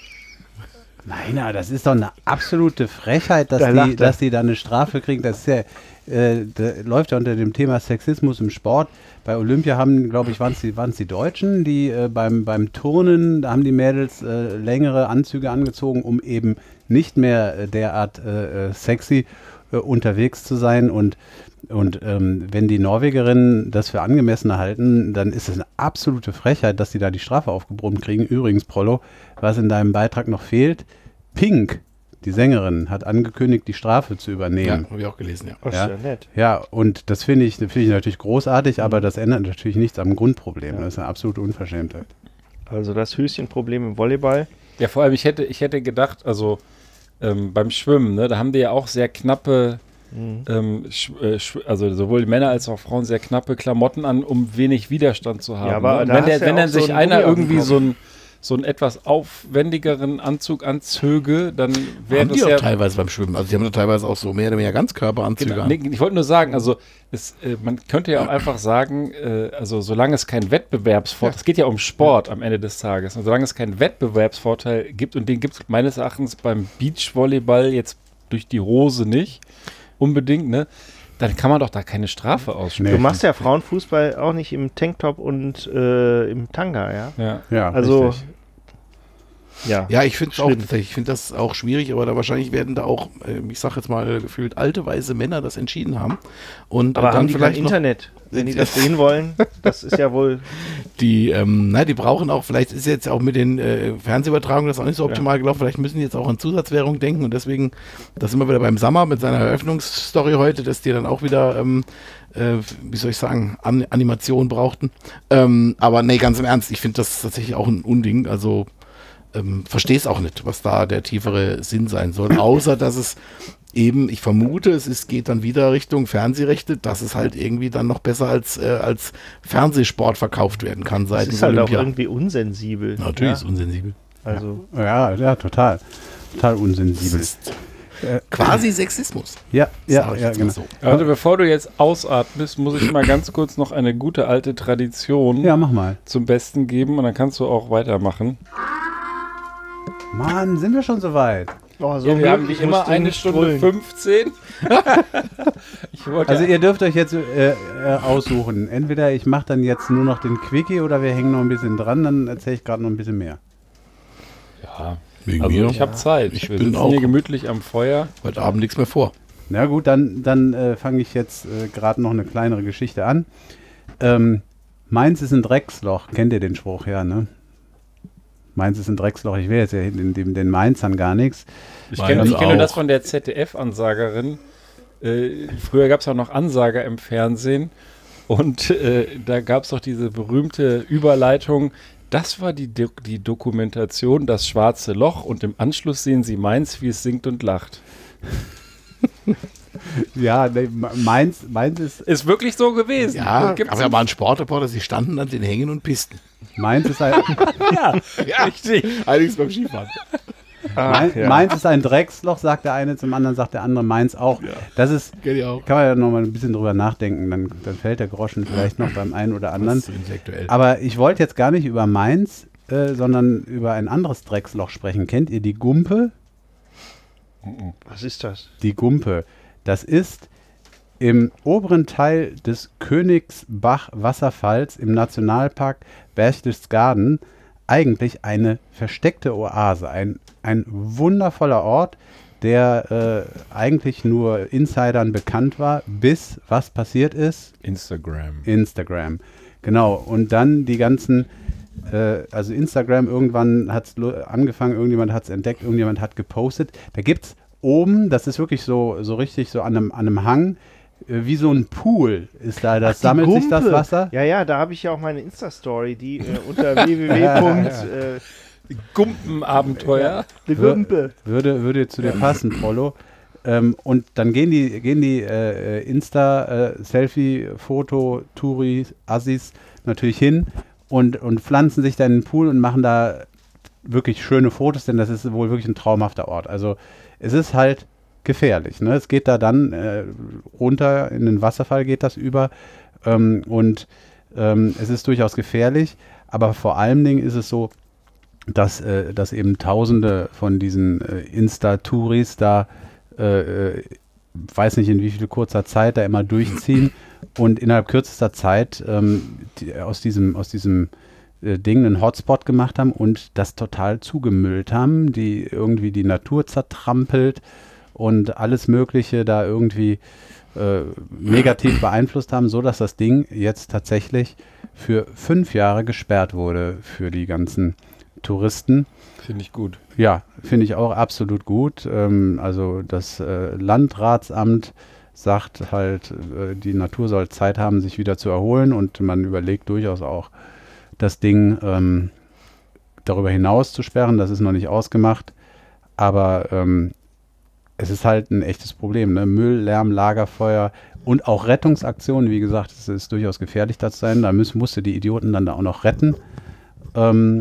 Nein, aber das ist doch eine absolute Frechheit, Da lacht er. dass die da eine Strafe kriegen. Das ist ja, da läuft ja unter dem Thema Sexismus im Sport. Bei Olympia haben, glaube ich, waren es die Deutschen, die beim Turnen, da haben die Mädels längere Anzüge angezogen, um eben nicht mehr derart sexy unterwegs zu sein. Und wenn die Norwegerinnen das für angemessen halten, dann ist es eine absolute Frechheit, dass die da die Strafe aufgebrummt kriegen. Übrigens, Prollo, was in deinem Beitrag noch fehlt, Pink, die Sängerin, hat angekündigt, die Strafe zu Ja, übernehmen. habe ich auch gelesen, ja. Oh, ist Ja. ja nett. Ja, und das finde ich natürlich großartig, aber das ändert natürlich nichts am Grundproblem. Das ist eine absolute Unverschämtheit. Also das Höschenproblem im Volleyball. Ja, vor allem, ich hätte gedacht, also beim Schwimmen, ne, da haben die ja auch sehr knappe, also sowohl die Männer als auch Frauen sehr knappe Klamotten an, um wenig Widerstand zu haben. Ja, aber ne? Und da wenn, hast du ja wenn auch dann so sich einen einer Gummi auf dem irgendwie Kopf. so einen etwas aufwendigeren Anzug anzöge, dann wäre Haben es die ja... auch teilweise beim Schwimmen. Also die haben da teilweise auch so mehr oder weniger Ganzkörperanzüge Genau. an. Nee, ich wollte nur sagen, also man könnte ja auch einfach sagen, also solange es keinen Wettbewerbsvorteil, es geht ja um Sport am Ende des Tages, und solange es keinen Wettbewerbsvorteil gibt, und den gibt es meines Erachtens beim Beachvolleyball jetzt durch die Hose nicht unbedingt, ne? Dann kann man doch da keine Strafe aussprechen. Du machst ja Frauenfußball auch nicht im Tanktop und im Tanga, ja? Ja. Ja, Also, richtig. ja. Ja, ich finde es auch Schlimm. tatsächlich, ich finde das auch schwierig, aber da wahrscheinlich werden da auch, ich sag jetzt mal gefühlt alte weiße Männer das entschieden haben. Und Aber dann haben die kein vielleicht noch Internet? Wenn die das sehen wollen, das ist ja wohl... die brauchen auch, vielleicht ist jetzt auch mit den Fernsehübertragungen das auch nicht so optimal gelaufen, vielleicht müssen die jetzt auch an Zusatzwährung denken und deswegen, das sind wir wieder beim Sammer mit seiner Eröffnungsstory heute, dass die dann auch wieder, wie soll ich sagen, Animation brauchten. Aber nee, ganz im Ernst, ich finde das tatsächlich auch ein Unding, also verstehe es auch nicht, was da der tiefere Sinn sein soll, außer dass es eben, ich vermute, geht dann wieder Richtung Fernsehrechte, dass es halt irgendwie dann noch besser als Fernsehsport verkauft werden kann Das seitens ist halt auch Olympia. irgendwie unsensibel. Natürlich ist Ja? unsensibel. Also, Ja, total. Total Das unsensibel. ist quasi Sexismus. Ja, Sag ja, ich ja, jetzt mal genau. so. Also bevor du jetzt ausatmest, muss ich mal ganz kurz noch eine gute alte Tradition Ja, mach mal. zum Besten geben, und dann kannst du auch weitermachen. Mann, sind wir schon so weit? oh, so Ja, wir haben wie möglich immer musst du eine nicht Stunde brüllen. 15. Ich wollte Also ihr dürft euch jetzt aussuchen. Entweder ich mache dann jetzt nur noch den Quickie oder wir hängen noch ein bisschen dran, dann erzähle ich gerade noch ein bisschen mehr. ja, Wegen also mir. ich habe Zeit. Ich Wir bin sitzen auch. hier gemütlich am Feuer. Heute Abend nichts mehr vor. Na gut, dann fange ich jetzt gerade noch eine kleinere Geschichte an. Mainz ist ein Drecksloch. Kennt ihr den Spruch? Ja, ne? Mainz ist ein Drecksloch. Ich will jetzt ja den Mainzern gar nichts. Ich Meine kenne auch. das von der ZDF-Ansagerin. Früher gab es auch noch Ansager im Fernsehen. Und da gab es doch diese berühmte Überleitung. Das war die Dokumentation Das Schwarze Loch. Und im Anschluss sehen Sie Mainz, wie es singt und lacht. Ja, ne, Mainz ist Ist wirklich so gewesen. Ja, Gibt's aber ja mal einen Sportreporter, sie standen an den Hängen und Pisten. Mainz ist ein Ja, richtig. Allerdings beim Skifahren. Mainz ist ein Drecksloch, sagt der eine, zum anderen sagt der andere Mainz auch. Das ist, Kenn ich auch. kann man ja noch mal ein bisschen drüber nachdenken, dann fällt der Groschen vielleicht noch beim einen oder anderen. Das ist intellektuell. Aber ich wollte jetzt gar nicht über Mainz, sondern über ein anderes Drecksloch sprechen. Kennt ihr die Gumpe? Was ist das? Die Gumpe. Das ist im oberen Teil des Königsbach-Wasserfalls im Nationalpark Berchtesgaden eigentlich eine versteckte Oase. Ein wundervoller Ort, der eigentlich nur Insidern bekannt war, bis was passiert ist? Instagram. Genau. Und dann die ganzen, also Instagram, irgendwann hat es angefangen, irgendjemand hat es entdeckt, irgendjemand hat gepostet. Da gibt es oben, das ist wirklich so richtig so an einem Hang, wie so ein Pool ist da, das Die sammelt sich das Gumpe. Wasser. Ja, da habe ich ja auch meine Insta-Story, die unter www. Gumpenabenteuer. Die Gumpe. Würde zu dir passen, Prollo. Und dann gehen die Insta-Selfie-Foto-Touris-Assis natürlich hin und pflanzen sich dann in den Pool und machen da wirklich schöne Fotos, denn das ist wohl wirklich ein traumhafter Ort. Also es ist halt gefährlich. Ne? Es geht da dann runter, in den Wasserfall geht das über und es ist durchaus gefährlich, aber vor allen Dingen ist es so, dass eben Tausende von diesen Insta-Touris da weiß nicht in wie viel kurzer Zeit da immer durchziehen und innerhalb kürzester Zeit aus diesem Ding einen Hotspot gemacht haben und das total zugemüllt haben, die irgendwie die Natur zertrampelt und alles Mögliche da irgendwie negativ beeinflusst haben, sodass das Ding jetzt tatsächlich für 5 Jahre gesperrt wurde für die ganzen Touristen. Finde ich gut. Ja, finde ich auch absolut gut. Also das Landratsamt sagt halt, die Natur soll Zeit haben, sich wieder zu erholen und man überlegt durchaus auch, das Ding darüber hinaus zu sperren. Das ist noch nicht ausgemacht, aber es ist halt ein echtes Problem. Ne? Müll, Lärm, Lagerfeuer und auch Rettungsaktionen. Wie gesagt, es ist durchaus gefährlich, das zu sein. Da musste die Idioten dann da auch noch retten.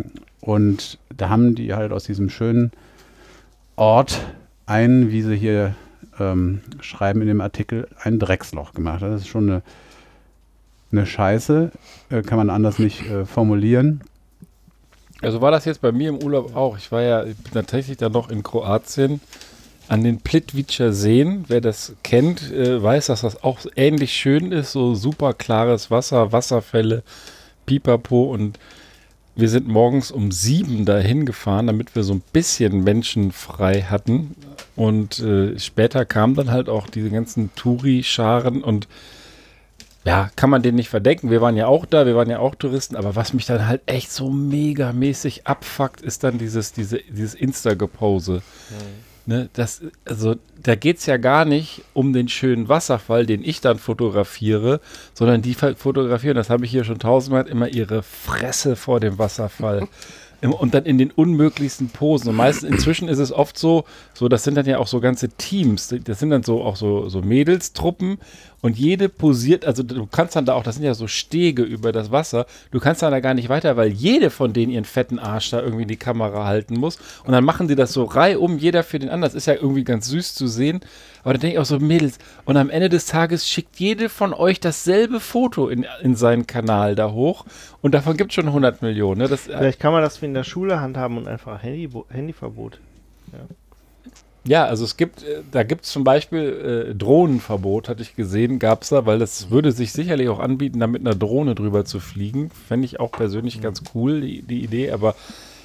Und da haben die halt aus diesem schönen Ort wie sie hier schreiben in dem Artikel, ein Drecksloch gemacht. Das ist schon eine Scheiße, kann man anders nicht formulieren. Also war das jetzt bei mir im Urlaub auch. Ich bin tatsächlich dann noch in Kroatien an den Plitvicer Seen. Wer das kennt, weiß, dass das auch ähnlich schön ist. So super klares Wasser, Wasserfälle, Pipapo. Und wir sind morgens um 7 dahin gefahren, damit wir so ein bisschen menschenfrei hatten. Und später kamen dann halt auch diese ganzen Touri-Scharen und ja, kann man denen nicht verdenken. Wir waren ja auch da, wir waren ja auch Touristen, aber was mich dann halt echt so megamäßig abfuckt, ist dann dieses Insta-Gepose. Ne, da geht es ja gar nicht um den schönen Wasserfall, den ich dann fotografiere, sondern die fotografieren, das habe ich hier schon 1000-mal, immer ihre Fresse vor dem Wasserfall. Und dann in den unmöglichsten Posen. Und meistens, inzwischen ist es oft so, das sind dann ja auch so ganze Teams. Das sind dann so Mädelstruppen. Und jede posiert, also du kannst dann da auch, das sind ja so Stege über das Wasser, du kannst dann da gar nicht weiter, weil jede von denen ihren fetten Arsch da irgendwie in die Kamera halten muss. Und dann machen die das so reihum, jeder für den anderen. Das ist ja irgendwie ganz süß zu sehen. Aber da denke ich auch so, Mädels, und am Ende des Tages schickt jede von euch dasselbe Foto in seinen Kanal da hoch. Und davon gibt es schon 100 Millionen. Ne? Vielleicht kann man das wie in der Schule handhaben und einfach Handyverbot. Ja. Ja, also da gibt es zum Beispiel Drohnenverbot, hatte ich gesehen, gab es da, weil das würde sich sicherlich auch anbieten, da mit einer Drohne drüber zu fliegen. Fände ich auch persönlich ganz cool, die Idee, aber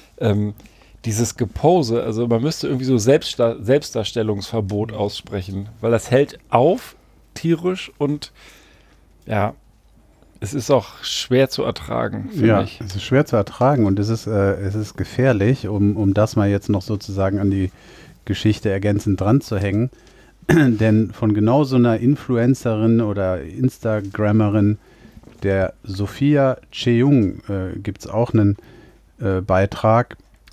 dieses Gepose, also man müsste irgendwie so Selbstdarstellungsverbot aussprechen, weil das hält auf, tierisch und ja, es ist auch schwer zu ertragen, finde ich. Ja, es ist schwer zu ertragen und es ist gefährlich, um das mal jetzt noch sozusagen an die Geschichte ergänzend dran zu hängen, denn von genau so einer Influencerin oder Instagrammerin, der Sophia Cheung, gibt es auch einen Beitrag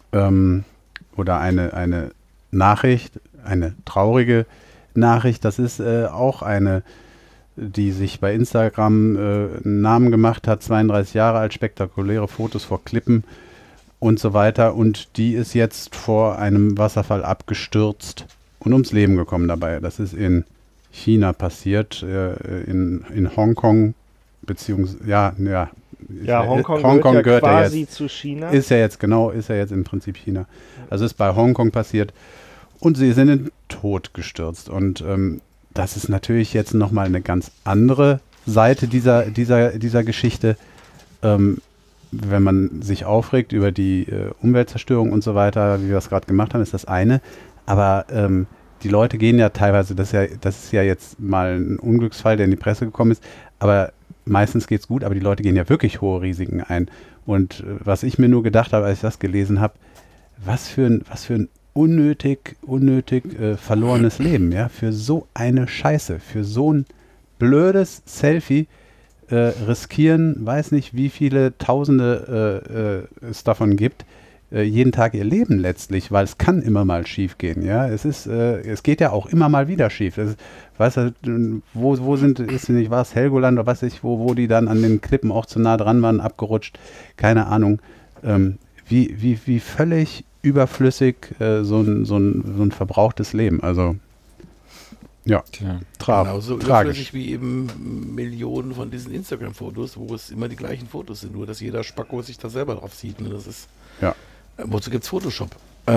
oder eine Nachricht, eine traurige Nachricht. Das ist auch eine, die sich bei Instagram einen Namen gemacht hat, 32 Jahre alt, spektakuläre Fotos vor Klippen und so weiter. Und die ist jetzt vor einem Wasserfall abgestürzt und ums Leben gekommen dabei. Das ist in China passiert, in Hongkong, beziehungsweise, Hongkong gehört ja quasi jetzt zu China. Ist ja jetzt im Prinzip China. Also ist bei Hongkong passiert und sie sind in den Tod gestürzt. Und das ist natürlich jetzt nochmal eine ganz andere Seite dieser Geschichte. Wenn man sich aufregt über die Umweltzerstörung und so weiter, wie wir es gerade gemacht haben, ist das eine. Aber die Leute gehen ja teilweise, das ist ja jetzt mal ein Unglücksfall, der in die Presse gekommen ist, aber meistens geht es gut, aber die Leute gehen ja wirklich hohe Risiken ein. Und was ich mir nur gedacht habe, als ich das gelesen habe, was für ein unnötig verlorenes Leben, ja, für so eine Scheiße, für so ein blödes Selfie riskieren, weiß nicht, wie viele Tausende es davon gibt, jeden Tag ihr Leben letztlich, weil es kann immer mal schief gehen, ja, es geht ja auch immer mal wieder schief. Weißt du, war es Helgoland oder was weiß ich, wo die dann an den Klippen auch zu nah dran waren, abgerutscht, keine Ahnung, wie völlig überflüssig so ein verbrauchtes Leben, also ja, genauso überflüssig wie eben Millionen von diesen Instagram-Fotos, wo es immer die gleichen Fotos sind, nur dass jeder Spacko sich da selber drauf sieht. Ne? Das ist, ja. Wozu gibt es Photoshop?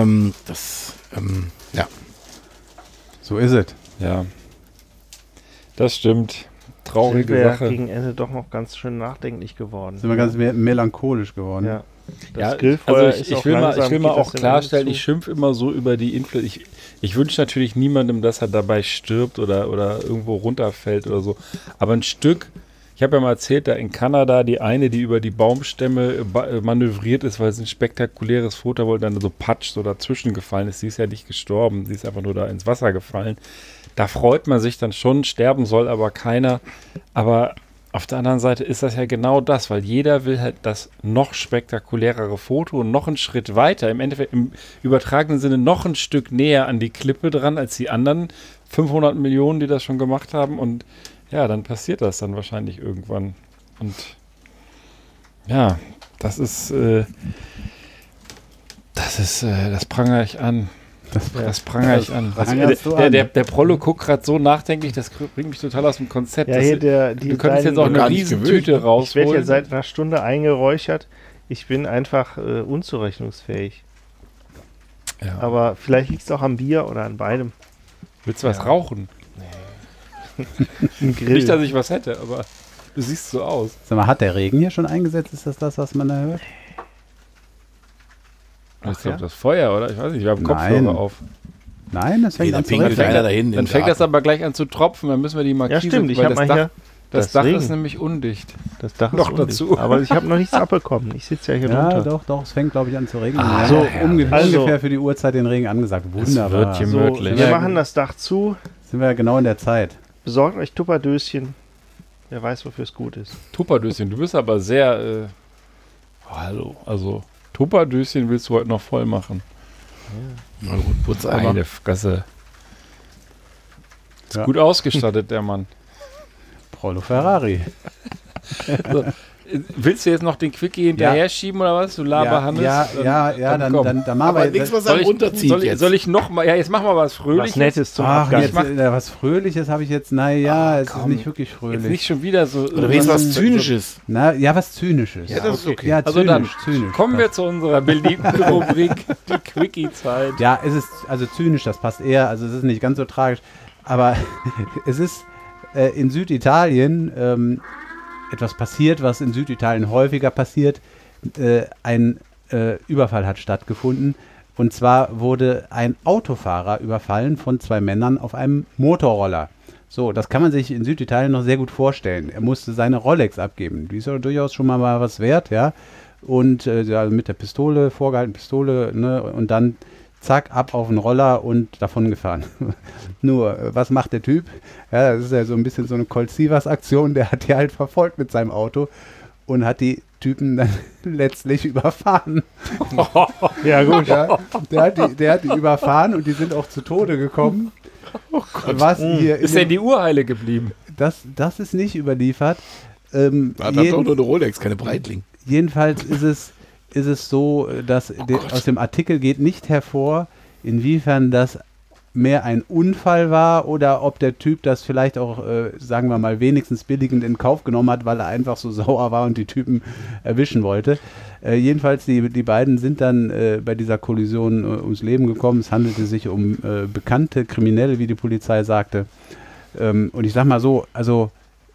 Ja. So ist es. Ja. Das stimmt. Traurige Sache. Sache. Gegen Ende doch noch ganz schön nachdenklich geworden. Sind wir ganz melancholisch geworden. Ja. Das ich will mal auch klarstellen, ich schimpfe immer so über die Influencer. Ich wünsche natürlich niemandem, dass er dabei stirbt oder irgendwo runterfällt oder so. Aber ein Stück, ich habe ja mal erzählt, da in Kanada die eine, die über die Baumstämme manövriert ist, weil sie ein spektakuläres Foto wollte, dann so patscht so dazwischen gefallen ist. Sie ist ja nicht gestorben, sie ist einfach nur da ins Wasser gefallen. Da freut man sich dann schon, sterben soll aber keiner. Aber auf der anderen Seite ist das ja genau das, weil jeder will halt das noch spektakulärere Foto und noch einen Schritt weiter, im Endeffekt im übertragenen Sinne noch ein Stück näher an die Klippe dran als die anderen 500 Millionen, die das schon gemacht haben und ja, dann passiert das dann wahrscheinlich irgendwann und ja, das ist Das prangere ich an. Das prangere ich an. prangerst du an? Der Prollo guckt gerade so nachdenklich, das bringt mich total aus dem Konzept. Ja, hier Du könntest jetzt auch eine Riesentüte Ich werde rausholen. ja seit einer Stunde eingeräuchert. Ich bin einfach unzurechnungsfähig. Ja. Aber vielleicht liegt es auch am Bier oder an beidem. Willst du was rauchen? Ein Grill. Nicht, dass ich was hätte, aber du siehst so aus. Sag mal, hat der Regen hier schon eingesetzt? Ist das, was man da hört? Das ist ja? doch das Feuer, oder? Ich weiß nicht, wir haben Nein. Kopfhörer auf. Nein, das fängt da an zu pingelt regnen. einer dahin. Dann fängt das aber gleich an zu tropfen, dann müssen wir die Ja, Markise, stimmt. Ich weil habe das mal Dach, hier das Dach Regen. ist nämlich undicht. Das Dach noch ist dazu. undicht. Aber ich habe noch nichts abbekommen. Ich sitze ja hier Ja, drunter. doch, es fängt, glaube ich, an zu regnen. Ah, so herrlich. ungefähr Also- für die Uhrzeit den Regen angesagt. Es Wunderbar. wird hier So, möglich. wir Ja, machen das Dach zu. Sind wir genau in der Zeit. Besorgt euch Tupperdöschen. Wer weiß, wofür es gut ist. Tupperdöschen, du bist aber sehr, hallo, also Tupperdöschen willst du heute noch voll machen. Na gut, Putzeimer. Meine Fresse. Ist Ja. gut ausgestattet, der Mann. Prollo Ferrari. Willst du jetzt noch den Quickie hinterher schieben oder was? Du Laberhannes? Dann komm. machen Aber wir nichts, was Soll er ich, runterzieht soll, ich, jetzt. soll ich noch mal, ja, jetzt machen wir was Fröhliches. Was Nettes zum Ach, Abgang. jetzt was Fröhliches habe ich jetzt. Naja, es ist komm. nicht wirklich Jetzt fröhlich. nicht schon wieder so. Oder wenigstens was Zynisches. Na, ja, was Zynisches. Ja, das ist okay. Ja, Also dann zynisch. kommen wir zu unserer beliebten Rubrik, die Quickie-Zeit. Ja, es ist also zynisch, das passt eher, also es ist nicht ganz so tragisch, aber es ist in Süditalien etwas passiert, was in Süditalien häufiger passiert. Ein Überfall hat stattgefunden und zwar wurde ein Autofahrer überfallen von 2 Männern auf einem Motorroller. So, das kann man sich in Süditalien noch sehr gut vorstellen. Er musste seine Rolex abgeben. Die ist ja durchaus schon mal was wert, ja. Und ja, mit der Pistole, vorgehaltenen Pistole, ne, und dann zack, ab auf den Roller und davon gefahren. Nur, was macht der Typ? Ja, das ist ja so ein bisschen so eine Colt Sievers-Aktion. Der hat die halt verfolgt mit seinem Auto und hat die Typen dann letztlich überfahren. Ja, gut. Ja, der hat die überfahren und die sind auch zu Tode gekommen. Oh Gott. Was hier Ist denn die Uhr heile geblieben? das ist nicht überliefert. Da hat er doch nur eine Rolex, keine Breitling. Jedenfalls ist es so, dass aus dem Artikel geht nicht hervor, inwiefern das mehr ein Unfall war oder ob der Typ das vielleicht auch, sagen wir mal, wenigstens billigend in Kauf genommen hat, weil er einfach so sauer war und die Typen erwischen wollte. Jedenfalls, die beiden sind dann bei dieser Kollision ums Leben gekommen. Es handelte sich um bekannte Kriminelle, wie die Polizei sagte. Und ich sag mal so, also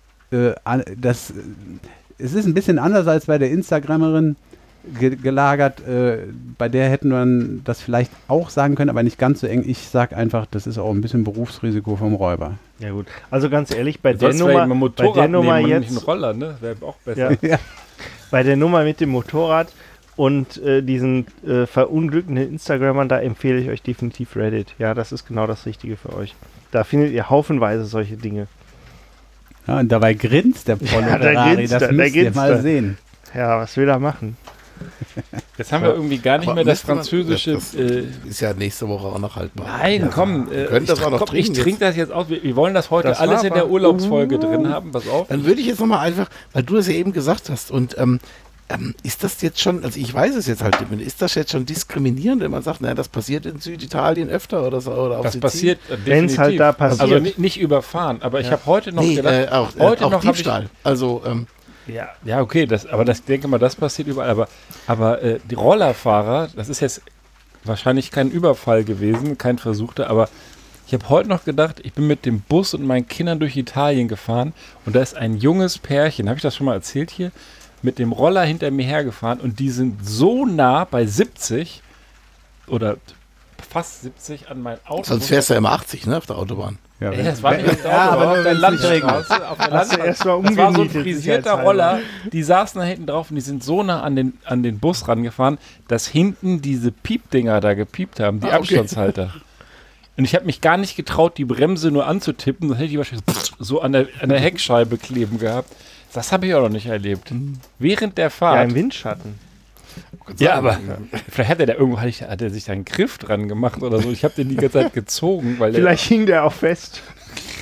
es ist ein bisschen anders als bei der Instagrammerin gelagert. Bei der hätten wir das vielleicht auch sagen können, aber nicht ganz so eng. Ich sag einfach, das ist auch ein bisschen Berufsrisiko vom Räuber. Ja, gut. Also ganz ehrlich, bei der Sollst vielleicht Nummer, mal ein bei Motorrad der Nummer nehmen und nicht einen jetzt, Roller, ne? Wäre auch besser. Ja. Ja. bei der Nummer mit dem Motorrad und diesen verunglückenden Instagrammern, da empfehle ich euch definitiv Reddit. Ja, das ist genau das Richtige für euch. Da findet ihr haufenweise solche Dinge. Ja, und dabei grinst der Prollo Ja, da Ferrari, grinst das er, da müsst ihr grinst mal er. sehen. Ja, was will er machen? Jetzt haben wir irgendwie gar nicht Aber mehr das müsste man- französische. Das ist ja nächste Woche auch noch haltbar. Nein, komm. können das auch noch ich trinken trinke das jetzt aus. Wir wollen das heute Das alles war in der aber- Urlaubsfolge drin haben. Pass auf. Dann würde ich jetzt nochmal einfach, weil du das ja eben gesagt hast, und ist das jetzt schon, also ich weiß es jetzt halt nicht, ist das jetzt schon diskriminierend, wenn man sagt, naja, das passiert in Süditalien öfter oder so? Oder auf Das Sizilien? passiert Wenn's definitiv. halt da passiert. Also nicht überfahren. Aber ich habe heute noch Nee, gedacht, auch heute noch habe ich Diebstahl. Also, Ja, okay, ich denke mal, das passiert überall. Aber die Rollerfahrer, das ist jetzt wahrscheinlich kein Überfall gewesen, kein versuchter, aber ich habe heute noch gedacht, ich bin mit dem Bus und meinen Kindern durch Italien gefahren und da ist ein junges Pärchen, habe ich das schon mal erzählt hier, mit dem Roller hinter mir hergefahren und die sind so nah bei 70 oder fast 70 an mein Auto. sonst fährst du ja immer 80, ne, auf der Autobahn. Ja, Ey, das war nicht auf der Ja, Autobahn, aber auf der wenn's nicht regnet. Landstraße. Auf der Hast du Landstraße. erst mal Das war so ein umgenietet, frisierter sicherheitshalber. Roller, die saßen da hinten drauf und die sind so nah an den Bus rangefahren, dass hinten diese Piepdinger da gepiept haben, die Ah, okay. Abstandshalter. Und ich habe mich gar nicht getraut, die Bremse nur anzutippen, dann hätte ich die wahrscheinlich so an der Heckscheibe kleben gehabt. Das habe ich auch noch nicht erlebt. Während der Ja, Fahrt. im Windschatten. Ja, aber vielleicht hat hat er sich da einen Griff dran gemacht oder so. Ich habe den die ganze Zeit gezogen, weil Vielleicht hing der auch fest.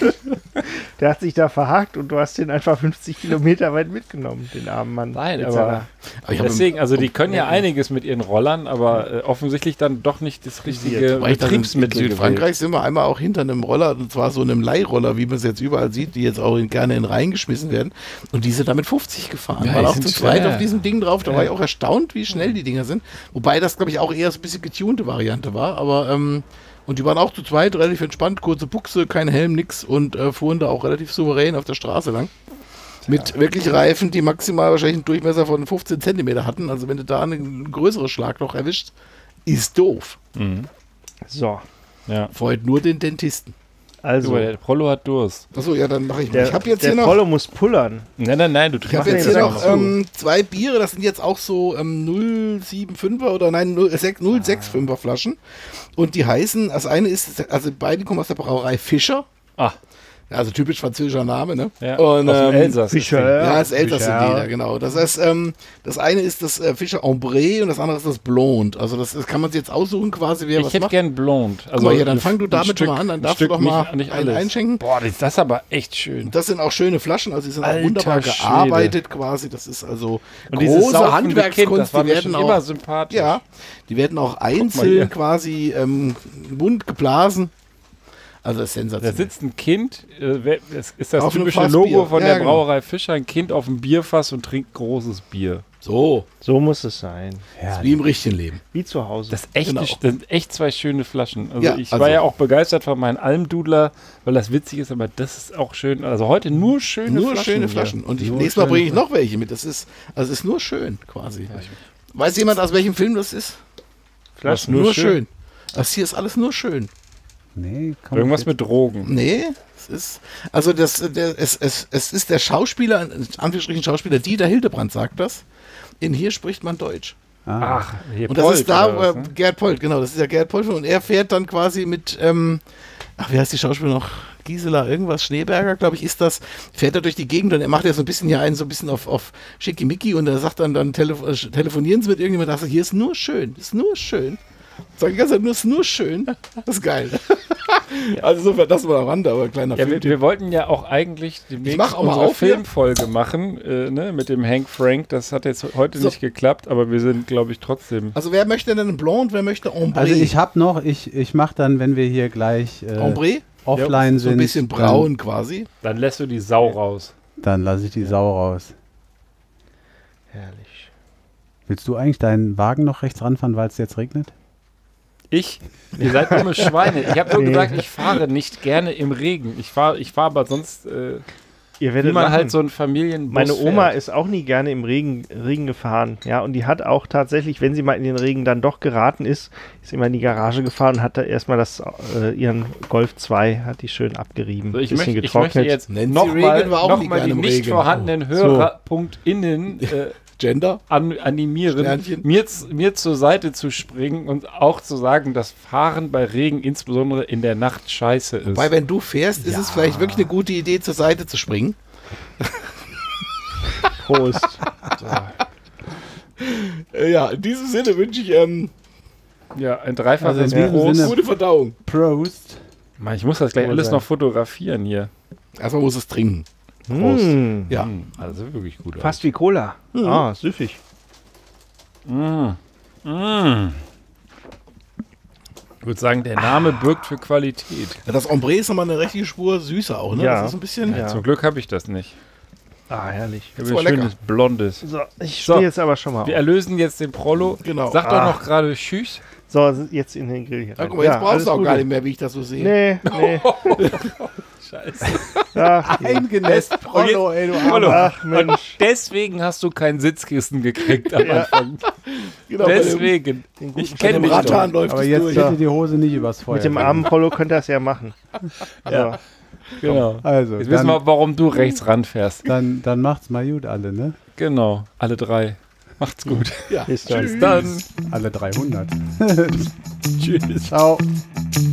Der hat sich da verhakt und du hast den einfach 50 Kilometer weit mitgenommen, den armen Mann. Nein, Mit aber seiner- deswegen, also die können ja einiges mit ihren Rollern, aber offensichtlich dann doch nicht das richtige Weil dann in Betriebsmittel gewählt. Südfrankreich sind wir einmal auch hinter einem Roller, und zwar so einem Leihroller, wie man es jetzt überall sieht, die jetzt auch gerne in den Rhein geschmissen werden. Und die sind damit 50 gefahren. Ja, Waren die auch sind zu zweit schwer. auf diesem Ding drauf. Da war ich auch erstaunt, wie schnell die Dinger sind. Wobei das, glaube ich, auch eher so ein bisschen getunte Variante war. Aber und die waren auch zu zweit relativ entspannt, kurze Buchse, kein Helm, nix und fuhren da auch relativ souverän auf der Straße lang. Mit wirklich Reifen, die maximal wahrscheinlich einen Durchmesser von 15 Zentimeter hatten. Also wenn du da ein größeres Schlagloch erwischt, ist doof. So, Ja. Freut nur den Dentisten. also, Der Prollo hat Durst. Achso, ja, dann mache ich mal. der, Ich habe jetzt der hier noch, Polo muss pullern. Nein, du ich hab trinkst jetzt hier das noch auch noch. 2 Biere, das sind jetzt auch so 075er oder nein, 065er Flaschen. Und die heißen, das eine ist, also beide kommen aus der Brauerei Fischer. Ah, Also typisch französischer Name, ne? ja, Und, aus dem Elsass. Fischer. Ja, das älteste Fischer. sind die da, genau. Das heißt, das eine ist das Fischer Ambré und das andere ist das Blonde. Also das kann man sich jetzt aussuchen quasi, wer Ich was hätte macht. gern Blond. Guck mal hier, dann ein- fang du ein damit Stück- mal an, dann ein darfst du Stück doch mal nicht einen alles. einschenken. Boah, das ist aber echt schön. Das sind auch schöne Flaschen, also die sind auch Alter wunderbar Schwede. gearbeitet quasi. Das ist also Und dieses große saufende Handwerkskunst, Kind, das war die mir werden schon immer auch, sympathisch. ja, die werden auch hier. einzeln quasi bunt geblasen. Also das ist Da sensationell. sitzt ein Kind, es ist das Auf einem typische Fass Logo Bier. von Ja, der genau. Brauerei Fischer, ein Kind auf dem Bierfass und trinkt großes Bier. So, So muss es sein. wie im richtigen Leben. Wie zu Hause. Das, ist echt Genau. das sind echt zwei schöne Flaschen. Also Ja, ich also- war ja auch begeistert von meinem Almdudler, weil das witzig ist, aber das ist auch schön. Also heute nur schöne Nur Flaschen. schöne hier. Flaschen. Und Nur nächstes Mal schöne bringe ich noch welche mit. Das ist, also es ist nur schön quasi. Weiß jemand, aus welchem Film das ist? Flaschen. nur Nur schön. schön. Das hier ist alles nur schön. Nee, komm. Irgendwas mit Drogen. Nee, es ist, also es ist der Schauspieler, in Anführungsstrichen Schauspieler, Dieter Hildebrand sagt das. In Hier spricht man Deutsch. Ach, hier Und das Polt ist da, oder was, ne? Gerd Polt, genau, das ist ja Gerd Polt. Und er fährt dann quasi mit, wie heißt die Schauspielerin noch? Gisela, irgendwas, Schneeberger, glaube ich, ist das. Fährt er durch die Gegend und er macht ja so ein bisschen hier einen, so ein bisschen auf Schickimicki und er sagt dann telefonieren Sie mit irgendjemandem, sagt, hier ist nur schön, ist nur schön. Sag ich ganz einfach, nur ist nur schön. Das ist geil. Also insofern, das war am Rande, aber kleiner Ja, Film. wir wollten ja auch eigentlich demnächst mach auch mal unsere auf hier. Filmfolge machen, ne, mit dem Hank Frank. Das hat jetzt heute So. nicht geklappt, aber wir sind, glaube ich, trotzdem. Also wer möchte denn einen Blond, wer möchte Ombre? Also ich habe noch, ich mache dann, wenn wir hier gleich Ombre? offline So ein sind, bisschen braun quasi. Dann lässt du die Sau raus. dann lasse ich die Sau raus. Herrlich. Willst du eigentlich deinen Wagen noch rechts ranfahren, weil es jetzt regnet? Ich? Ihr seid dumme Schweine. Ich habe nur gesagt, ich fahre nicht gerne im Regen. Ich fahr aber sonst, Ihr wie werdet man lachen. halt so ein Familienbus Meine Oma fährt. ist auch nie gerne im Regen gefahren, ja, und die hat auch tatsächlich, wenn sie mal in den Regen dann doch geraten ist immer in die Garage gefahren und hat da erstmal ihren Golf 2, hat die schön abgerieben, So, ich bisschen möchte getrocknet. jetzt Nancy nochmal Reagan war auch nie noch gerne die im nicht Regen. vorhandenen HörerPunktInnen Gender? animieren, Sternchen. mir zur Seite zu springen und auch zu sagen, dass Fahren bei Regen insbesondere in der Nacht scheiße ist. Weil wenn du fährst, ist es vielleicht wirklich eine gute Idee, zur Seite zu springen. Prost. Ja, in diesem Sinne wünsche ich Ja, ein dreifaches Also in diesem Prost. Sinne- gute Verdauung. Prost. Mann, ich muss das gleich Wohl alles sein. noch fotografieren hier. Erstmal muss es trinken. Prost. Mm, Ja. Also wirklich gut. fast wie Cola. Ah, süffig. Ich würde sagen, der Name birgt für Qualität. Ja, das Ombre ist nochmal eine richtige Spur süßer auch, ne? Ja. Das ist ein bisschen. Ja. Zum Glück habe ich das nicht. Ah, herrlich. Ich Das habe war ein lecker. schönes Blondes. So, ich So. stehe jetzt aber schon mal Wir auf. erlösen jetzt den Prollo. Genau. Sag doch Ah. noch gerade Tschüss. So, jetzt in den Grill hier Ja, rein. guck mal, jetzt brauchst alles du auch Gute. gar nicht mehr, wie ich das so sehe. Nee. Scheiße. Ach, Eingenässt, Prollo, ey, du Prollo. Armer. ach Mensch. Deswegen hast du kein Sitzkissen gekriegt am Anfang. Genau, bei dem, Deswegen. Ich bei kenne dem dich Radhahn doch. läuft Aber es jetzt durch. bitte die Hose nicht übers Feuer. Mit dem armen Polo könnt ihr das ja machen. Ja. Genau. Also, Jetzt wissen wir, warum du rechts ranfährst. dann macht's mal gut alle, ne? Genau. Alle drei. Macht's gut. Ja. Bis dann. Bis dann. Alle 300. Tschüss. Ciao.